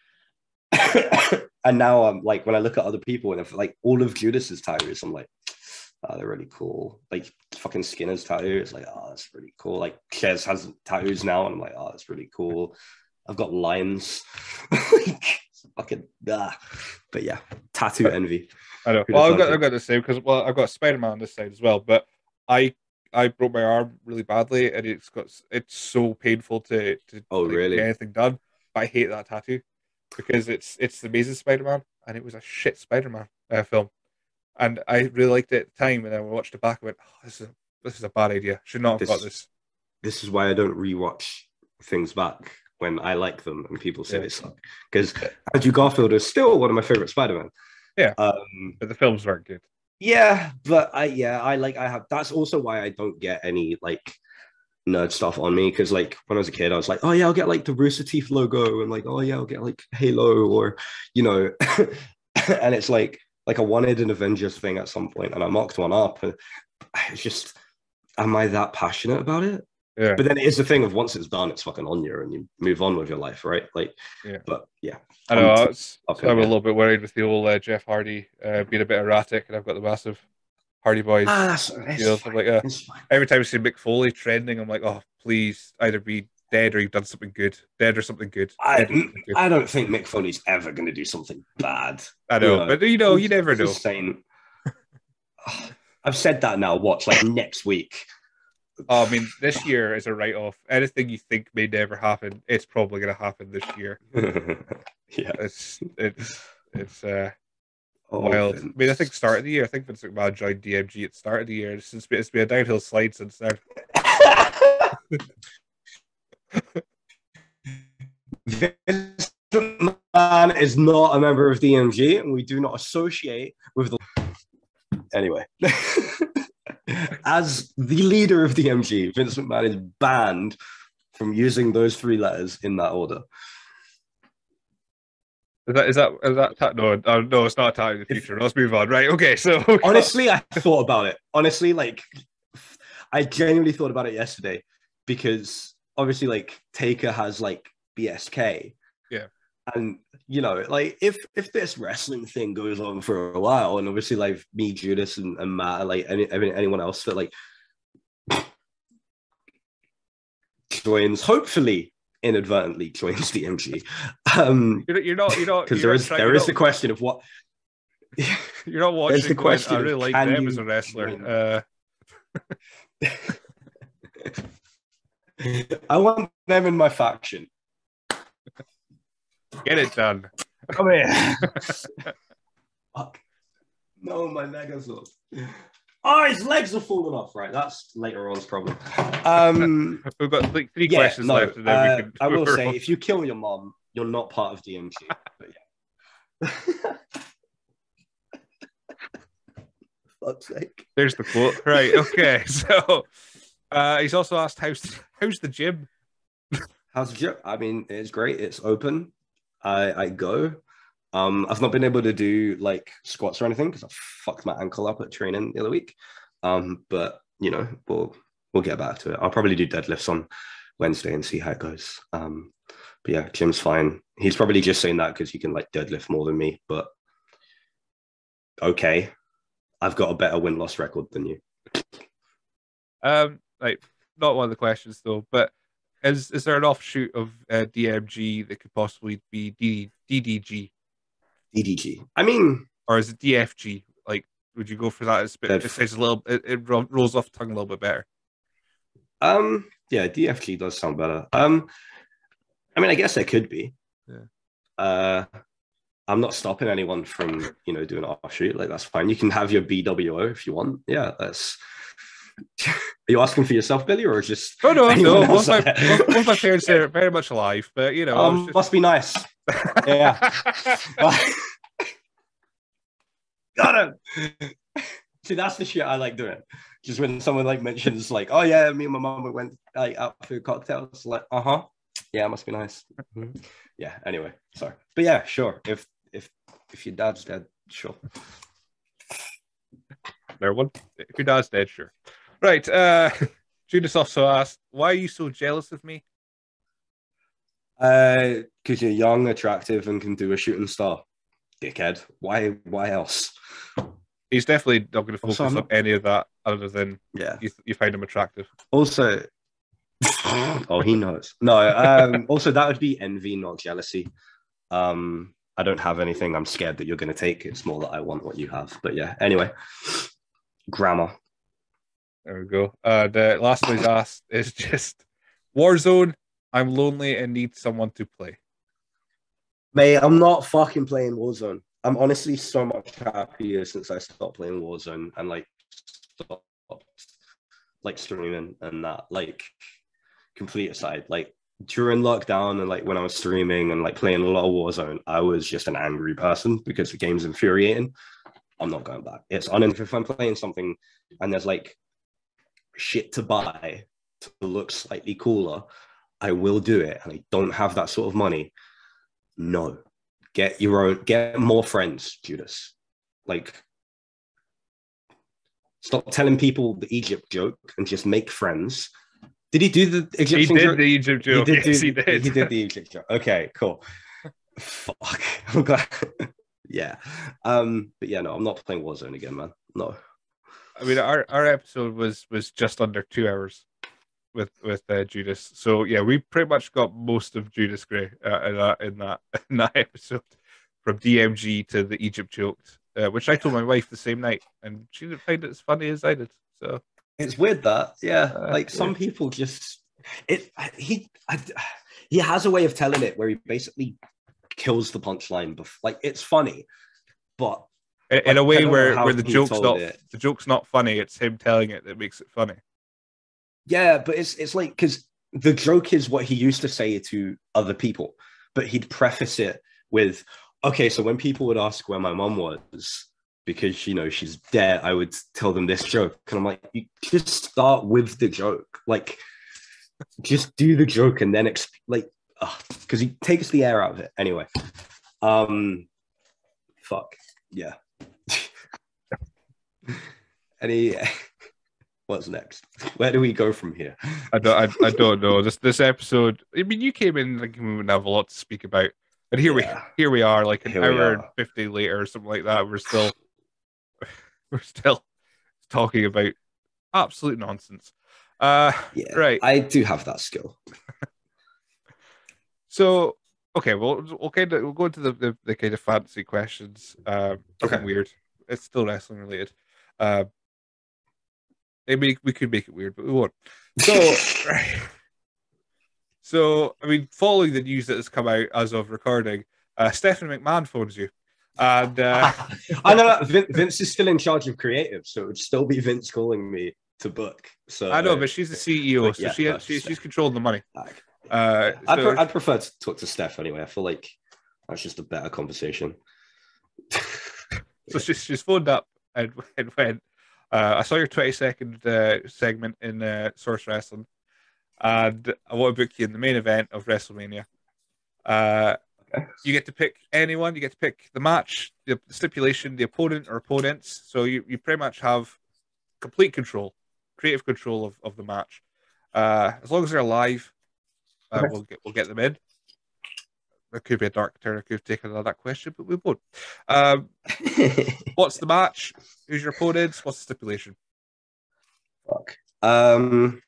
And now I'm like, when I look at other people and if like all of Judas's tattoos, I'm like, oh, they're really cool. Like fucking Skinner's tattoo, it's like, oh, that's really cool. Like Chez has tattoos now, and I'm like, oh, that's really cool. I've got lines. Like, fucking ah. But yeah, tattoo envy. I know. Who'd Well, have I've got thunk I've it? got the same because well, I've got Spider-Man on this side as well, but I I broke my arm really badly, and it's got it's so painful to to Oh, like get really? anything done. But I hate that tattoo because it's it's the Amazing Spider-Man, and it was a shit Spider-Man uh, film, and I really liked it at the time, and then I watched it back and went, oh, this is a, this is a bad idea. Should not have got This this. this is why I don't rewatch things back when I like them and people say Yeah, they suck. Because Andrew Garfield is still one of my favorite Spider-Man. yeah, Um, but the films weren't good. yeah, but I yeah, I like I have that's also why I don't get any like nerd stuff on me. Because like when I was a kid, I was like, oh yeah, I'll get like the Rooster Teeth logo and like, oh yeah, I'll get like Halo or you know, and it's like like I wanted an Avengers thing at some point and I mocked one up and it's just am I that passionate about it? Yeah, But then it is the thing of once it's done, it's fucking on you and you move on with your life, right? Like, yeah. but yeah, I I'm know. It's, up so in I'm a here. little bit worried with the old uh, Jeff Hardy uh, being a bit erratic, and I've got the massive Hardy Ah, Boys that's it's deals. I'm fine. like, uh, It's fine. every time I see Mick Foley trending, I'm like, oh, please either be dead or you've done something good. Dead or something good. Dead or I something good. I don't think Mick Foley's ever going to do something bad. I You know, know, but you know, you he's, never he's a know. saint. I've said that now. Watch like next week. Oh, I mean, this year is a write-off. Anything you think may never happen, it's probably going to happen this year. Yeah. It's it's it's uh Oh, wild. I mean, I think Vince. start of the year, I think Vince McMahon joined D M G at the start of the year. It's, it's been, it's been a downhill slide since then. Vince McMahon is not a member of D M G, and we do not associate with the. Anyway, as the leader of D M G, Vince McMahon is banned from using those three letters in that order. Is that is that is that ta- no uh, no it's not a time in the If future. Let's move on. Right? Okay. So we got- honestly, I thought about it. Honestly, like I genuinely thought about it yesterday because obviously, like Taker has like B S K, yeah, and you know, like if if this wrestling thing goes on for a while, and obviously like me, Judas, and, and Matt, like any, anyone else that like joins, hopefully inadvertently joins D M G, um, you're, you're not you're not because you're there not is trying there you're is not the question of what. you're not There's the watching going. I question really of like can them you as a wrestler. join? Uh, I want them in my faction. get it done. Come here. Fuck. No, my Megazord. Oh, his legs are falling off. Right, that's later on's problem. Um, We've got like three yeah, questions no. left, and then we Uh, can. I will say, if you kill your mom, you're not part of D M G. But yeah. Fuck's sake. There's the quote. Right. Okay. So uh, he's also asked, "How's how's the gym?" How's the gym? I mean, it's great. It's open. I I go. Um, I've not been able to do like squats or anything because I fucked my ankle up at training the other week. Um, but you know, we'll we'll get back to it. I'll probably do deadlifts on Wednesday and see how it goes. Um, but yeah, Jim's fine. He's probably just saying that because he can like deadlift more than me. But okay, I've got a better win loss record than you. Um, like not one of the questions though, but is is there an offshoot of uh, D M G that could possibly be D- DDG? D D G. I mean, Or is it D F G? Like, would you go for that? It's, it Dev. says a little, it, it ro- rolls off the tongue a little bit better. Um, yeah, D F G does sound better. Um, I mean, I guess it could be. Yeah. Uh, I'm not stopping anyone from, you know, doing an offshoot. Like, that's fine. You can have your B W O if you want. Yeah, that's. Are you asking for yourself, Billy, or just Oh no, anyone no. else Both my out there? both, both my parents are very much alive, but you know, I was Um, just... must be nice. Yeah. Got him. See, that's the shit I like doing. Just when someone like mentions like, oh yeah, me and my mom went like out for cocktails, like, uh-huh. Yeah, it must be nice. Mm-hmm. Yeah, anyway, sorry. But yeah, sure. If if if your dad's dead, sure. There one. If your dad's dead, sure. Right. Uh Judas also asked, why are you so jealous of me? Uh, because you're young, attractive, and can do a shooting star. Dickhead. Why why else? He's definitely not going to Also, focus I'm on not- any of that other than Yeah. you, you find him attractive. Also, Oh, he knows. No, um, also that would be envy, not jealousy. Um, I don't have anything I'm scared that you're going to take. It's more that I want what you have. But yeah, anyway, grammar. There we go. Uh, the last one he's asked is just Warzone. I'm lonely and need someone to play. Mate, I'm not fucking playing Warzone. I'm honestly so much happier since I stopped playing Warzone and like stopped like streaming and that. Like, complete aside, like during lockdown and like when I was streaming and like playing a lot of Warzone, I was just an angry person because the game's infuriating. I'm not going back. It's on. If I'm playing something and there's like shit to buy to look slightly cooler, I will do it. And I don't have that sort of money. No, get your own, get more friends, Judas. Like, stop telling people the Egypt joke and just make friends. Did he do the Egyptian joke? He did joke? the Egypt joke. He did, yes, do, he did. He did the Egypt joke. Okay, cool. Fuck. I'm glad. Yeah. Um, but yeah, no, I'm not playing Warzone again, man. No. I mean, our, our episode was was just under two hours with with uh, Judas. So yeah, we pretty much got most of Judas Gray uh, in that in that in that episode, from D M G to the Egypt jokes, uh, which I told my wife the same night, and she didn't find it as funny as I did. So it's weird that, yeah, uh, like some yeah. people just it. He I, he has a way of telling it where he basically kills the punchline. Before, like it's funny, but in, in like, a way where where the joke's not it. the joke's not funny. It's him telling it that makes it funny. Yeah, but it's it's like because the joke is what he used to say to other people, but he'd preface it with, okay, so when people would ask where my mom was because you know she's dead, I would tell them this joke, and I'm like, you just start with the joke, like just do the joke and then exp- like because he takes the air out of it anyway. Um, fuck yeah. Any. What's next? Where do we go from here? I don't. I, I don't know. This this episode. I mean, you came in like we wouldn't have a lot to speak about, but here yeah. we here we are, like an here hour and fifty later or something like that. We're still we're still talking about absolute nonsense. Uh, yeah, right. I do have that skill. So okay, well, we'll kind of we'll go into the the, the kind of fancy questions. Uh, okay, weird. It's still wrestling related. Uh. Maybe we could make it weird, but we won't. So, right. So, I mean, following the news that has come out as of recording, uh, Stephanie McMahon phones you. And uh... I know that Vince is still in charge of creative, so it would still be Vince calling me to book. So I know, but she's the C E O, so yeah, she, no, she she's controlling the money. Uh, I'd, so... pre- I'd prefer to talk to Steph anyway. I feel like that's just a better conversation. So she's she's phoned up and, and went, Uh, I saw your twenty second uh, segment in uh, Source Wrestling, and I want to book you in the main event of WrestleMania. Uh, okay. You get to pick anyone. You get to pick the match, the stipulation, the opponent or opponents. So you, you pretty much have complete control, creative control of, of the match. Uh, as long as they're alive, uh, okay. we'll get we'll get them in. There could be a dark turn. I could have taken on that question, but we won't. Um, what's the match? Who's your opponents? What's the stipulation? Fuck. Um.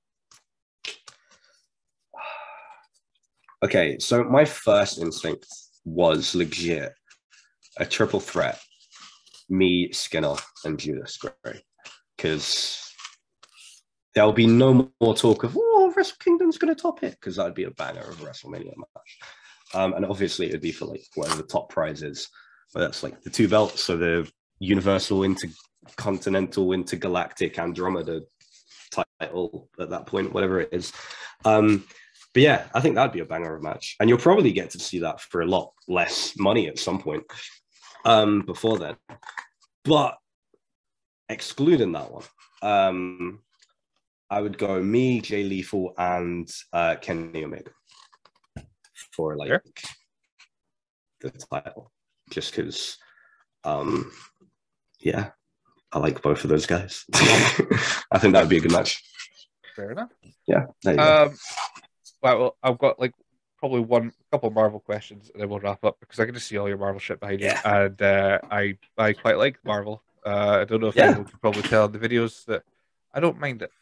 Okay, so my first instinct was legit a triple threat: me, Skinner, and Judas Gray, because there'll be no more talk of oh, Wrestle Kingdom's going to top it, because that'd be a banger of a WrestleMania match. Um, and obviously it'd be for like whatever the top prize is, but that's like the two belts, so the Universal, Intercontinental, Intergalactic, Andromeda title at that point, whatever it is. Um, but yeah, I think that'd be a banger of a match, and you'll probably get to see that for a lot less money at some point um, before then. But excluding that one, um, I would go me, Jay Lethal, and uh, Kenny Omega for like sure. the title, just because um yeah, I like both of those guys. I think that would be a good match. Fair enough. Yeah. There you um go. Well, well, I've got like probably one couple of Marvel questions and then we'll wrap up, because I can just see all your Marvel shit behind yeah. you, and uh I I quite like Marvel. uh I don't know if yeah. anyone can probably tell in the videos that I don't mind it.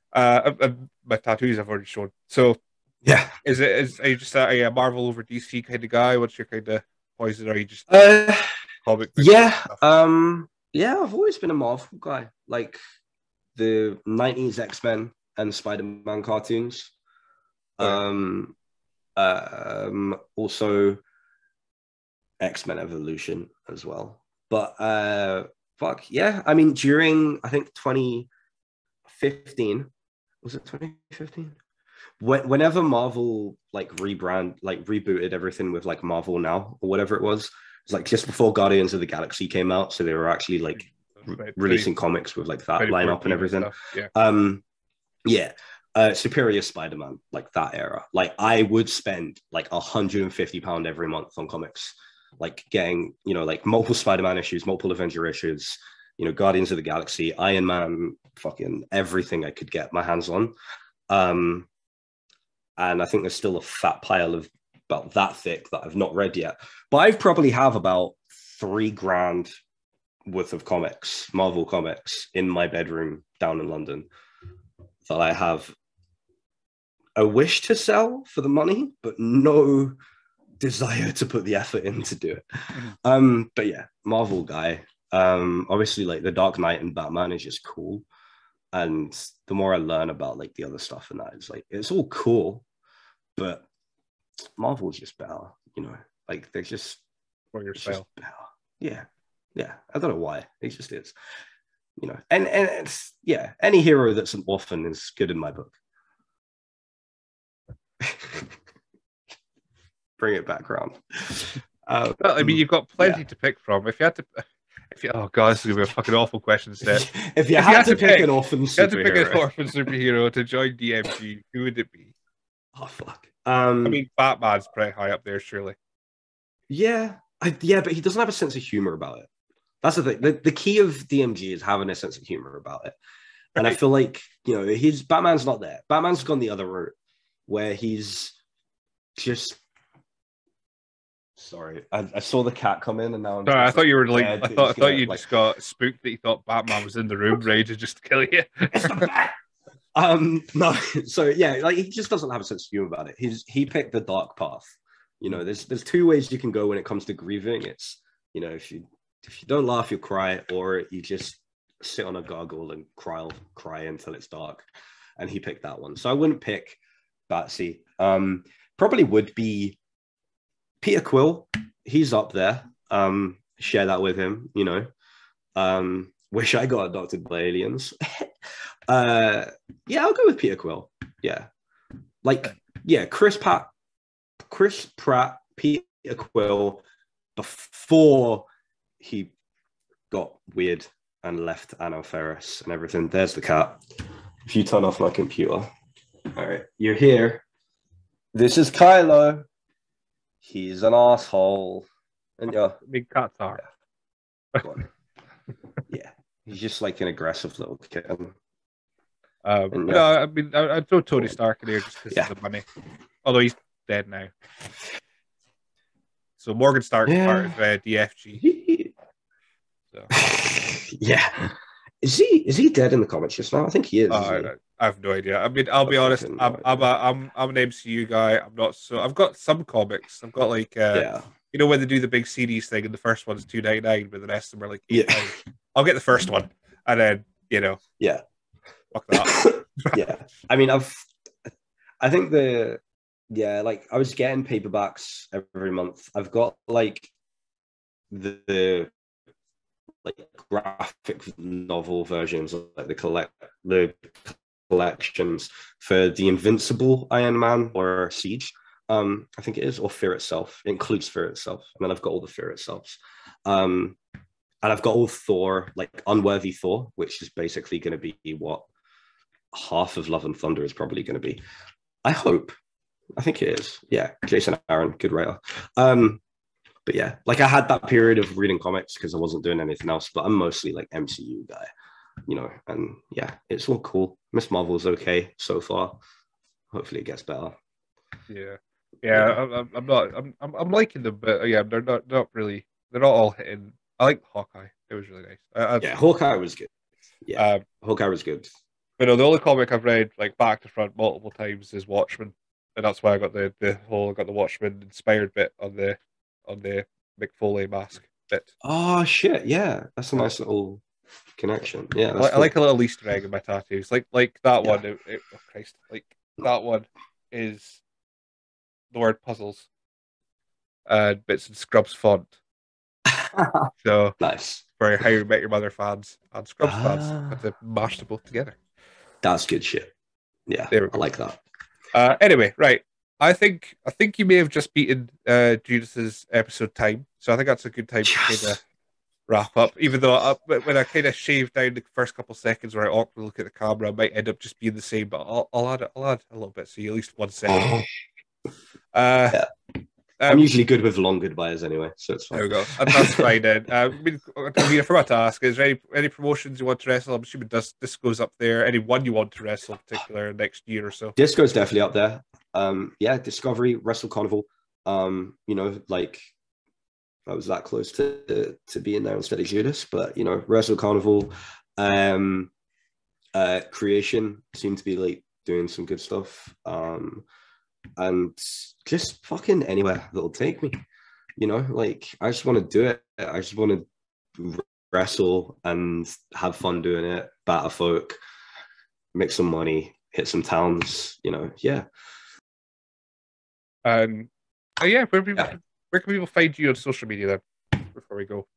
Uh, uh, my tattoos I've already shown. So Yeah. is it is are you just a, a Marvel over D C kind of guy? What's your kind of poison? Are you just Uh, comic book yeah. stuff? Um, yeah, I've always been a Marvel guy. Like the nineties X-Men and Spider-Man cartoons. Oh yeah. Um, um, also X-Men Evolution as well. But uh, fuck yeah. I mean, during I think twenty fifteen, was it twenty fifteen? When, whenever Marvel like rebrand, like rebooted everything with like Marvel Now or whatever it was, it's like just before Guardians of the Galaxy came out, so they were actually like re- releasing comics with like that lineup and everything. And yeah. Um, yeah, uh, Superior Spider-Man, like that era. Like I would spend like one hundred fifty pound every month on comics, like getting you know like multiple Spider-Man issues, multiple Avenger issues, you know Guardians of the Galaxy, Iron Man, fucking everything I could get my hands on. Um, and I think there's still a fat pile of about that thick that I've not read yet. But I probably have about three grand worth of comics, Marvel comics, in my bedroom down in London that I have a wish to sell for the money, but no desire to put the effort in to do it. Mhm. Um, but yeah, Marvel guy. Um, obviously, like the Dark Knight and Batman is just cool. And the more I learn about like the other stuff and that, it's like it's all cool, but Marvel's just better, you know. Like they're just For your it's style. just better. Yeah, yeah. I don't know why. It just is, you know. And and it's yeah. Any hero that's an orphan is good in my book. Bring it back around. Um, Well, I mean, you've got plenty yeah. to pick from. If you had to, if you, oh god, this is gonna be a fucking awful question set. If you If had, you had to, to pick, pick, an orphan you had to pick an superhero, orphan superhero to join D M G, who would it be? oh fuck. I Um, mean, Batman's pretty high up there, surely. yeah, I, yeah, but he doesn't have a sense of humor about it. That's the thing. The, the key of D M G is having a sense of humor about it. And I Right. feel like, you know, his Batman's not there. Batman's gone the other route where he's just sorry. I, I saw the cat come in and now I'm Sorry, I just thought you were like, yeah, I thought, I just thought gonna you like just got spooked that you thought Batman was in the room, ready to just kill you. it's the bat. Um no, so yeah, like he just doesn't have a sense of humor about it. He's he picked the dark path. You know, there's there's two ways you can go when it comes to grieving. It's you know, if you if you don't laugh, you cry, or you just sit on a gargoyle and cry cry until it's dark. And he picked that one. So I wouldn't pick Batsy. Um, probably would be Peter Quill. He's up there. Um, share that with him, you know. Um, wish I got adopted by aliens. uh, yeah, I'll go with Peter Quill. Yeah. Like, yeah, Chris Pratt, Chris Pratt, Peter Quill before he got weird and left Anna Ferris and everything. There's the cat. If you turn off my computer. All right, you're here. This is Kylo. He's an asshole. And yeah, Big cats are. yeah. yeah, he's just like an aggressive little kitten. Um, And, but yeah. no, I mean, I, I'd throw Tony Stark in here just because Yeah. of the money. Although he's dead now. So Morgan Stark's Yeah. part of uh, D F G. He... So. yeah. Is he is he dead in the comics just now? I think he is. Uh, he? I, I have no idea. I mean, I'll be I've honest. fucking I'm no I'm idea. a I'm I'm an M C U guy. I'm not so. I've got some comics. I've got like uh, Yeah. you know when they do the big series thing, and the first one's two ninety nine, but the rest of them are like eight Yeah. nine. I'll get the first one, and then you know, Yeah. fuck that. yeah. I mean, I've I think the yeah, like I was getting paperbacks every month. I've got like the, the like graphic novel versions of like the collect the collections for the Invincible Iron Man or Siege. Um, I think it is, or Fear Itself. It includes Fear Itself, and then I've got all the Fear Itselfs. Um, and I've got all Thor, like Unworthy Thor, which is basically going to be what half of Love and Thunder is probably going to be. I hope. I think it is. Yeah, Jason Aaron, good writer. Um, but yeah, like I had that period of reading comics because I wasn't doing anything else, but I'm mostly like M C U guy, you know, and yeah, it's all cool. Miss Marvel's okay so far. Hopefully it gets better. Yeah, yeah. Yeah. I'm, I'm not. I'm, I'm I'm liking them, but yeah, they're not not really. They're not all hitting. I like Hawkeye. It was really nice. I, I, Yeah, Hawkeye was good. Yeah, um, Hawkeye was good. But no, the only comic I've read like back to front multiple times is Watchmen, and that's why I got the the whole got the Watchmen inspired bit on the on the Mick Foley mask bit. Oh shit, yeah, that's a nice little connection. Yeah, I, that's li- I cool. like a little Easter egg in my tattoos, like like that Yeah. one. It, it, oh Christ, like that one is the word puzzles and bits in Scrubs font. So Nice. for How You Met Your Mother fans and Scrubs fans, had Ah, to mash them both together. that's good shit. Yeah, There we I go. like that. Uh, anyway, right. I think I think you may have just beaten uh, Judas's episode time, so I think that's a good time to kind of Yes. wrap up. Even though I, when I kind of shave down the first couple seconds where I awkwardly look at the camera, I might end up just being the same, but I'll, I'll add I'll add a little bit, so you at least one second. Uh, Yeah, I'm um, usually good with long goodbyes anyway, so it's there fine. we go. That- That's fine then. Uh, I mean, I mean, I forgot to ask: is there any any promotions you want to wrestle? I'm assuming this this goes up there. Any one you want to wrestle in particular next year or so? Disco's definitely up there. Um, yeah, Discovery, Wrestle Carnival. Um, you know, like I was that close to to being there instead of Judas, but you know, Wrestle Carnival, um, uh, Creation seem to be like doing some good stuff. Um, and just fucking anywhere that'll take me. You know, like I just want to do it. I just want to wrestle and have fun doing it. Batter folk, make some money, hit some towns. You know, yeah, Um, oh yeah, where people yeah. can, where can people find you on social media then? Before we go,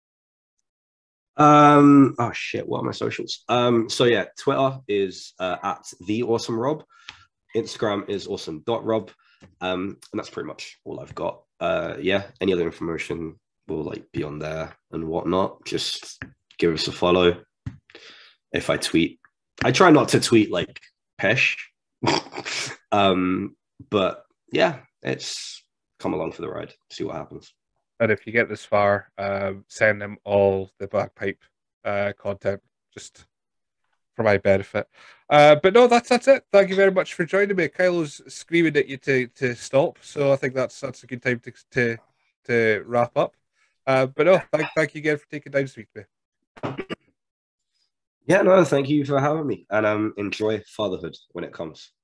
Um. Oh shit. What are my socials? Um. So yeah, Twitter is uh, at the Awesome Rob. Instagram is awesome dot rob. Um. And that's pretty much all I've got. Uh. Yeah. Any other information will like be on there and whatnot. Just give us a follow. If I tweet, I try not to tweet like Pesh. um. But yeah, it's come along for the ride. See what happens. and if you get this far, um, send them all the bagpipe uh, content just for my benefit. Uh, but no, that's that's it. Thank you very much for joining me. Kylo's screaming at you to to stop, so I think that's that's a good time to to to wrap up. Uh, but no, thank thank you again for taking time to speak to me. Yeah, no, thank you for having me, and um, enjoy fatherhood when it comes.